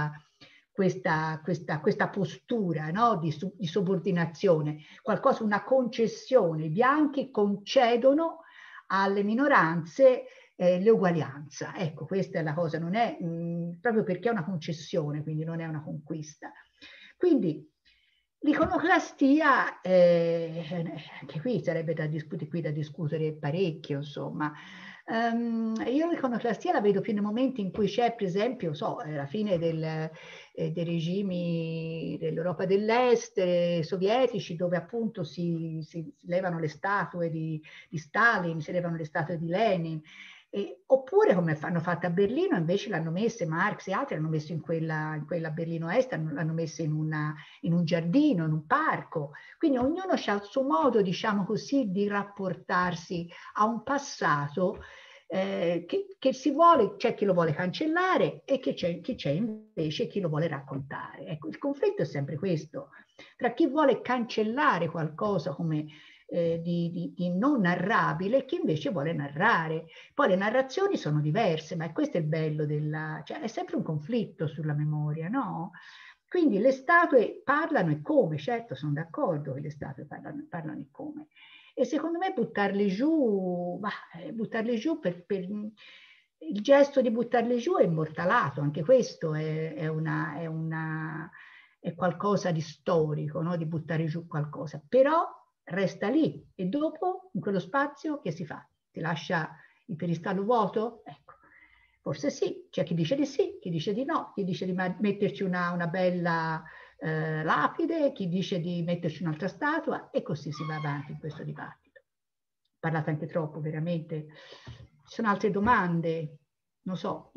questa postura, no? di subordinazione, qualcosa, una concessione. I bianchi concedono alle minoranze l'uguaglianza. Ecco, questa è la cosa, non è proprio perché è una concessione, quindi non è una conquista. Quindi l'iconoclastia, anche qui sarebbe da discutere parecchio, insomma. Io l'iconoclastia la vedo più nei momenti in cui c'è, per esempio, la fine dei regimi dell'Europa dell'Est, sovietici, dove appunto si levano le statue di Stalin, si levano le statue di Lenin. Oppure come hanno fatto a Berlino, invece l'hanno messe, Marx e altri l'hanno messo in quella Berlino Est, l'hanno messa in un giardino, in un parco. Quindi ognuno ha il suo modo, diciamo così, di rapportarsi a un passato che si vuole, c'è chi lo vuole cancellare e che c'è invece chi lo vuole raccontare. Ecco, il conflitto è sempre questo, tra chi vuole cancellare qualcosa come di non narrabile e chi invece vuole narrare. Poi le narrazioni sono diverse, ma questo è il bello cioè è sempre un conflitto sulla memoria, no? Quindi le statue parlano e come, certo sono d'accordo che le statue parlano e come. E E secondo me buttarle giù il gesto di buttarle giù è immortalato, anche questo è qualcosa di storico, no? Di buttare giù qualcosa, però resta lì e dopo in quello spazio che si fa? Si lascia il piedistallo vuoto? Ecco, forse sì, c'è chi dice di sì, chi dice di no, chi dice di metterci una bella lapide, chi dice di metterci un'altra statua e così si va avanti in questo dibattito. Ho parlato anche troppo, veramente. Ci sono altre domande? Non so.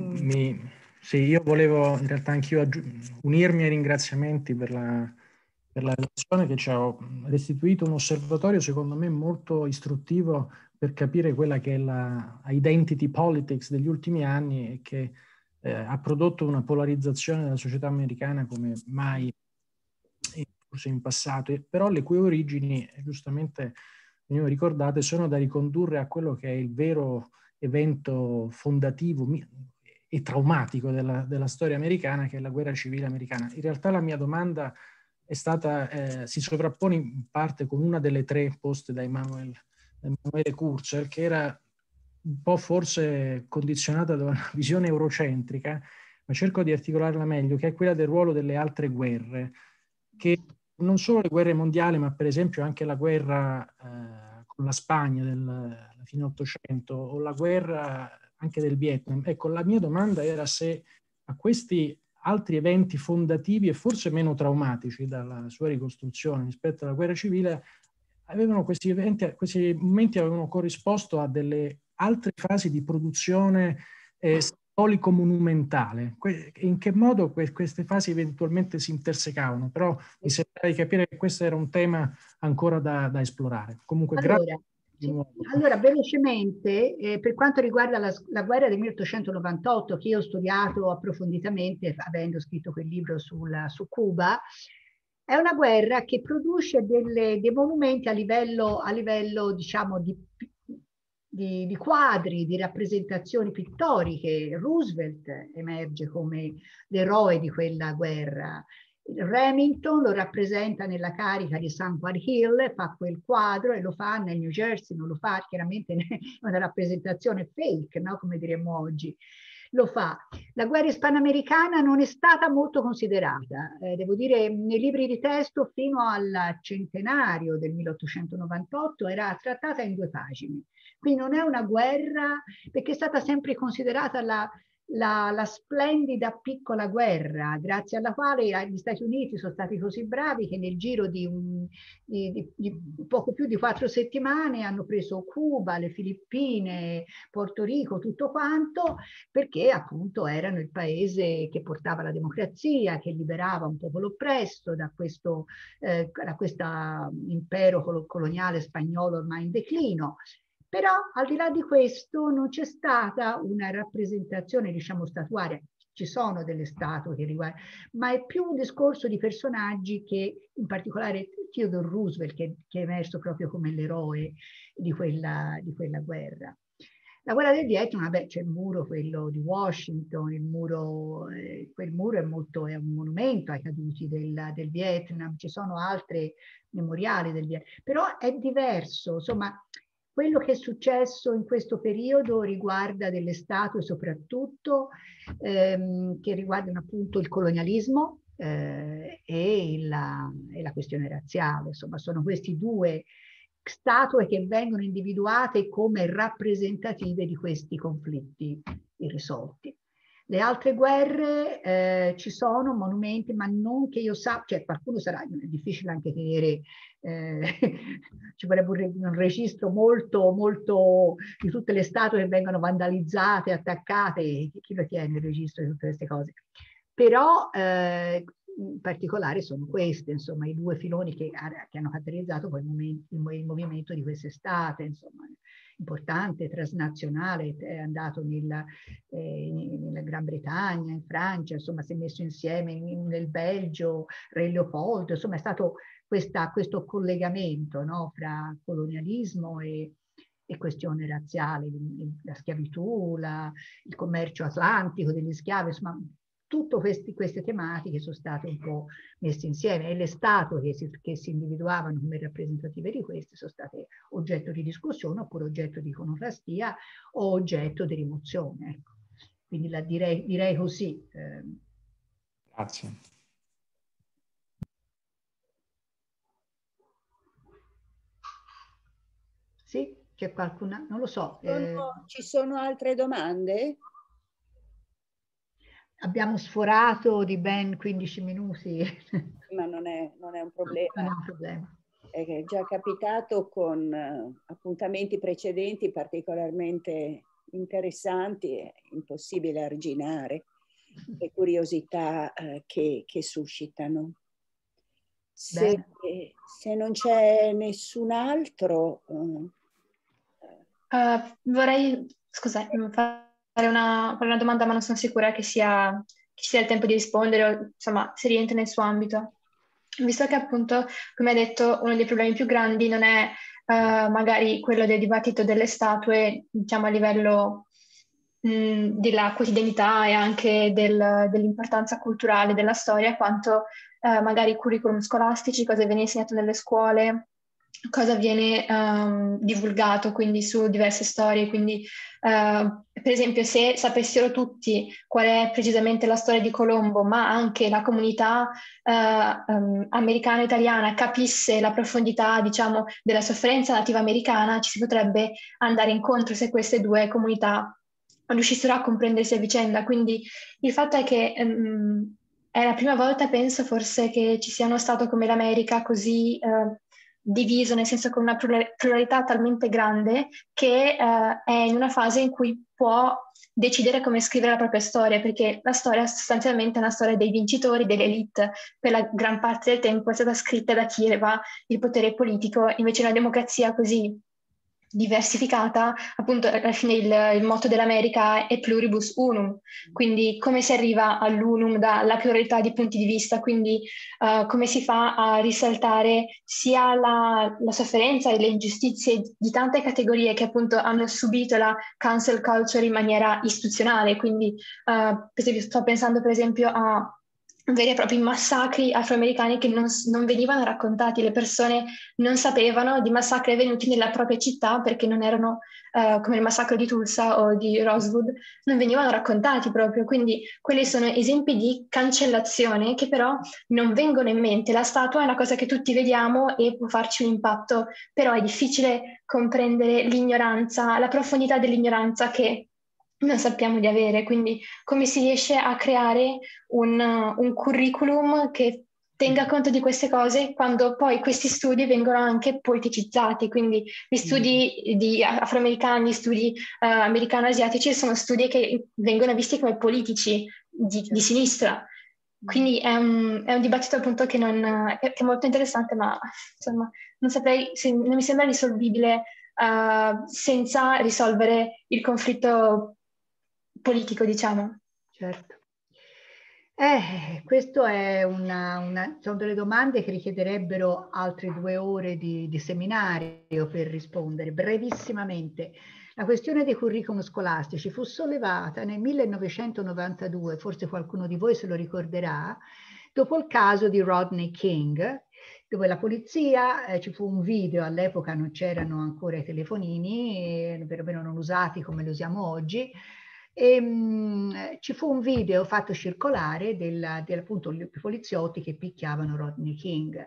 Sì, io volevo in realtà anch'io unirmi ai ringraziamenti per la relazione che ci ha restituito un osservatorio secondo me molto istruttivo per capire quella che è la identity politics degli ultimi anni e che ha prodotto una polarizzazione della società americana come mai forse in passato, però le cui origini, giustamente venivo ricordate, sono da ricondurre a quello che è il vero evento fondativo e traumatico della storia americana, che è la guerra civile americana. In realtà la mia domanda è stata, si sovrappone in parte con una delle tre poste da Emanuele Kurzweil, che era un po' forse condizionata da una visione eurocentrica, ma cerco di articolarla meglio, che è quella del ruolo delle altre guerre, che non solo le guerre mondiali, ma per esempio anche la guerra con la Spagna del fine Ottocento o la guerra anche del Vietnam. Ecco, la mia domanda era se a questi altri eventi fondativi e forse meno traumatici dalla sua ricostruzione rispetto alla guerra civile, questi momenti avevano corrisposto a delle altre fasi di produzione simbolico-monumentale. In che modo queste fasi eventualmente si intersecavano? Però mi sembra di capire che questo era un tema ancora da esplorare. Comunque, grazie. Allora, velocemente, per quanto riguarda la guerra del 1898, che io ho studiato approfonditamente, avendo scritto quel libro su Cuba, è una guerra che produce dei monumenti a livello diciamo, di quadri, di rappresentazioni pittoriche. Roosevelt emerge come l'eroe di quella guerra. Remington lo rappresenta nella carica di Sunquard Hill, fa quel quadro e lo fa nel New Jersey, non lo fa chiaramente una rappresentazione fake, no? Come diremmo oggi. Lo fa. La guerra ispanoamericana non è stata molto considerata, devo dire, nei libri di testo fino al centenario del 1898 era trattata in 2 pagine. Quindi non è una guerra, perché è stata sempre considerata la splendida piccola guerra, grazie alla quale gli Stati Uniti sono stati così bravi che nel giro di poco più di 4 settimane hanno preso Cuba, le Filippine, Porto Rico, tutto quanto, perché appunto erano il paese che portava la democrazia, che liberava un popolo oppresso da questo impero coloniale spagnolo ormai in declino. Però al di là di questo non c'è stata una rappresentazione, diciamo, statuaria. Ci sono delle statue che riguardano, ma è più un discorso di personaggi che, in particolare Theodore Roosevelt, che è emerso proprio come l'eroe di quella guerra. La guerra del Vietnam, vabbè, c'è il muro, quello di Washington, quel muro è un monumento ai caduti del Vietnam, ci sono altri memoriali del Vietnam, però è diverso, insomma. Quello che è successo in questo periodo riguarda delle statue soprattutto che riguardano appunto il colonialismo e la questione razziale. Insomma, sono questi 2 statue che vengono individuate come rappresentative di questi conflitti irrisolti. Le altre guerre ci sono monumenti, ma non che io sappia, cioè qualcuno sarà, è difficile anche tenere, ci vorrebbe un registro molto di tutte le statue che vengono vandalizzate, attaccate, chi lo tiene il registro di tutte queste cose? Però in particolare sono queste, insomma, i 2 filoni che hanno caratterizzato poi il movimento di quest'estate, insomma, importante, transnazionale, è andato nella Gran Bretagna, in Francia, insomma si è messo insieme nel Belgio, Re Leopoldo, insomma è stato questo collegamento, no, fra colonialismo e questione razziale, la schiavitù, il commercio atlantico degli schiavi, insomma tutte queste tematiche sono state un po' messe insieme e le statue che si individuavano come rappresentative di queste sono state oggetto di discussione oppure oggetto di iconoclastia o oggetto di rimozione. Ecco. Quindi direi così. Grazie. Sì, c'è qualcuna? Non lo so. Ci sono altre domande? Abbiamo sforato di ben 15 minuti. Ma non è un problema. Non è un problema. È già capitato con appuntamenti precedenti particolarmente interessanti e impossibile arginare le curiosità che suscitano. Se non c'è nessun altro... vorrei, scusa, fare una domanda, ma non sono sicura che sia il tempo di rispondere o insomma se rientra nel suo ambito. Visto che appunto, come hai detto, uno dei problemi più grandi non è magari quello del dibattito delle statue, diciamo a livello della quotidianità e anche dell'importanza culturale della storia, quanto magari curriculum scolastici, cosa viene insegnato nelle scuole, cosa viene divulgato quindi su diverse storie. Quindi per esempio se sapessero tutti qual è precisamente la storia di Colombo, ma anche la comunità americana e italiana capisse la profondità, diciamo, della sofferenza nativa americana, ci si potrebbe andare incontro se queste due comunità riuscissero a comprendersi a vicenda. Quindi il fatto è che è la prima volta, penso, forse, che ci sia uno Stato come l'America così diviso, nel senso con una pluralità talmente grande che è in una fase in cui può decidere come scrivere la propria storia, perché la storia sostanzialmente è una storia dei vincitori, delle elite, per la gran parte del tempo è stata scritta da chi aveva il potere politico. Invece una democrazia così diversificata, appunto alla fine il motto dell'America è pluribus unum, quindi come si arriva all'unum dalla pluralità di punti di vista, quindi come si fa a risaltare sia la sofferenza e le ingiustizie di tante categorie che appunto hanno subito la cancel culture in maniera istituzionale. Quindi per esempio, sto pensando per esempio a veri e propri massacri afroamericani che non venivano raccontati, le persone non sapevano di massacri avvenuti nella propria città perché non erano come il massacro di Tulsa o di Rosewood, non venivano raccontati proprio. Quindi quelli sono esempi di cancellazione che però non vengono in mente. La statua è una cosa che tutti vediamo e può farci un impatto, però è difficile comprendere l'ignoranza, la profondità dell'ignoranza che non sappiamo di avere. Quindi come si riesce a creare un curriculum che tenga conto di queste cose quando poi questi studi vengono anche politicizzati. Quindi gli studi di afroamericani, gli studi americano-asiatici sono studi che vengono visti come politici di sinistra. Quindi è un dibattito appunto che è molto interessante, ma insomma non mi sembra risolvibile senza risolvere il conflitto politico, diciamo. Certo. Questo è sono delle domande che richiederebbero altre 2 ore di seminario per rispondere brevissimamente. La questione dei curriculum scolastici fu sollevata nel 1992, forse qualcuno di voi se lo ricorderà, dopo il caso di Rodney King, dove la polizia, ci fu un video, all'epoca non c'erano ancora i telefonini, perlomeno non usati come li usiamo oggi, e ci fu un video fatto circolare appunto i poliziotti che picchiavano Rodney King.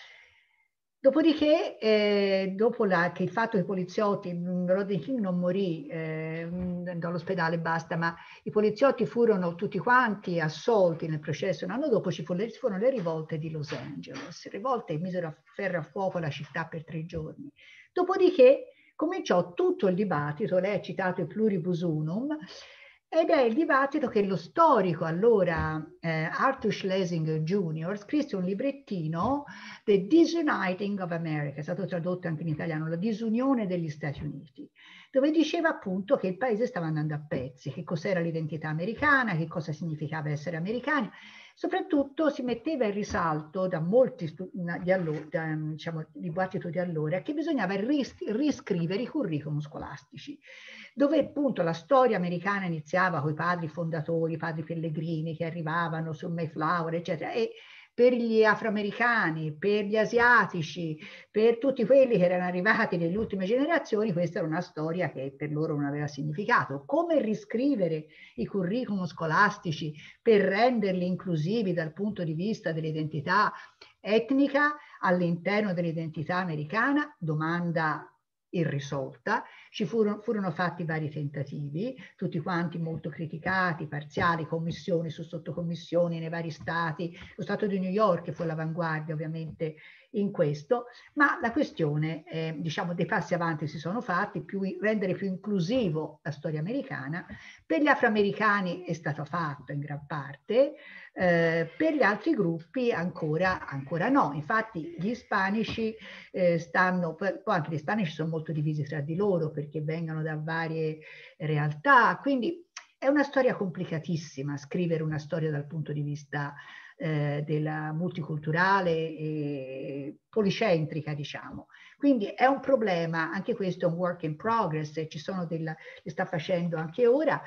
Dopodiché, dopo che il fatto che i poliziotti, Rodney King non morì, andò all'ospedale, basta, ma i poliziotti furono tutti quanti assolti nel processo. Un anno dopo ci furono le rivolte di Los Angeles, rivolte che misero a ferro a fuoco la città per 3 giorni. Dopodiché cominciò tutto il dibattito, lei ha citato il pluribus unum, ed è il dibattito che lo storico allora Arthur Schlesinger Jr. scrisse un librettino, The Disuniting of America, è stato tradotto anche in italiano, la disunione degli Stati Uniti, dove diceva appunto che il paese stava andando a pezzi, che cos'era l'identità americana, che cosa significava essere americani. Soprattutto si metteva in risalto da molti diciamo, dibattito di allora che bisognava riscrivere i curriculum scolastici, dove appunto la storia americana iniziava con i padri fondatori, i padri pellegrini che arrivavano sul Mayflower, eccetera, e per gli afroamericani, per gli asiatici, per tutti quelli che erano arrivati nelle ultime generazioni, questa era una storia che per loro non aveva significato. Come riscrivere i curriculum scolastici per renderli inclusivi dal punto di vista dell'identità etnica all'interno dell'identità americana? Domanda irrisolta. Ci furono fatti vari tentativi, tutti quanti molto criticati, parziali, commissioni su sottocommissioni nei vari stati. Lo Stato di New York fu all'avanguardia ovviamente in questo, ma la questione, diciamo, dei passi avanti si sono fatti, rendere più inclusivo la storia americana. Per gli afroamericani è stato fatto in gran parte, per gli altri gruppi ancora no. Infatti gli ispanici poi anche gli ispanici sono molto divisi tra di loro perché vengono da varie realtà, quindi è una storia complicatissima scrivere una storia dal punto di vista della multiculturale e policentrica, diciamo. Quindi è un problema, anche questo è un work in progress, e le sta facendo anche ora.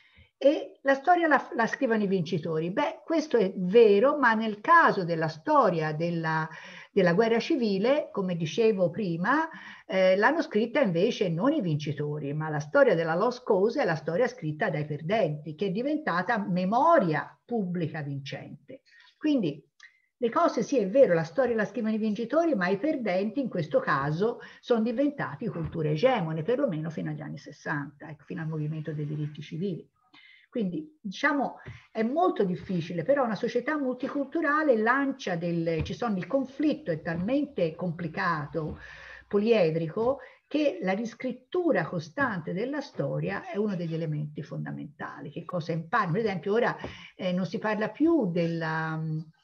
E la storia la scrivono i vincitori. Beh, questo è vero, ma nel caso della storia della guerra civile, come dicevo prima, l'hanno scritta invece non i vincitori, ma la storia della Lost Cause è la storia scritta dai perdenti, che è diventata memoria pubblica vincente. Quindi le cose, sì, è vero, la storia la scrivono i vincitori, ma i perdenti in questo caso sono diventati culture egemone, perlomeno fino agli anni 60, ecco, fino al movimento dei diritti civili. Quindi diciamo è molto difficile, però una società multiculturale il conflitto è talmente complicato, poliedrico, che la riscrittura costante della storia è uno degli elementi fondamentali. Che cosa impari? Per esempio ora non si parla più della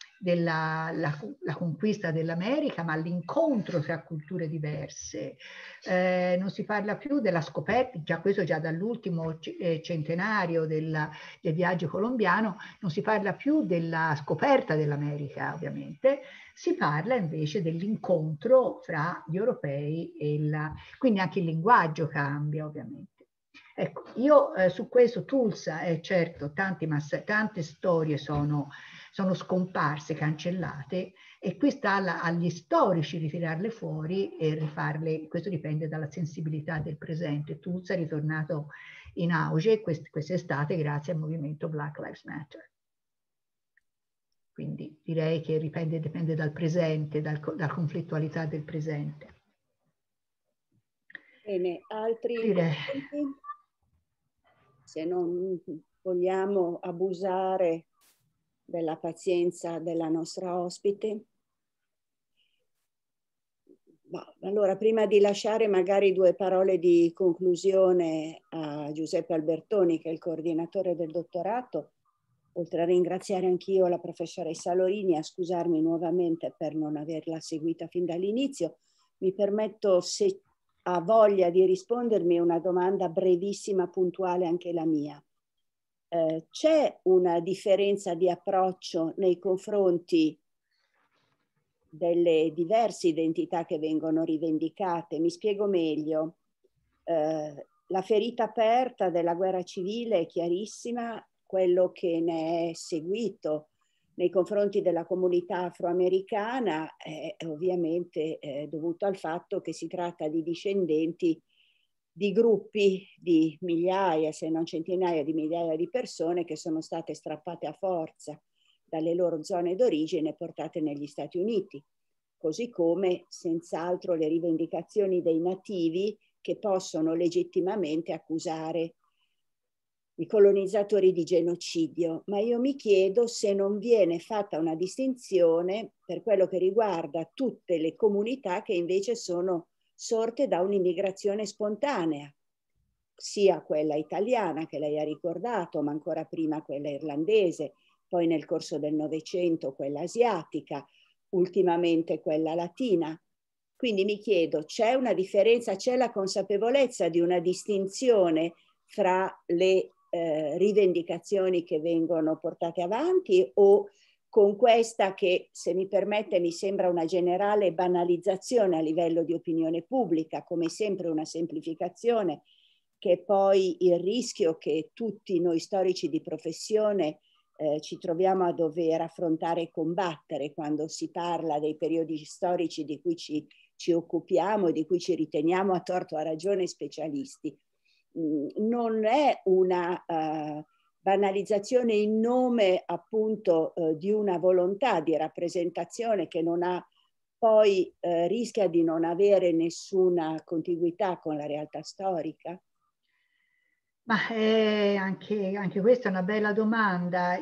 conquista dell'America, ma l'incontro tra culture diverse. Non si parla più della scoperta, questo già dall'ultimo centenario del viaggio colombiano, non si parla più della scoperta dell'America, ovviamente, si parla invece dell'incontro fra gli europei quindi anche il linguaggio cambia, ovviamente. Ecco, io su questo Tulsa, certo, tante storie sono scomparse, cancellate, e qui sta agli storici ritirarle fuori e rifarle. Questo dipende dalla sensibilità del presente. Tulsa è ritornato in auge quest'estate grazie al movimento Black Lives Matter. Quindi direi che dipende dal presente, dalla conflittualità del presente. Bene, altri commenti? Se non vogliamo abusare della pazienza della nostra ospite. Allora, prima di lasciare magari 2 parole di conclusione a Giuseppe Albertoni, che è il coordinatore del dottorato, oltre a ringraziare anch'io la professoressa Lorini, a scusarmi nuovamente per non averla seguita fin dall'inizio, mi permetto, se ha voglia di rispondermi, una domanda brevissima, puntuale anche la mia. C'è una differenza di approccio nei confronti delle diverse identità che vengono rivendicate? Mi spiego meglio. La ferita aperta della guerra civile è chiarissima, quello che ne è seguito nei confronti della comunità afroamericana è ovviamente dovuto al fatto che si tratta di discendenti di gruppi di migliaia, se non centinaia di migliaia di persone che sono state strappate a forza dalle loro zone d'origine e portate negli Stati Uniti, così come senz'altro le rivendicazioni dei nativi che possono legittimamente accusare i colonizzatori di genocidio. Ma io mi chiedo se non viene fatta una distinzione per quello che riguarda tutte le comunità che invece sono sorte da un'immigrazione spontanea, sia quella italiana che lei ha ricordato, ma ancora prima quella irlandese, poi nel corso del Novecento quella asiatica, ultimamente quella latina. Quindi mi chiedo, c'è una differenza, c'è la consapevolezza di una distinzione fra le rivendicazioni che vengono portate avanti, o con questa che, se mi permette, mi sembra una generale banalizzazione a livello di opinione pubblica, come sempre una semplificazione, che è poi il rischio che tutti noi storici di professione ci troviamo a dover affrontare e combattere quando si parla dei periodi storici di cui ci occupiamo e di cui ci riteniamo a torto o a ragione specialisti. Non è una banalizzazione in nome appunto di una volontà di rappresentazione che non ha poi rischia di non avere nessuna contiguità con la realtà storica? Ma anche questa è una bella domanda.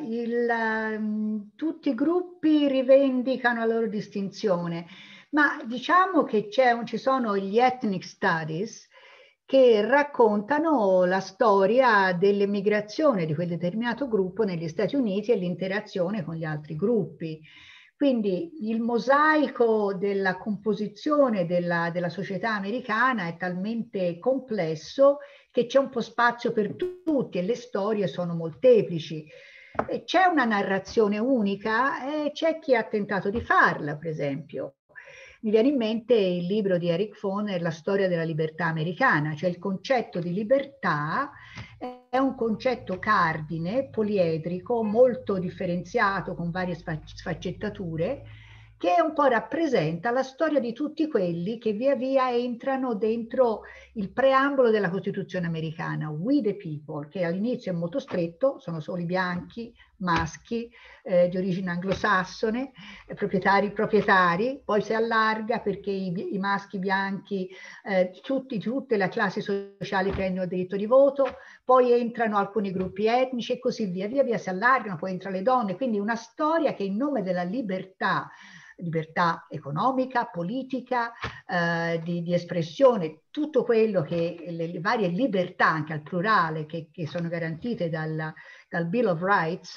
Tutti i gruppi rivendicano la loro distinzione, ma diciamo che ci sono gli ethnic studies che raccontano la storia dell'emigrazione di quel determinato gruppo negli Stati Uniti e l'interazione con gli altri gruppi. Quindi il mosaico della composizione della società americana è talmente complesso che c'è un po' spazio per tutti e le storie sono molteplici. C'è una narrazione unica e c'è chi ha tentato di farla, per esempio. Mi viene in mente il libro di Eric Foner, La storia della libertà americana, cioè il concetto di libertà è un concetto cardine, poliedrico, molto differenziato, con varie sfaccettature, che un po' rappresenta la storia di tutti quelli che via via entrano dentro il preambolo della Costituzione americana, We the People, che all'inizio è molto stretto, sono solo i bianchi, maschi, di origine anglosassone, proprietari, poi si allarga perché i maschi bianchi, tutte le classi sociali prendono il diritto di voto, poi entrano alcuni gruppi etnici e così via via si allargano, poi entrano le donne, quindi una storia che in nome della libertà economica, politica, di espressione, tutto quello che le varie libertà, anche al plurale, che sono garantite dal Bill of Rights,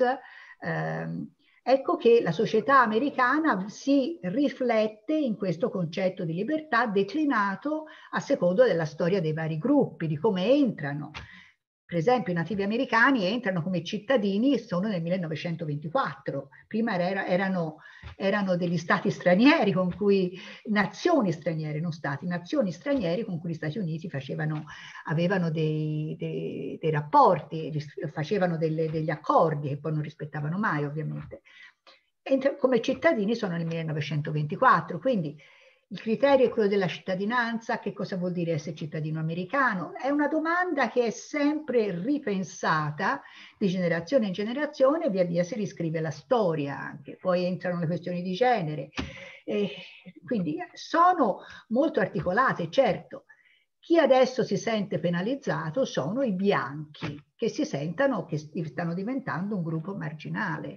ecco che la società americana si riflette in questo concetto di libertà declinato a secondo della storia dei vari gruppi, di come entrano. Per esempio i nativi americani entrano come cittadini solo nel 1924, prima erano degli stati stranieri con cui, nazioni straniere, non stati, nazioni stranieri con cui gli Stati Uniti avevano dei rapporti, facevano degli accordi che poi non rispettavano mai ovviamente. Come cittadini sono nel 1924, quindi il criterio è quello della cittadinanza. Che cosa vuol dire essere cittadino americano? È una domanda che è sempre ripensata di generazione in generazione, via via si riscrive la storia anche, poi entrano le questioni di genere. Quindi sono molto articolate, certo. Chi adesso si sente penalizzato sono i bianchi, che si sentono che stanno diventando un gruppo marginale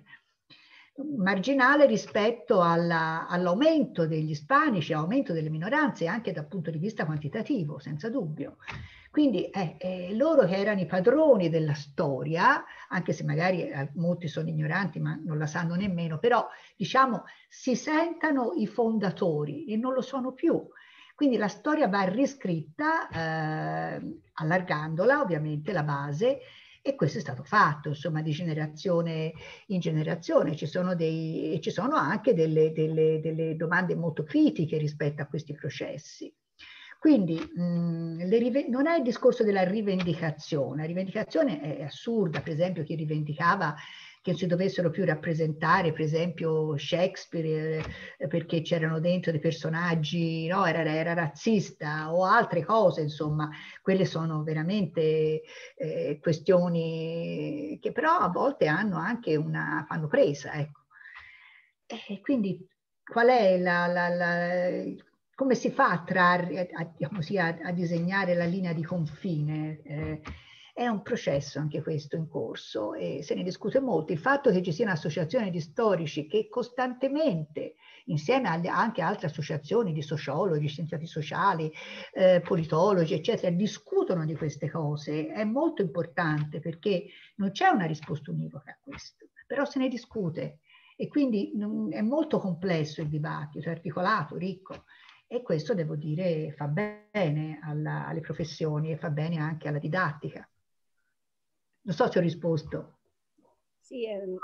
rispetto all'aumento degli ispanici, all'aumento delle minoranze, anche dal punto di vista quantitativo, senza dubbio. Quindi loro che erano i padroni della storia, anche se magari molti sono ignoranti ma non la sanno nemmeno, però diciamo si sentano i fondatori e non lo sono più. Quindi la storia va riscritta allargandola ovviamente la base. E questo è stato fatto, insomma, di generazione in generazione. Ci sono anche delle domande molto critiche rispetto a questi processi. Quindi non è il discorso della rivendicazione. La rivendicazione è assurda. Per esempio, chi rivendicava che non si dovessero più rappresentare, per esempio, Shakespeare perché c'erano dentro dei personaggi, no, era razzista o altre cose, insomma, quelle sono veramente questioni che però a volte hanno anche fanno presa, ecco. E quindi qual è come si fa a disegnare la linea di confine? È un processo anche questo in corso e se ne discute molto. Il fatto che ci sia un'associazione di storici che costantemente, insieme anche a altre associazioni di sociologi, scienziati sociali, politologi, eccetera, discutono di queste cose, è molto importante perché non c'è una risposta univoca a questo, però se ne discute e quindi è molto complesso il dibattito, è articolato, ricco. E questo, devo dire, fa bene alle professioni e fa bene anche alla didattica. Non so se ho risposto. Sì,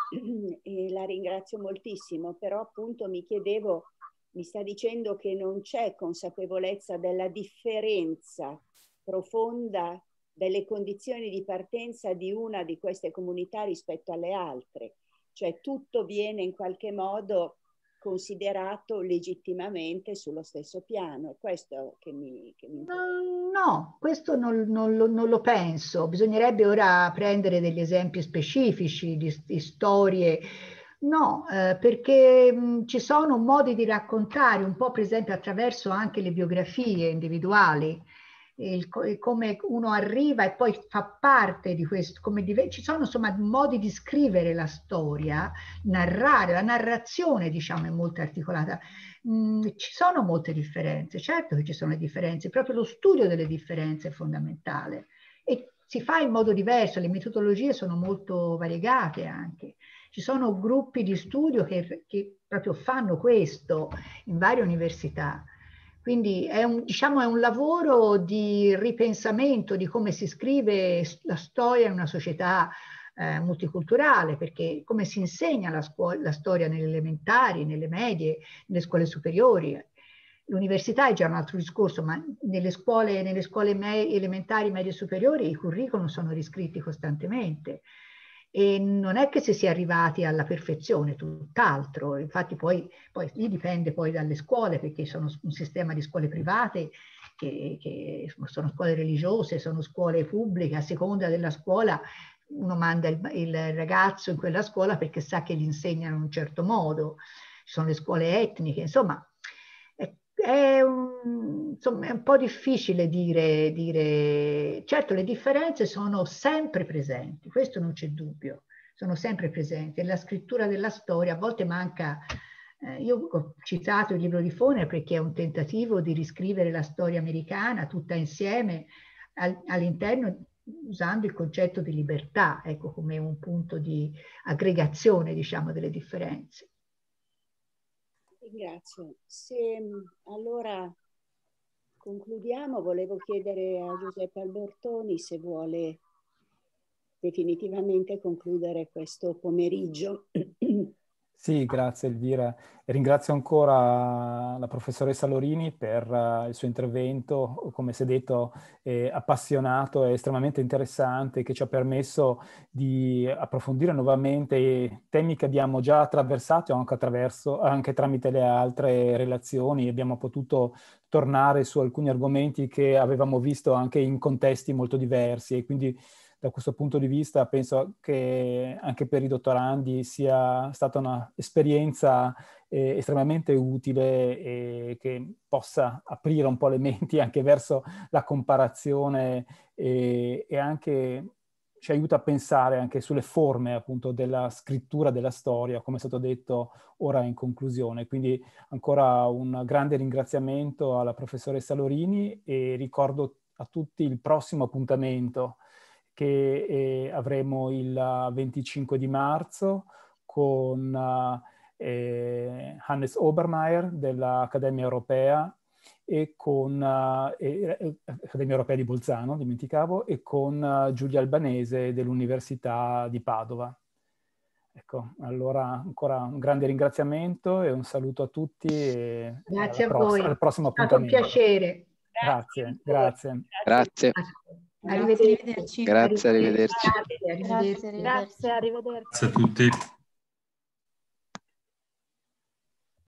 la ringrazio moltissimo, però appunto mi chiedevo, mi sta dicendo che non c'è consapevolezza della differenza profonda delle condizioni di partenza di una di queste comunità rispetto alle altre, cioè tutto viene in qualche modo considerato legittimamente sullo stesso piano. È questo che mi... No, questo non lo penso. Bisognerebbe ora prendere degli esempi specifici di storie. No, perché ci sono modi di raccontare, un po' per esempio attraverso anche le biografie individuali, come uno arriva e poi fa parte di questo, ci sono insomma modi di scrivere la storia, narrare, la narrazione diciamo è molto articolata. Ci sono molte differenze, certo che ci sono le differenze, proprio lo studio delle differenze è fondamentale e si fa in modo diverso, le metodologie sono molto variegate anche. Ci sono gruppi di studio che proprio fanno questo in varie università. Quindi è un lavoro di ripensamento di come si scrive la storia in una società multiculturale, perché come si insegna la storia nelle elementari, nelle medie, nelle scuole superiori. L'università è già un altro discorso, ma nelle scuole elementari, medie e superiori i curriculum sono riscritti costantemente. E non è che si sia arrivati alla perfezione, tutt'altro. Infatti poi lì dipende poi dalle scuole, perché sono un sistema di scuole private, che sono scuole religiose, sono scuole pubbliche, a seconda della scuola uno manda il ragazzo in quella scuola perché sa che gli insegnano in un certo modo. Ci sono le scuole etniche, insomma, è un po' difficile dire. Certo, le differenze sono sempre presenti, questo non c'è dubbio, sono sempre presenti. Nella scrittura della storia a volte manca, io ho citato il libro di Foner perché è un tentativo di riscrivere la storia americana tutta insieme all'interno, usando il concetto di libertà, ecco, come un punto di aggregazione, diciamo, delle differenze. Ringrazio. Se allora concludiamo, volevo chiedere a Giuseppe Albertoni se vuole definitivamente concludere questo pomeriggio. Sì, grazie Elvira. E ringrazio ancora la professoressa Lorini per il suo intervento, come si è detto, appassionato e estremamente interessante, che ci ha permesso di approfondire nuovamente temi che abbiamo già attraversato anche tramite le altre relazioni. Abbiamo potuto tornare su alcuni argomenti che avevamo visto anche in contesti molto diversi e quindi da questo punto di vista penso che anche per i dottorandi sia stata un'esperienza estremamente utile e che possa aprire un po' le menti anche verso la comparazione e anche ci aiuta a pensare anche sulle forme appunto della scrittura della storia, come è stato detto ora in conclusione. Quindi ancora un grande ringraziamento alla professoressa Lorini e ricordo a tutti il prossimo appuntamento che avremo il 25 di marzo con Hannes Obermeier dell'Accademia Europea e con Accademia Europea di Bolzano, dimenticavo, e con Giulia Albanese dell'Università di Padova. Ecco, allora ancora un grande ringraziamento e un saluto a tutti e grazie a voi. Al prossimo È appuntamento. stato un piacere. Grazie. Arrivederci. Grazie, arrivederci. Grazie, arrivederci. Grazie, arrivederci. Grazie a tutti.